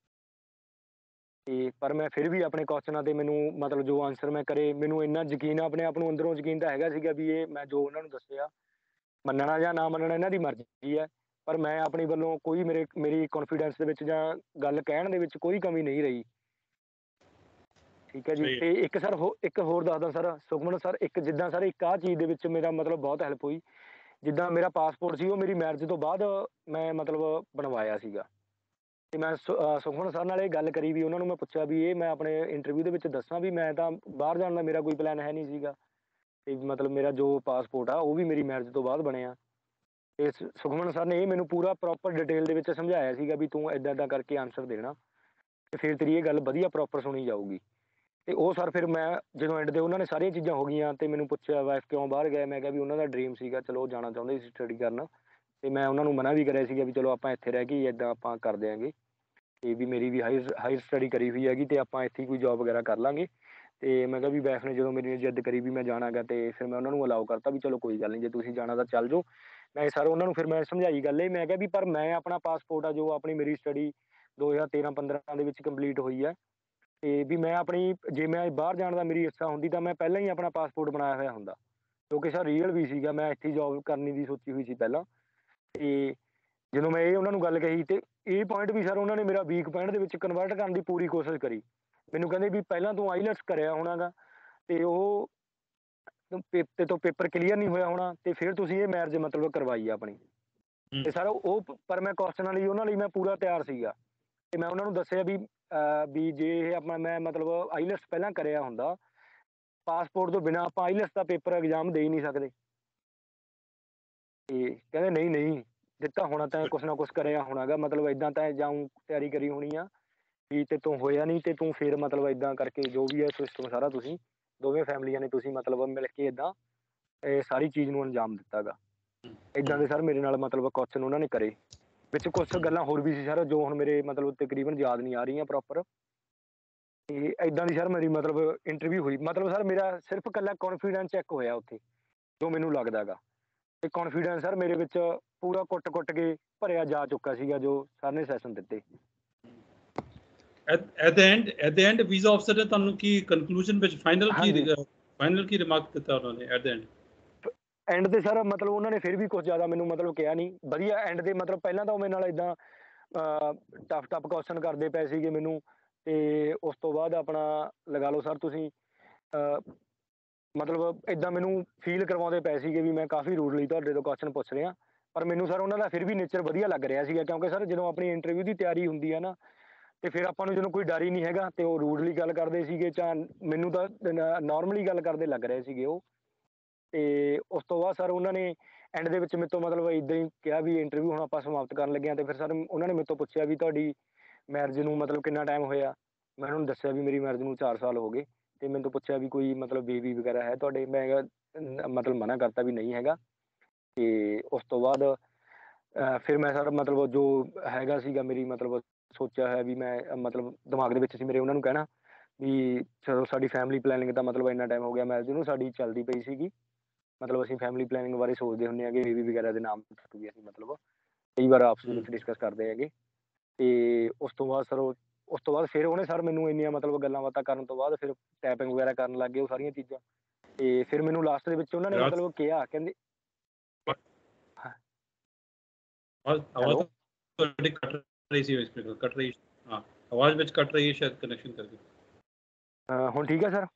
ਤੇ ਪਰ ਮੈਂ ਫਿਰ ਵੀ ਆਪਣੇ ਕੁਐਸਚਨਾਂ ਤੇ ਮੈਨੂੰ ਮਤਲਬ ਜੋ ਆਂਸਰ ਮੈਂ ਕਰੇ, ਮੈਨੂੰ ਇੰਨਾ ਯਕੀਨ ਆਪਣੇ ਆਪ ਨੂੰ ਅੰਦਰੋਂ ਯਕੀਨ ਤਾਂ ਹੈਗਾ ਸੀਗਾ ਵੀ ਇਹ ਮੈਂ ਜੋ ਉਹਨਾਂ ਨੂੰ ਦੱਸਿਆ, ਮੰਨਣਾ ਜਾਂ ਨਾ ਮੰਨਣਾ ਇਹਨਾਂ ਦੀ ਮਰਜ਼ੀ ਹੈ। ਪਰ ਮੈਂ ਆਪਣੀ ਵੱਲੋਂ ਕੋਈ ਮੇਰੀ ਕੌਨਫੀਡੈਂਸ ਦੇ ਵਿੱਚ ਜਾਂ ਗੱਲ ਕਹਿਣ ਦੇ ਵਿੱਚ ਕੋਈ ਕਮੀ ਨਹੀਂ ਰਹੀ। ਠੀਕ ਹੈ ਜੀ। ਸਹੀ ਹੈ। ਤੇ ਇੱਕ ਹੋਰ ਦੱਸਦਾ ਸਰ, ਸੁਖਮਨ ਸਰ, ਇੱਕ ਜਿੱਦਾਂ ਸਰ ਇੱਕ ਆਹ ਚੀਜ਼ ਦੇ ਵਿੱਚ ਮੇਰਾ ਮਤਲਬ ਬਹੁਤ ਹੈਲਪ ਹੋਈ। ਜਿੱਦਾਂ ਮੇਰਾ ਪਾਸਪੋਰਟ ਸੀ ਉਹ ਮੇਰੀ ਮੈਰਿਜ ਤੋਂ ਬਾਅਦ ਮੈਂ ਮਤਲਬ ਬਣਵਾਇਆ ਸੀਗਾ। ਤੇ ਮੈਂ ਸੁਖਮਨ ਸਰ ਨਾਲ ਇਹ ਗੱਲ ਕਰੀ ਵੀ ਉਹਨਾਂ ਨੂੰ ਮੈਂ ਪੁੱਛਿਆ ਵੀ ਇਹ ਮੈਂ ਆਪਣੇ ਇੰਟਰਵਿਊ ਦੇ ਵਿੱਚ ਦੱਸਾਂ ਵੀ ਮੈਂ ਤਾਂ ਬਾਹਰ ਜਾਣ ਦਾ ਮੇਰਾ ਕੋਈ ਪਲਾਨ ਹੈ ਨਹੀਂ ਸੀਗਾ। ਤੇ ਮਤਲਬ ਮੇਰਾ ਜੋ ਪਾਸਪੋਰਟ ਆ ਉਹ ਵੀ ਮੇਰੀ ਮੈਰਿਜ ਤੋਂ ਬਾਅਦ ਬਣਿਆ। ਤੇ ਸੁਖਮਨ ਸਰ ਨੇ ਇਹ ਮੈਨੂੰ ਪੂਰਾ ਪ੍ਰੋਪਰ ਡਿਟੇਲ ਦੇ ਵਿੱਚ ਸਮਝਾਇਆ ਸੀਗਾ ਵੀ ਤੂੰ ਏਦਾਂ ਏਦਾਂ ਕਰਕੇ ਆਂਸਰ ਦੇਣਾ ਤੇ ਫਿਰ ਤੇਰੀ ਇਹ ਗੱਲ ਵਧੀਆ ਪ੍ਰੋਪਰ ਸੁਣੀ ਜਾਊਗੀ। ਤੇ ਉਹ ਸਰ ਫਿਰ ਮੈਂ ਜਦੋਂ ਐਂਡ ਤੇ ਉਹਨਾਂ ਨੇ ਸਾਰੀਆਂ ਚੀਜ਼ਾਂ ਹੋ ਗਈਆਂ ਤੇ ਮੈਨੂੰ ਪੁੱਛਿਆ ਵਾਈਫ ਕਿਉਂ ਬਾਹਰ ਗਏ, ਮੈਂ ਕਿਹਾ ਵੀ ਉਹਨਾਂ ਦਾ ਡਰੀਮ ਸੀਗਾ, ਚਲੋ ਉਹ ਜਾਣਾ ਚਾਹੁੰਦੇ ਸੀ ਸਟੱਡੀ ਕਰਨ। ਤੇ ਮੈਂ ਉਹਨਾਂ ਨੂੰ ਮਨਾ ਵੀ ਕਰਿਆ ਸੀਗਾ ਵੀ ਚਲੋ ਆਪਾਂ ਇੱਥੇ ਰਹਿ ਕੇ ਏਦਾਂ ਆਪਾਂ ਕਰ ਦਿਆਂਗੇ। ਤੇ ਵੀ ਮੇਰੀ ਵੀ ਹਾਇਰ ਸਟੱਡੀ ਕਰੀ ਹੋਈ ਹੈਗੀ ਤੇ ਆਪਾਂ ਇੱਥੇ ਹੀ ਕੋਈ ਜੋਬ ਵਗੈਰਾ ਕਰ ਲਾਂਗੇ। ਤੇ ਮੈਂ ਕਿਹਾ ਵੀ ਵਾਈਫ ਨੇ ਜਦੋਂ ਮੇਰੀ ਜਿੱਦ ਕਰੀ ਵੀ ਮੈਂ ਜਾਣਾ ਗਾ ਤੇ ਫਿਰ ਮੈਂ ਉਹਨਾਂ ਨੂੰ ਅਲਾਓ ਕਰਤਾ ਵੀ ਚਲੋ ਕੋਈ ਗੱਲ ਨਹੀਂ, ਜੇ ਤੁਸੀਂ ਜਾਣਾ ਤਾਂ ਚੱਲ ਜਾਓ। ਮੈਂ ਸਰ ਉਹਨਾਂ ਨੂੰ ਫਿਰ ਮੈਂ ਸਮਝਾਈ ਗੱਲ ਇਹ, ਮੈਂ ਕਿਹਾ ਵੀ ਪਰ ਮੈਂ ਆਪਣਾ ਪਾਸਪੋਰਟ ਆ ਜੋ ਆਪਣੀ ਮੇਰੀ ਸਟੱਡੀ 2013-15 ਦੇ ਵਿੱਚ ਕੰਪਲੀਟ ਹੋਈ ਹੈ। ਤੇ ਵੀ ਮੈਂ ਆਪਣੀ ਜੇ ਮੈਂ ਬਾਹਰ ਜਾਣ ਦਾ ਮੇਰੀ ਇੱਛਾ ਹੁੰਦੀ ਤਾਂ ਮੈਂ ਪਹਿਲਾਂ ਹੀ ਆਪਣਾ ਪਾਸਪੋਰਟ ਬਣਾਇਆ ਹੋਇਆ ਹੁੰਦਾ, ਕਿਉਂਕਿ ਸਰ ਰੀਅਲ ਵੀ ਸੀਗਾ, ਮੈਂ ਇੱਥੇ ਜੋਬ ਕਰਨੀ ਦੀ ਸੋਚੀ ਹੋਈ ਸੀ ਪਹਿਲਾਂ। ਤੇ ਜਦੋਂ ਮੈਂ ਇਹ ਉਹਨਾਂ ਨੂੰ ਗੱਲ ਕਹੀ ਤੇ ਇਹ ਪੁਆਇੰਟ ਵੀ ਸਰ ਉਹਨਾਂ ਨੇ ਮੇਰਾ ਵੀਕ ਪੁਆਇੰਟ ਦੇ ਵਿੱਚ ਕਨਵਰਟ ਕਰਨ ਦੀ ਪੂਰੀ ਕੋਸ਼ਿਸ਼ ਕਰੀ। ਮੈਨੂੰ ਕਹਿੰਦੇ ਵੀ ਪਹਿਲਾਂ ਤੂੰ ਆਈਲੈਟਸ ਕਰਿਆ ਹੋਣਾ ਗਾ ਤੇ ਉਹ ਤੇ ਤੋਂ ਪੇਪਰ ਕਲੀਅਰ ਨਹੀਂ ਹੋਇਆ ਹੋਣਾ ਤੇ ਫਿਰ ਤੁਸੀਂ ਇਹ ਮੈਰਿਜ ਮਤਲਬ ਕਰਵਾਈ ਆ ਆਪਣੀ। ਤੇ ਸਰ ਪਰ ਮੈਂ ਕੁਐਸਚਨਾਂ ਲਈ ਉਹਨਾਂ ਲਈ ਮੈਂ ਪੂਰਾ ਤਿਆਰ ਸੀਗਾ। ਤੇ ਮੈਂ ਉਹਨਾਂ ਨੂੰ ਦੱਸਿਆ ਵੀ ਜੇ ਇਹ ਆਪਣਾ ਮੈਂ ਮਤਲਬ ਆਈਲੈਟਸ ਪਹਿਲਾਂ ਕਰਿਆ ਹੁੰਦਾ, ਪਾਸਪੋਰਟ ਤੋਂ ਬਿਨਾਂ ਆਪਾਂ ਆਈਲੈਟਸ ਦਾ ਪੇਪਰ ਐਗਜ਼ਾਮ ਦੇ ਹੀ ਨਹੀਂ ਸਕਦੇ। ਤੇ ਕਹਿੰਦੇ ਨਹੀਂ ਨਹੀਂ ਦਿੱਤਾ ਹੋਣਾ ਤਾਂ ਕੁਛ ਨਾ ਕੁਛ ਕਰਿਆ ਹੋਣਾ ਗਾ, ਮਤਲਬ ਏਦਾਂ ਤਾਂ ਜਾਊਂ ਤਿਆਰੀ ਕਰੀ ਹੋਣੀ ਆ ਵੀ ਤੇ ਤੂੰ ਹੋਇਆ ਨਹੀਂ ਤੇ ਤੂੰ ਫਿਰ ਮਤਲਬ ਏਦਾਂ ਕਰਕੇ ਜੋ ਵੀ ਹੈ ਸਿਸਟਮ ਸਾਰਾ ਤੁਸੀਂ ਦੋਵੇਂ ਫੈਮਲੀਆਂ ਨੇ ਤੁਸੀਂ ਮਤਲਬ ਮਿਲ ਕੇ ਏਦਾਂ ਇਹ ਸਾਰੀ ਚੀਜ਼ ਨੂੰ ਅੰਜਾਮ ਦਿੱਤਾ ਗਾ। ਏਦਾਂ ਦੇ ਸਰ ਮੇਰੇ ਨਾਲ ਮਤਲਬ ਕੁਐਸਚਨ ਉਹਨਾਂ ਨੇ ਕਰੇ। ਵਿੱਚ ਕੁਛ ਗੱਲਾਂ ਹੋਰ ਵੀ ਸੀ ਸਰ ਜੋ ਹੁਣ ਮੇਰੇ ਮਤਲਬ ਤਕਰੀਬਨ ਯਾਦ ਨਹੀਂ ਆ ਰਹੀਆਂ ਪ੍ਰੋਪਰ। ਤੇ ਏਦਾਂ ਦੀ ਸਰ ਮੇਰੀ ਮਤਲਬ ਇੰਟਰਵਿਊ ਹੋਈ, ਮਤਲਬ ਸਰ ਮੇਰਾ ਸਿਰਫ ਇਕੱਲਾ ਕੌਨਫੀਡੈਂਸ ਚੈੱਕ ਹੋਇਆ ਉੱਥੇ, ਜੋ ਮੈਨੂੰ ਲੱਗਦਾ ਗਾ। ਤੇ ਕੌਨਫੀਡੈਂਸ ਸਰ ਮੇਰੇ ਵਿੱਚ ਪੂਰਾ ਕੁੱਟ ਕੇ ਭਰਿਆ ਜਾ ਚੁੱਕਾ ਸੀਗਾ ਜੋ ਸਰ ਨੇ ਸੈਸ਼ਨ ਦਿੱਤੇ। ਐਟ ਦ ਐਂਡ ਵੀਜ਼ਾ ਅਫਸਰ ਨੇ ਤੁਹਾਨੂੰ ਕੀ ਕਨਕਲੂਜਨ ਵਿੱਚ ਹਾਂਜੀ ਫਾਈਨਲ ਕੀ ਰਿਮਾਰਕ ਦਿੱਤਾ ਉਹਨਾਂ ਨੇ ਐਟ ਦ ਐਂਡ? ਐਂਡ ਤੇ ਸਰ ਮਤਲਬ ਉਹਨਾਂ ਨੇ ਫਿਰ ਵੀ ਕੁਛ ਜ਼ਿਆਦਾ ਮੈਨੂੰ ਮਤਲਬ ਕਿਹਾ ਨਹੀਂ, ਵਧੀਆ ਐਂਡ ਤੇ ਮਤਲਬ ਪਹਿਲਾਂ ਤਾਂ ਉਹ ਮੇਰੇ ਨਾਲ ਏਦਾਂ ਟਫ ਕੁਐਸਚਨ ਕਰਦੇ ਪਏ ਸੀਗੇ ਮੈਨੂੰ। ਤੇ ਉਸ ਤੋਂ ਬਾਅਦ ਆਪਣਾ ਲਗਾ ਲਓ ਸਰ ਤੁਸੀਂ ਮਤਲਬ ਏਦਾਂ ਮੈਨੂੰ ਫੀਲ ਕਰਵਾਉਂਦੇ ਪਏ ਸੀਗੇ ਵੀ ਮੈਂ ਕਾਫ਼ੀ ਰੂਡਲੀ ਤੁਹਾਡੇ ਤੋਂ ਕੁਐਸਚਨ ਪੁੱਛ ਰਿਹਾ। ਪਰ ਮੈਨੂੰ ਸਰ ਉਹਨਾਂ ਦਾ ਫਿਰ ਵੀ ਨੇਚਰ ਵਧੀਆ ਲੱਗ ਰਿਹਾ ਸੀਗਾ, ਕਿਉਂਕਿ ਸਰ ਜਦੋਂ ਆਪਣੀ ਇੰਟਰਵਿਊ ਦੀ ਤਿਆਰੀ ਹੁੰਦੀ ਹੈ ਨਾ ਤੇ ਫਿਰ ਆਪਾਂ ਨੂੰ ਜਦੋਂ ਕੋਈ ਡਰ ਹੀ ਨਹੀਂ ਹੈਗਾ ਤੇ ਉਹ ਰੂਡਲੀ ਗੱਲ ਕਰਦੇ ਸੀਗੇ ਜਾਂ ਮੈਨੂੰ ਤਾਂ ਨੋਰਮਲੀ ਗੱਲ ਕਰਦੇ ਲੱਗ ਰਹੇ ਸੀਗੇ ਉਹ। ਤੇ ਉਸ ਤੋਂ ਬਾਅਦ ਸਰ ਉਹਨਾਂ ਨੇ ਐਂਡ ਦੇ ਵਿੱਚ ਮੇਰੇ ਤੋਂ ਮਤਲਬ ਇੱਦਾਂ ਹੀ ਕਿਹਾ ਵੀ ਇੰਟਰਵਿਊ ਹੁਣ ਆਪਾਂ ਸਮਾਪਤ ਕਰਨ ਲੱਗੇ ਹਾਂ। ਤੇ ਫਿਰ ਸਰ ਉਹਨਾਂ ਨੇ ਮੇਰੇ ਤੋਂ ਪੁੱਛਿਆ ਵੀ ਤੁਹਾਡੀ ਮੈਰਿਜ ਨੂੰ ਮਤਲਬ ਕਿੰਨਾ ਟਾਈਮ ਹੋਇਆ। ਮੈਂ ਉਹਨਾਂ ਨੂੰ ਦੱਸਿਆ ਵੀ ਮੇਰੀ ਮੈਰਿਜ ਨੂੰ 4 ਸਾਲ ਹੋ ਗਏ। ਤੇ ਮੈਨੂੰ ਤੋਂ ਪੁੱਛਿਆ ਵੀ ਕੋਈ ਮਤਲਬ ਬੇਬੀ ਵਗੈਰਾ ਹੈ ਤੁਹਾਡੇ, ਮੈਂ ਮਤਲਬ ਮਨਾ ਕਰਤਾ ਵੀ ਨਹੀਂ ਹੈਗਾ। ਤੇ ਉਸ ਤੋਂ ਬਾਅਦ ਫਿਰ ਮੈਂ ਸਰ ਮਤਲਬ ਜੋ ਹੈਗਾ ਸੀਗਾ ਮੇਰੀ ਮਤਲਬ ਸੋਚਿਆ ਹੋਇਆ ਵੀ ਮੈਂ ਮਤਲਬ ਦਿਮਾਗ ਦੇ ਵਿੱਚ ਸੀ ਮੇਰੇ ਉਹਨਾਂ ਨੂੰ ਕਹਿਣਾ ਵੀ ਚਲੋ ਸਾਡੀ ਫੈਮਿਲੀ ਪਲੈਨਿੰਗ ਦਾ ਮਤਲਬ ਇੰਨਾ ਟਾਈਮ ਹੋ ਗਿਆ ਮੈਰਿਜ ਨੂੰ ਸਾਡੀ ਚੱਲਦੀ ਪਈ ਸੀਗੀ। ਮਤਲਬ ਅਸੀਂ ਫੈਮਿਲੀ ਪਲੈਨਿੰਗ ਬਾਰੇ ਸੋਚਦੇ ਹੁੰਦੇ ਹੈਗੇ ਬੇਬੀ ਵਗੈਰਾ ਦੇ ਨਾਮ ਵੀ ਅਸੀਂ ਮਤਲਬ ਕਈ ਵਾਰ ਆਪਸ ਦੇ ਵਿੱਚ ਡਿਸਕਸ ਕਰਦੇ ਹੈਗੇ। ਤੇ ਉਸ ਤੋਂ ਬਾਅਦ ਫਿਰ ਉਹਨੇ ਸਰ ਮੈਨੂੰ ਇੰਨੀਆਂ ਮਤਲਬ ਗੱਲਾਂ ਬਾਤਾਂ ਕਰਨ ਤੋਂ ਬਾਅਦ ਫਿਰ ਟੈਪਿੰਗ ਵਗੈਰਾ ਕਰਨ ਲੱਗ ਗਏ ਉਹ ਸਾਰੀਆਂ ਚੀਜ਼ਾਂ। ਤੇ ਫਿਰ ਮੈਨੂੰ ਲਾਸਟ ਦੇ ਵਿੱਚ ਉਹਨਾਂ ਨੇ ਮਤਲਬ ਕਿਹਾ ਕਹਿੰਦੇ ਆਵਾਜ਼ ਹੈਲੋ ਤੁਹਾਡੀ ਕੱਟ ਰਹੀ ਸੀ, ਕੱਟ ਰਹੀ ਹਾਂ ਆਵਾਜ਼ ਵਿੱਚ ਕੱਟ ਰਹੀ ਹੈ ਸ਼ਾਇਦ ਕਨੈਕਸ਼ਨ ਕਰਕੇ। ਹੁਣ ਠੀਕ ਹੈ ਸਰ?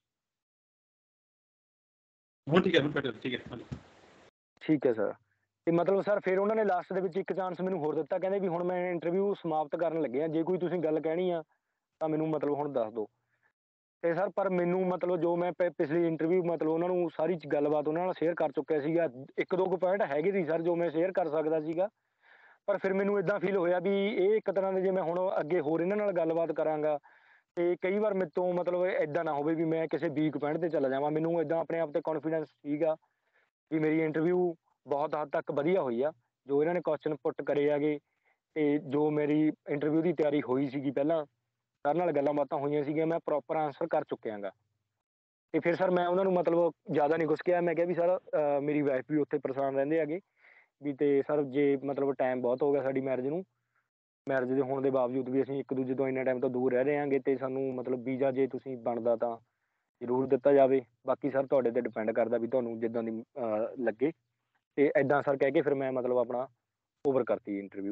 ਹੁਣ ਠੀਕ ਹੈ, ਹੁਣ better, ਠੀਕ ਹੈ। ਠੀਕ ਹੈ ਸਰ। ਤੇ ਮਤਲਬ ਸਰ ਫਿਰ ਉਹਨਾਂ ਨੇ ਲਾਸਟ ਦੇ ਵਿੱਚ ਇੱਕ ਚਾਂਸ ਮੈਨੂੰ ਹੋਰ ਦਿੱਤਾ, ਕਹਿੰਦੇ ਵੀ ਹੁਣ ਮੈਂ ਇੰਟਰਵਿਊ ਸਮਾਪਤ ਕਰਨ ਲੱਗੇ ਹਾਂ, ਜੇ ਕੋਈ ਤੁਸੀਂ ਗੱਲ ਕਹਿਣੀ ਆ ਤਾਂ ਮੈਨੂੰ ਮਤਲਬ ਹੁਣ ਦੱਸ ਦਿਓ। ਤੇ ਸਰ ਪਰ ਮੈਨੂੰ ਮਤਲਬ ਜੋ ਮੈਂ ਪਿਛਲੀ ਇੰਟਰਵਿਊ ਮਤਲਬ ਉਹਨਾਂ ਨੂੰ ਸਾਰੀ ਗੱਲਬਾਤ ਉਹਨਾਂ ਨਾਲ ਸ਼ੇਅਰ ਕਰ ਚੁੱਕਿਆ ਸੀਗਾ। 1-2 ਕੁ ਪੁਆਇੰਟ ਹੈਗੇ ਸੀ ਸਰ ਜੋ ਮੈਂ ਸ਼ੇਅਰ ਕਰ ਸਕਦਾ ਸੀਗਾ। ਪਰ ਫਿਰ ਮੈਨੂੰ ਏਦਾਂ ਫੀਲ ਹੋਇਆ ਵੀ ਇਹ ਇੱਕ ਤਰ੍ਹਾਂ ਦੇ ਜੇ ਮੈਂ ਹੁਣ ਅੱਗੇ ਹੋਰ ਇਹਨਾਂ ਨਾਲ ਗੱਲਬਾਤ ਕਰਾਂਗਾ ਤੇ ਕਈ ਵਾਰ ਮੇਰੇ ਤੋਂ ਮਤਲਬ ਏਦਾਂ ਨਾ ਹੋਵੇ ਵੀ ਮੈਂ ਕਿਸੇ ਵੀਕ ਪੁਆਇੰਟ ਤੇ ਚਲਾ ਜਾਵਾਂ। ਮੈਨੂੰ ਏਦਾਂ ਆਪਣੇ ਆਪ ਤੇ ਕੌਨਫੀਡੈਂਸ ਸੀਗਾ ਵੀ ਮੇਰੀ ਇੰਟਰਵਿਊ ਬਹੁਤ ਹੱਦ ਤੱਕ ਵਧੀਆ ਹੋਈ ਆ। ਜੋ ਇਹਨਾਂ ਨੇ ਕੁਐਸਚਨ ਪੁੱਟ ਕਰੇ ਹੈਗੇ ਤੇ ਜੋ ਮੇਰੀ ਇੰਟਰਵਿਊ ਦੀ ਤਿਆਰੀ ਹੋਈ ਸੀਗੀ ਪਹਿਲਾਂ, ਸਰ ਨਾਲ ਗੱਲਾਂ ਬਾਤਾਂ ਹੋਈਆਂ ਸੀਗੀਆਂ, ਮੈਂ ਪ੍ਰੋਪਰ ਆਂਸਰ ਕਰ ਚੁੱਕਿਆ ਗਾ। ਤੇ ਫਿਰ ਸਰ ਮੈਂ ਉਹਨਾਂ ਨੂੰ ਮਤਲਬ ਜ਼ਿਆਦਾ ਨਹੀਂ ਕੁਛ ਕਿਹਾ। ਮੈਂ ਕਿਹਾ ਵੀ ਸਰ ਮੇਰੀ ਵਾਈਫ ਵੀ ਉੱਥੇ ਪਰੇਸ਼ਾਨ ਰਹਿੰਦੇ ਹੈਗੇ ਵੀ, ਤੇ ਸਰ ਜੇ ਮਤਲਬ ਟਾਈਮ ਬਹੁਤ ਹੋ ਗਿਆ ਸਾਡੀ ਮੈਰਿਜ ਦੇ ਹੋਣ ਦੇ ਬਾਵਜੂਦ ਵੀ ਅਸੀਂ ਇੱਕ ਦੂਜੇ ਤੋਂ ਇੰਨੇ ਟਾਈਮ ਤੋਂ ਦੂਰ ਰਹਿ ਰਹੇ ਹਾਂਗੇ, ਤੇ ਸਾਨੂੰ ਮਤਲਬ ਵੀਜ਼ਾ ਜੇ ਤੁਸੀਂ ਬਣਦਾ ਤਾਂ ਜ਼ਰੂਰ ਦਿੱਤਾ ਜਾਵੇ। ਬਾਕੀ ਸਰ ਤੁਹਾਡੇ ਤੇ ਡਿਪੈਂਡ ਕਰਦਾ ਵੀ ਤੁਹਾਨੂੰ ਜਿੱਦਾਂ ਦੀ ਲੱਗੇ। ਤੇ ਏਦਾਂ ਸਰ ਕਹਿ ਕੇ ਫਿਰ ਮੈਂ ਮਤਲਬ ਆਪਣਾ ਓਵਰ ਕਰਤੀ ਇੰਟਰਵਿਊ।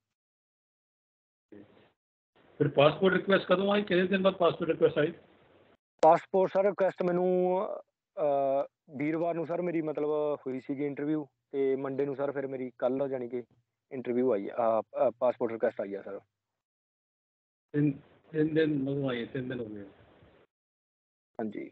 ਫਿਰ ਪਾਸਪੋਰਟ ਰਿਕੁਐਸਟ ਕਦੋਂ ਆਈ? ਕਿੰਨੇ ਦਿਨ ਬਾਅਦ ਪਾਸਪੋਰਟ ਰਿਕੁਐਸਟ ਆਈ? ਪਾਸਪੋਰਟ ਸਰ ਰਿਕੁਐਸਟ ਮੈਨੂੰ ਵੀਰਵਾਰ ਨੂੰ ਸਰ ਮੇਰੀ ਮਤਲਬ ਹੋਈ ਸੀਗੀ ਇੰਟਰਵਿਊ, ਤੇ ਮੰਡੇ ਨੂੰ ਸਰ ਫਿਰ ਮੇਰੀ ਕੱਲ੍ਹ ਜਾਣੀ ਕਿ ਇੰਟਰਵਿਊ ਆਈ ਆ, ਪਾਸਪੋਰਟ ਰਿਕੁਐਸਟ ਆਈ ਆ ਸਰ। ਤਿੰਨ ਤਿੰਨ ਦਿਨ ਮਗਰੋਂ ਆਈ, 3 ਦਿਨ ਹੋ ਗਏ। ਹਾਂਜੀ।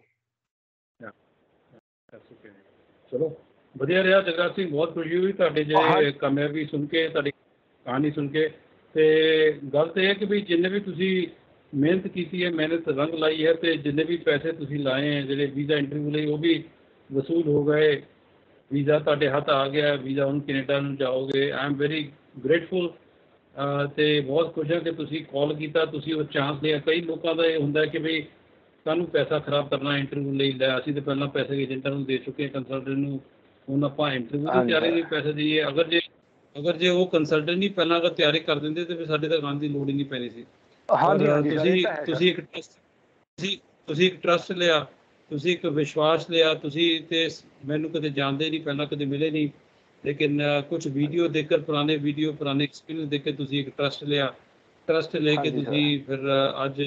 ਚਲੋ ਵਧੀਆ ਰਿਹਾ ਜਗਰਾਜ ਸਿੰਘ, ਬਹੁਤ ਖੁਸ਼ੀ ਹੋਈ ਤੁਹਾਡੇ ਜੇ ਕਾਮਯਾਬੀ ਸੁਣ ਕੇ, ਤੁਹਾਡੀ ਕਹਾਣੀ ਸੁਣ ਕੇ। ਤੇ ਗੱਲ ਤਾਂ ਇਹ ਹੈ ਕਿ ਵੀ ਜਿੰਨੇ ਵੀ ਤੁਸੀਂ ਮਿਹਨਤ ਕੀਤੀ ਹੈ, ਮਿਹਨਤ ਰੰਗ ਲਾਈ ਹੈ, ਤੇ ਜਿੰਨੇ ਵੀ ਪੈਸੇ ਤੁਸੀਂ ਲਾਏ ਹੈ ਜਿਹੜੇ ਵੀਜ਼ਾ ਇੰਟਰਵਿਊ ਲਈ, ਉਹ ਵੀ ਵਸੂਲ ਹੋ ਗਏ। ਵੀਜ਼ਾ ਤੁਹਾਡੇ ਹੱਥ ਆ ਗਿਆ, ਵੀਜ਼ਾ ਹੁਣ ਕੈਨੇਡਾ ਨੂੰ ਜਾਓਗੇ। I am very grateful. ਅਤੇ ਬਹੁਤ ਖੁਸ਼ ਹਾਂ ਕਿ ਤੁਸੀਂ ਕਾਲ ਕੀਤਾ, ਤੁਸੀਂ ਉਹ ਚਾਂਸ ਲਿਆ। ਕਈ ਲੋਕਾਂ ਦਾ ਇਹ ਹੁੰਦਾ ਕਿ ਵੀ ਸਾਨੂੰ ਪੈਸਾ ਖਰਾਬ ਕਰਨਾ ਇੰਟਰਵਿਊ ਲਈ, ਲੈ ਅਸੀਂ ਤਾਂ ਪਹਿਲਾਂ ਪੈਸੇ ਏਜੰਟਾਂ ਨੂੰ ਦੇ ਚੁੱਕੇ, ਕੰਸਲਟੈਂਟ ਨੂੰ, ਹੁਣ ਆਪਾਂ ਇੰਟਰਵਿਊ ਦੀ ਹਾਂਜੀ ਤਿਆਰੀ ਸਰ। ਲਈ ਪੈਸੇ ਦੇਈਏ। ਅਗਰ ਜੇ ਉਹ ਕੰਸਲਟੈਂਟ ਹੀ ਪਹਿਲਾਂ ਅਗਰ ਤਿਆਰੀ ਕਰ ਦਿੰਦੇ ਤਾਂ ਫਿਰ ਸਾਡੇ ਤੱਕ ਆਉਣ ਦੀ ਲੋੜ ਹੀ ਨਹੀਂ ਪੈਣੀ ਸੀ। ਪਰ ਹਾਂਜੀ ਹਾਂਜੀ ਸਰ, ਇਹ ਤੁਸੀਂ ਤਾਂ ਹੈ ਸਰ। ਤੁਸੀਂ ਇੱਕ ਤੁਸੀਂ ਇੱਕ ਟਰਸਟ ਲਿਆ, ਤੁਸੀਂ ਇੱਕ ਵਿਸ਼ਵਾਸ ਲਿਆ। ਤੁਸੀਂ ਤੇ ਮੈਨੂੰ ਕਦੇ ਜਾਣਦੇ ਨਹੀਂ, ਪਹਿਲਾਂ ਕਦੇ ਮਿਲੇ ਨਹੀਂ, ਲੇਕਿਨ ਕੁਛ ਵੀਡੀਓ ਦੇਖ ਕਰ, ਪੁਰਾਣੇ ਐਕਸਪੀਰੀਅੰਸ ਦੇਖ ਕੇ ਤੁਸੀਂ ਇੱਕ ਟਰਸਟ ਲਿਆ। ਟਰਸਟ ਲੈ ਕੇ ਹਾਂਜੀ ਸਰ। ਤੁਸੀਂ ਫਿਰ ਅੱਜ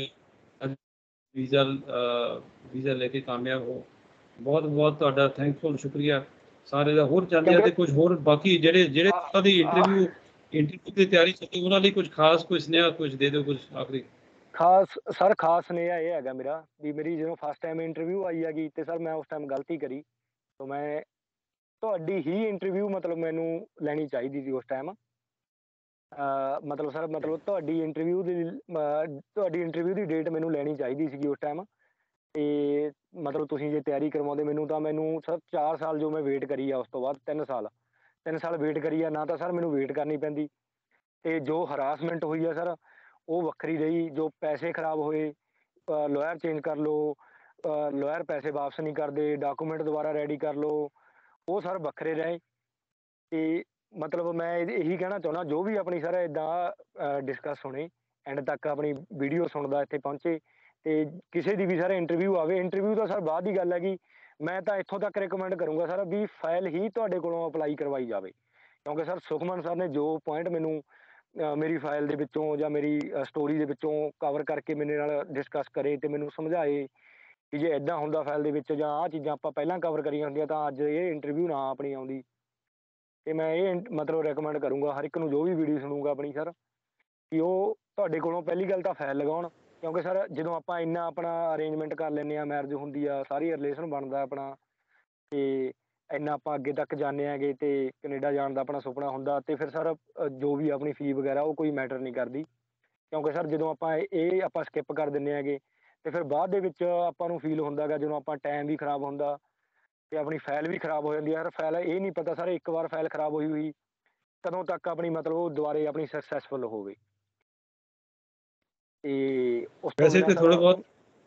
ਵੀਜ਼ਾ ਲੈ ਕੇ ਕਾਮਯਾਬ ਹੋ। ਬਹੁਤ ਬਹੁਤ ਤੁਹਾਡਾ ਥੈਂਕਫੁਲ, ਸ਼ੁਕਰੀਆ ਸਾਰੇ ਦਾ। ਹੋਰ ਚਾਹੁੰਦੇ ਆ ਕਿਉਂਕਿ ਤੇ ਕੁਝ ਹੋਰ ਬਾਕੀ ਜਿਹੜੇ ਉਹਨਾਂ ਦੀ ਇੰਟਰਵਿਊ ਦੀ ਤਿਆਰੀ ਚੱਲਦੀ, ਉਹਨਾਂ ਲਈ ਕੁਝ ਖਾਸ, ਕੋਈ ਸੁਨੇਹਾ ਕੁਝ ਦੇ ਦਿਓ, ਕੁਝ ਆਖਰੀ। ਖਾਸ ਸੁਨੇਹਾ ਇਹ ਹੈਗਾ ਮੇਰਾ ਵੀ, ਮੇਰੀ ਜਦੋਂ ਫਸਟ ਟਾਈਮ ਇੰਟਰਵਿਊ ਆਈ ਹੈਗੀ ਤੇ ਸਰ ਮੈਂ ਉਸ ਟਾਈਮ ਗਲਤੀ ਕਰੀ। ਤਾਂ ਮੈਂ ਤੁਹਾਡੀ ਹੀ ਇੰਟਰਵਿਊ ਮਤਲਬ ਮੈਨੂੰ ਲੈਣੀ ਚਾਹੀਦੀ ਸੀ ਉਸ ਟਾਈਮ। ਮਤਲਬ ਸਰ ਮਤਲਬ ਤੁਹਾਡੀ ਇੰਟਰਵਿਊ ਦੀ ਡੇਟ ਮੈਨੂੰ ਲੈਣੀ ਚਾਹੀਦੀ ਸੀਗੀ ਉਸ ਟਾਈਮ। ਤੇ ਮਤਲਬ ਤੁਸੀਂ ਜੇ ਤਿਆਰੀ ਕਰਵਾਉਂਦੇ ਮੈਨੂੰ, ਤਾਂ ਮੈਨੂੰ ਸਰ 4 ਸਾਲ ਜੋ ਮੈਂ ਵੇਟ ਕਰੀ ਆ, ਉਸ ਤੋਂ ਬਾਅਦ 3 ਸਾਲ ਵੇਟ ਕਰੀ ਆ ਨਾ, ਤਾਂ ਸਰ ਮੈਨੂੰ ਵੇਟ ਕਰਨੀ ਪੈਂਦੀ। ਤੇ ਜੋ ਹਰਾਸਮੈਂਟ ਹੋਈ ਆ ਸਰ, ਉਹ ਵੱਖਰੀ ਰਹੀ। ਜੋ ਪੈਸੇ ਖਰਾਬ ਹੋਏ, ਲਾਇਰ ਚੇਂਜ ਕਰ ਲਓ, ਲਾਇਰ ਪੈਸੇ ਵਾਪਸ ਨਹੀਂ ਕਰਦੇ, ਡਾਕੂਮੈਂਟ ਦੁਬਾਰਾ ਰੈਡੀ ਕਰ ਲਓ, ਉਹ ਸਰ ਵੱਖਰੇ ਰਹੇ। ਤੇ ਮਤਲਬ ਮੈਂ ਇਹੀ ਕਹਿਣਾ ਚਾਹੁੰਦਾ, ਜੋ ਵੀ ਆਪਣੀ ਸਰ ਇੱਦਾਂ ਡਿਸਕਸ ਹੋਣੇ, ਐਂਡ ਤੱਕ ਆਪਣੀ ਵੀਡੀਓ ਸੁਣਦਾ ਇੱਥੇ ਪਹੁੰਚੇ, ਤੇ ਕਿਸੇ ਦੀ ਵੀ ਸਰ ਇੰਟਰਵਿਊ ਆਵੇ, ਇੰਟਰਵਿਊ ਤਾਂ ਸਰ ਬਾਅਦ ਦੀ ਗੱਲ ਹੈਗੀ। ਮੈਂ ਤਾਂ ਇੱਥੋਂ ਤੱਕ ਰਿਕਮੈਂਡ ਕਰੂੰਗਾ ਸਰ ਵੀ ਫਾਈਲ ਹੀ ਤੁਹਾਡੇ ਕੋਲੋਂ ਅਪਲਾਈ ਕਰਵਾਈ ਜਾਵੇ। ਕਿਉਂਕਿ ਸਰ ਸੁਖਮਨ ਸਰ ਨੇ ਜੋ ਪੁਆਇੰਟ ਮੈਨੂੰ ਮੇਰੀ ਫਾਈਲ ਦੇ ਵਿੱਚੋਂ ਜਾਂ ਮੇਰੀ ਸਟੋਰੀ ਦੇ ਵਿੱਚੋਂ ਕਵਰ ਕਰਕੇ ਮੇਰੇ ਨਾਲ ਡਿਸਕਸ ਕਰੇ, ਤੇ ਮੈਨੂੰ ਸਮਝਾਏ ਕਿ ਜੇ ਇੱਦਾਂ ਹੁੰਦਾ ਫਾਈਲ ਦੇ ਵਿੱਚ, ਜਾਂ ਆਹ ਚੀਜ਼ਾਂ ਆਪਾਂ ਪਹਿਲਾਂ ਕਵਰ ਕਰੀਆਂ ਹੁੰਦੀਆਂ, ਤਾਂ ਅੱਜ ਇਹ ਇੰਟਰਵਿਊ ਨਾ ਆਪਣੀ ਆਉਂਦੀ। ਤੇ ਮੈਂ ਇਹ ਮਤਲਬ ਰਿਕਮੈਂਡ ਕਰੂੰਗਾ ਹਰ ਇੱਕ ਨੂੰ, ਜੋ ਵੀ ਵੀਡੀਓ ਸੁਣੂਗਾ ਆਪਣੀ ਸਰ, ਕਿ ਉਹ ਤੁਹਾਡੇ ਕੋਲੋਂ ਪਹਿਲੀ ਗੱਲ ਤਾਂ ਫਾਈਲ ਲਗਾਉਣ। ਕਿਉਂਕਿ ਸਰ ਜਦੋਂ ਆਪਾਂ ਇੰਨਾ ਆਪਣਾ ਅਰੇਂਜਮੈਂਟ ਕਰ ਲੈਂਦੇ ਹਾਂ, ਮੈਰਿਜ ਹੁੰਦੀ ਆ, ਸਾਰੀ ਰਿਲੇਸ਼ਨ ਬਣਦਾ ਆਪਣਾ, ਤੇ ਇੰਨਾ ਆਪਾਂ ਅੱਗੇ ਤੱਕ ਜਾਂਦੇ ਹੈਗੇ, ਤੇ ਕੈਨੇਡਾ ਜਾਣ ਦਾ ਆਪਣਾ ਸੁਪਨਾ ਹੁੰਦਾ, ਤੇ ਫਿਰ ਸਰ ਜੋ ਵੀ ਆਪਣੀ ਫੀ ਵਗੈਰਾ ਉਹ ਕੋਈ ਮੈਟਰ ਨਹੀਂ ਕਰਦੀ। ਕਿਉਂਕਿ ਸਰ ਜਦੋਂ ਆਪਾਂ ਸਕਿਪ ਕਰ ਦਿੰਦੇ ਹੈਗੇ, ਤੇ ਫਿਰ ਬਾਅਦ ਦੇ ਵਿੱਚ ਆਪਾਂ ਨੂੰ ਫੀਲ ਹੁੰਦਾ ਗਾ, ਜਦੋਂ ਆਪਾਂ ਟਾਈਮ ਵੀ ਖਰਾਬ ਹੁੰਦਾ, ਤੇ ਆਪਣੀ ਫਾਈਲ ਵੀ ਖਰਾਬ ਹੋ ਜਾਂਦੀ ਹੈ। ਸਰ ਫਾਈਲ ਇਹ ਨਹੀਂ ਪਤਾ ਸਰ, ਇੱਕ ਵਾਰ ਫਾਈਲ ਖਰਾਬ ਹੋਈ ਕਦੋਂ ਤੱਕ ਆਪਣੀ ਮਤਲਬ ਉਹ ਦੁਬਾਰੇ ਆਪਣੀ ਸਕਸੈਸਫੁਲ ਹੋਵੇ। ਤੇ ਉਸ ਤੋਂ ਪੈਸੇ ਬਿਨਾਂ ਤੇ ਸਰ ਥੋੜੇ ਬਹੁਤ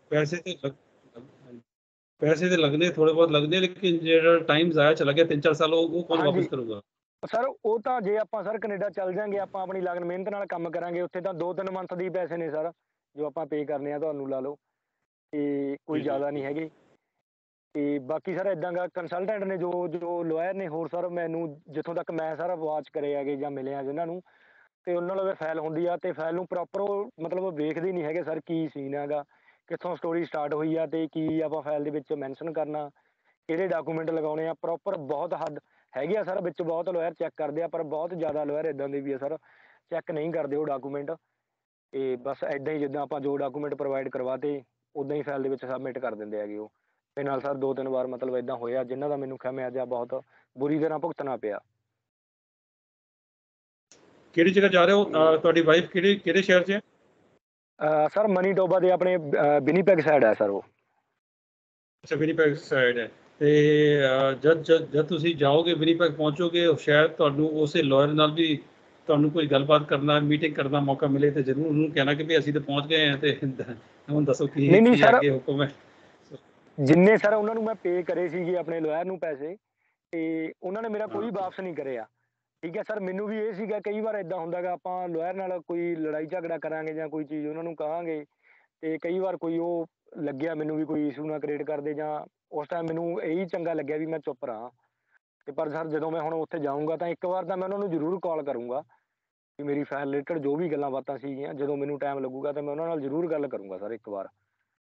ਪੈਸੇ ਤੇ ਲੱਗਦੇ, ਥੋੜੇ ਬਹੁਤ ਲੱਗਦੇ, ਲੇਕਿਨ ਜਿਹੜਾ ਟਾਈਮ ਜ਼ਾਇਆ ਚਲਾ ਗਿਆ 3-4 ਸਾਲ, ਉਹ ਕੌਣ ਵਾਪਸ ਹਾਂਜੀ ਕਰੂਗਾ? ਸਰ, ਉਹ ਤਾਂ ਜੇ ਆਪਾਂ ਸਰ ਕੈਨੇਡਾ ਚੱਲ ਜਾਂਗੇ, ਆਪਾਂ ਆਪਣੀ ਲਗਨ ਮਿਹਨਤ ਨਾਲ ਕੰਮ ਕਰਾਂਗੇ, ਉੱਥੇ ਤਾਂ 2-3 ਮੰਥ ਦੇ ਪੈਸੇ ਨੇ ਸਰ, ਜੋ ਆਪਾਂ ਪੇ ਕਰਨੇ ਆ ਤੁਹਾਨੂੰ, ਲਾ ਲਓ, ਤੇ ਕੋਈ ਜੀ ਜੀ ਜ਼ਿਆਦਾ ਨਹੀਂ ਜੀ। ਹੈਗੇ। ਤੇ ਬਾਕੀ ਸਰ ਇਦਾਂ ਗਾ, ਕੰਸਲਟੈਂਟ ਨੇ ਜੋ ਲਾਇਰ ਨੇ, ਹੋਰ ਸਰ ਮੈਨੂੰ ਜਿੱਥੋਂ ਤੱਕ ਮੈਂ ਸਰ ਵਾਚ ਕਰੇ ਹੈਗੇ ਜਾਂ ਮਿਲਿਆ ਜਿਨ੍ਹਾਂ ਨੂੰ, ਤੇ ਉਹਨਾਂ ਨਾਲ ਫਾਈਲ ਹੁੰਦੀ ਆ, ਤੇ ਫਾਈਲ ਨੂੰ ਪ੍ਰੋਪਰ ਉਹ ਮਤਲਬ ਵੇਖਦੇ ਨਹੀਂ ਹੈਗੇ ਸਰ, ਕੀ ਸੀਨ ਹੈਗਾ, ਕਿੱਥੋਂ ਸਟੋਰੀ ਸਟਾਰਟ ਹੋਈ ਆ, ਤੇ ਕੀ ਆਪਾਂ ਫਾਈਲ ਦੇ ਵਿੱਚ ਮੈਨਸ਼ਨ ਕਰਨਾ, ਕਿਹੜੇ ਡਾਕੂਮੈਂਟ ਲਗਾਉਣੇ ਆ। ਪ੍ਰੋਪਰ ਬਹੁਤ ਹੱਦ ਹੈਗੇ ਆ ਸਰ, ਵਿੱਚ ਬਹੁਤ ਲਾਇਰ ਚੈੱਕ ਕਰਦੇ ਆ, ਪਰ ਬਹੁਤ ਜ਼ਿਆਦਾ ਲਾਇਰ ਇੱਦਾਂ ਦੇ ਵੀ ਆ ਸਰ, ਚੈੱਕ ਨਹੀਂ ਕਰਦੇ ਉਹ ਡਾਕੂਮੈਂਟ। ਤੇ ਬਸ ਇੱਦਾਂ ਹੀ, ਜਿੱਦਾਂ ਆਪਾਂ ਜੋ ਡਾਕੂਮੈਂਟ ਪ੍ਰੋਵਾਈਡ ਕਰਵਾਤੇ, ਉੱਦਾਂ ਹੀ ਫਾਈਲ ਦੇ ਵਿੱਚ ਸਬਮਿਟ ਕਰ ਦਿੰਦੇ ਹੈਗੇ ਉਹ। ਤੇ ਨਾਲ ਸਰ 2-3 ਵਾਰ ਮਤਲਬ ਇੱਦਾਂ ਹੋਇਆ, ਜਿਨ੍ਹਾਂ ਦਾ ਮੈਨੂੰ ਖਮਿਆਜ਼ਾ ਬਹੁਤ ਬੁਰੀ ਤਰ੍ਹਾਂ ਭੁਗਤਣਾ ਪਿਆ। ਕਿਹੜੀ ਜਗ੍ਹਾ ਜਾ ਰਹੇ ਹੋ? ਤੇ ਤੁਹਾਡੀ ਵਾਈਫ ਕਿਹੜੇ ਸ਼ਹਿਰ 'ਚ ਹੈ? ਸਰ ਮਨੀਟੋਬਾ ਦੇ ਆਪਣੇ ਵਿਨੀਪੈਗ ਸਾਈਡ ਹੈ ਸਰ ਉਹ। ਅੱਛਾ, ਵਿਨੀਪੈਗ ਸਾਈਡ ਹੈ। ਤੇ ਜਦ ਤੁਸੀਂ ਜਾਓਗੇ, ਵਿਨੀਪੈਗ ਪਹੁੰਚੋਗੇ, ਸ਼ਾਇਦ ਤੁਹਾਨੂੰ ਉਸੇ ਲਾਇਰ ਨਾਲ ਵੀ ਤੁਹਾਨੂੰ ਕੋਈ ਗੱਲਬਾਤ ਕਰਨਾ, ਮੀਟਿੰਗ ਕਰਨ ਦਾ ਮੌਕਾ ਮਿਲੇ, ਤੇ ਜ਼ਰੂਰ ਉਹਨੂੰ ਕਹਿਣਾ ਕਿ ਵੀ ਅਸੀਂ ਤਾਂ ਪਹੁੰਚ ਗਏ ਹਾਂ, ਤੇ ਹੁਣ ਦੱਸੋ ਕੀ ਨਹੀਂ ਕੀ ਸਰ, ਅੱਗੇ ਹੁਕਮ ਹੈ। ਜਿੰਨੇ ਸਰ ਉਹਨਾਂ ਨੂੰ ਮੈਂ ਪੇ ਕਰੇ ਸੀਗੇ ਆਪਣੇ ਲਾਇਰ ਨੂੰ ਪੈਸੇ, ਤੇ ਉਹਨਾਂ ਨੇ ਮੇਰਾ ਕੋਈ ਹਾਂ, ਵਾਪਸ ਨਹੀਂ ਕਰਿਆ। ਠੀਕ ਹੈ ਸਰ, ਮੈਨੂੰ ਵੀ ਇਹ ਸੀਗਾ ਕਈ ਵਾਰ ਇਦਾਂ ਹੁੰਦਾ ਗਾ, ਆਪਾਂ ਲਾਇਰ ਨਾਲ ਕੋਈ ਲੜਾਈ ਝਗੜਾ ਕਰਾਂਗੇ ਜਾਂ ਕੋਈ ਚੀਜ਼ ਉਹਨਾਂ ਨੂੰ ਕਹਾਂਗੇ, ਤੇ ਕਈ ਵਾਰ ਕੋਈ ਉਹ ਲੱਗਿਆ ਮੈਨੂੰ ਵੀ ਕੋਈ ਇਸ਼ੂ ਨਾ ਕ੍ਰੀਏਟ ਕਰਦੇ, ਜਾਂ ਉਸ ਟਾਈਮ ਮੈਨੂੰ ਇਹੀ ਚੰਗਾ ਲੱਗਿਆ ਵੀ ਮੈਂ ਚੁੱਪ ਰਹਾਂ। ਤੇ ਪਰ ਸਰ ਜਦੋਂ ਮੈਂ ਹੁਣ ਉੱਥੇ ਜਾਊਂਗਾ ਤਾਂ ਇੱਕ ਵਾਰ ਤਾਂ ਮੈਂ ਉਹਨਾਂ ਨੂੰ ਜ਼ਰੂਰ ਕਾਲ ਕਰੂੰਗਾ ਕਿ ਮੇਰੀ ਫਾਈਲ ਰਿਲੇਟਡ ਜੋ ਵੀ ਗੱਲਾਂ ਬਾਤਾਂ ਸੀਗੀਆਂ, ਜਦੋਂ ਮੈਨੂੰ ਟਾਈਮ ਲੱਗੂਗਾ ਤਾਂ ਮੈਂ ਉਹਨਾਂ ਨਾਲ ਜ਼ਰੂਰ ਗੱਲ ਕਰੂੰਗਾ ਸਰ ਇੱਕ ਵਾਰ।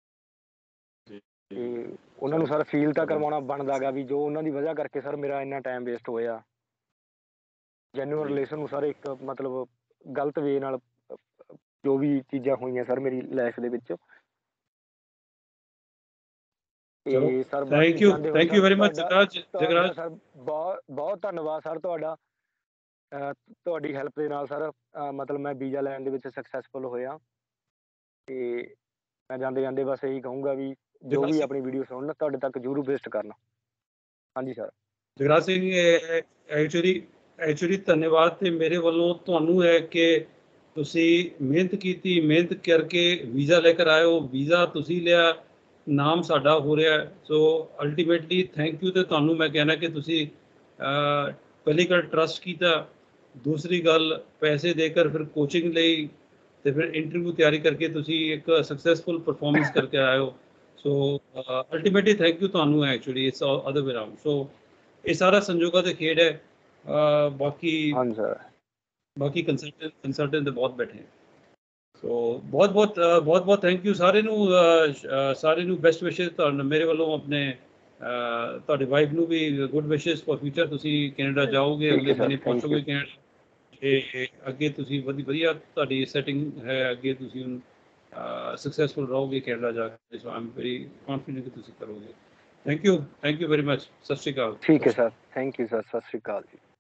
ਤੇ ਉਹਨਾਂ ਨੂੰ ਸਰ ਫੀਲ ਤਾਂ ਕਰਵਾਉਣਾ ਬਣਦਾ ਗਾ ਵੀ ਜੋ ਉਹਨਾਂ ਦੀ ਵਜ੍ਹਾ ਕਰਕੇ ਸਰ ਮੇਰਾ ਇੰਨਾ ਟਾਈਮ ਵੇਸਟ ਹੋਇਆ। ਜੈਨੂਅਨ ਰਿਲੇਸ਼ਨ ਨੂੰ ਸਰ ਇੱਕ ਮਤਲਬ ਗਲਤ ਵੇ ਨਾਲ ਜੋ ਵੀ ਚੀਜ਼ਾਂ ਹੋਈਆਂ ਸਰ ਮੇਰੀ ਲਾਈਫ ਦੇ ਵਿੱਚ। ਚਲੋ, ਤੇ ਸਰ ਬਾਕੀ ਥੈਂਕ ਜਾਂਦੇ ਯੂ ਹੋਏ ਵੈਰੀ ਸਰ ਮਚ ਤੁਹਾਡਾ ਜਗਰਾਜ। ਸਰ ਬਹੁਤ ਬਹੁਤ ਧੰਨਵਾਦ ਸਰ ਤੁਹਾਡਾ। ਤੁਹਾਡੀ ਹੈਲਪ ਦੇ ਨਾਲ ਸਰ ਮਤਲਬ ਮੈਂ ਵੀਜ਼ਾ ਲੈਣ ਦੇ ਵਿੱਚ ਸਕਸੈਸਫੁਲ ਹੋਇਆ। ਤੇ ਮੈਂ ਜਾਂਦੇ ਜਾਂਦੇ ਬਸ ਇਹੀ ਕਹੂੰਗਾ ਵੀ ਜੋ ਵੀ ਆਪਣੀ ਵੀਡੀਓ ਸੁਣਨ ਤੁਹਾਡੇ ਤੱਕ ਜ਼ਰੂਰ ਵਿਜ਼ਿਟ ਕਰਨ। ਹਾਂਜੀ ਸਰ। ਜਗਰਾਜ ਸਿੰਘ, ਐਕਚੁਅਲੀ ਧੰਨਵਾਦ ਤੇ ਮੇਰੇ ਵੱਲੋਂ ਤੁਹਾਨੂੰ ਹੈ ਕਿ ਤੁਸੀਂ ਮਿਹਨਤ ਕੀਤੀ, ਮਿਹਨਤ ਕਰਕੇ ਵੀਜ਼ਾ ਲੈ ਕਰ ਆਏ ਹੋ, ਵੀਜ਼ਾ ਤੁਸੀਂ ਲਿਆ, ਨਾਮ ਸਾਡਾ ਹੋ ਰਿਹਾ। So ultimately thank you. ਤੇ ਤੁਹਾਨੂੰ ਮੈਂ ਕਹਿਣਾ ਕਿ ਤੁਸੀਂ ਪਹਿਲੀ ਗੱਲ ਟਰਸਟ ਕੀਤਾ, ਦੂਸਰੀ ਗੱਲ ਪੈਸੇ ਦੇ ਕਰ ਫਿਰ ਕੋਚਿੰਗ ਲਈ, ਤੇ ਫਿਰ ਇੰਟਰਵਿਊ ਤਿਆਰੀ ਕਰਕੇ ਤੁਸੀਂ ਇੱਕ ਸਕਸੈਸਫੁਲ ਪਰਫਾਰਮੈਂਸ ਕਰਕੇ ਆਏ ਹੋ। ਸੋ ਅਲਟੀਮੇਟਲੀ ਥੈਂਕ ਯੂ ਤੁਹਾਨੂੰ actually, it's other way around. So ਇਹ ਸਾਰਾ ਸੰਜੋਗਾਂ ਦੇ ਖੇਡ ਹੈ। ਬਾਕੀ ਹਾਂਜੀ ਸਰ। ਬਾਕੀ ਕੰਸਲਟੈਂਟ ਤਾਂ ਬਹੁਤ ਬੈਠੇ। ਸੋ ਬਹੁਤ ਥੈਂਕ ਯੂ ਸਾਰੇ ਨੂੰ ਬੈਸਟ ਵਿਸ਼ੇਸ ਤੁਹਾਨੂੰ ਮੇਰੇ ਵੱਲੋਂ। ਆਪਣੇ ਤੁਹਾਡੇ ਵਾਈਫ ਨੂੰ ਵੀ ਗੁੱਡ ਵਿਸ਼ੇਸ ਫॉर ਫਿਊਚਰ। ਤੁਸੀਂ ਕੈਨੇਡਾ ਜਾਓਗੇ, ਠੀਕ ਅਗਲੇ ਹੈ ਸਰ, ਮਹੀਨੇ ਥੈਂਕ ਯੂ। ਪਹੁੰਚੋਗੇ ਕੈਨੇਡਾ, ਤੇ ਅੱਗੇ ਤੁਸੀਂ ਵਧੀਆ ਤੁਹਾਡੀ ਸੈਟਿੰਗ ਹੈ, ਅੱਗੇ ਤੁਸੀਂ ਸਕਸੈਸਫੁਲ ਰਹੋਗੇ ਕੈਨੇਡਾ ਜਾ ਕੇ। So I am very confident ਕਿ ਤੁਸੀਂ ਕਰੋਗੇ। Thank you very much. ਸਤਿ ਸ਼੍ਰੀ ਅਕਾਲ। ਠੀਕ ਹੈ ਸਰ, ਥੈਂਕ ਯੂ ਸਰ, ਸਤਿ ਸ਼੍ਰੀ ਅਕਾਲ ਜੀ।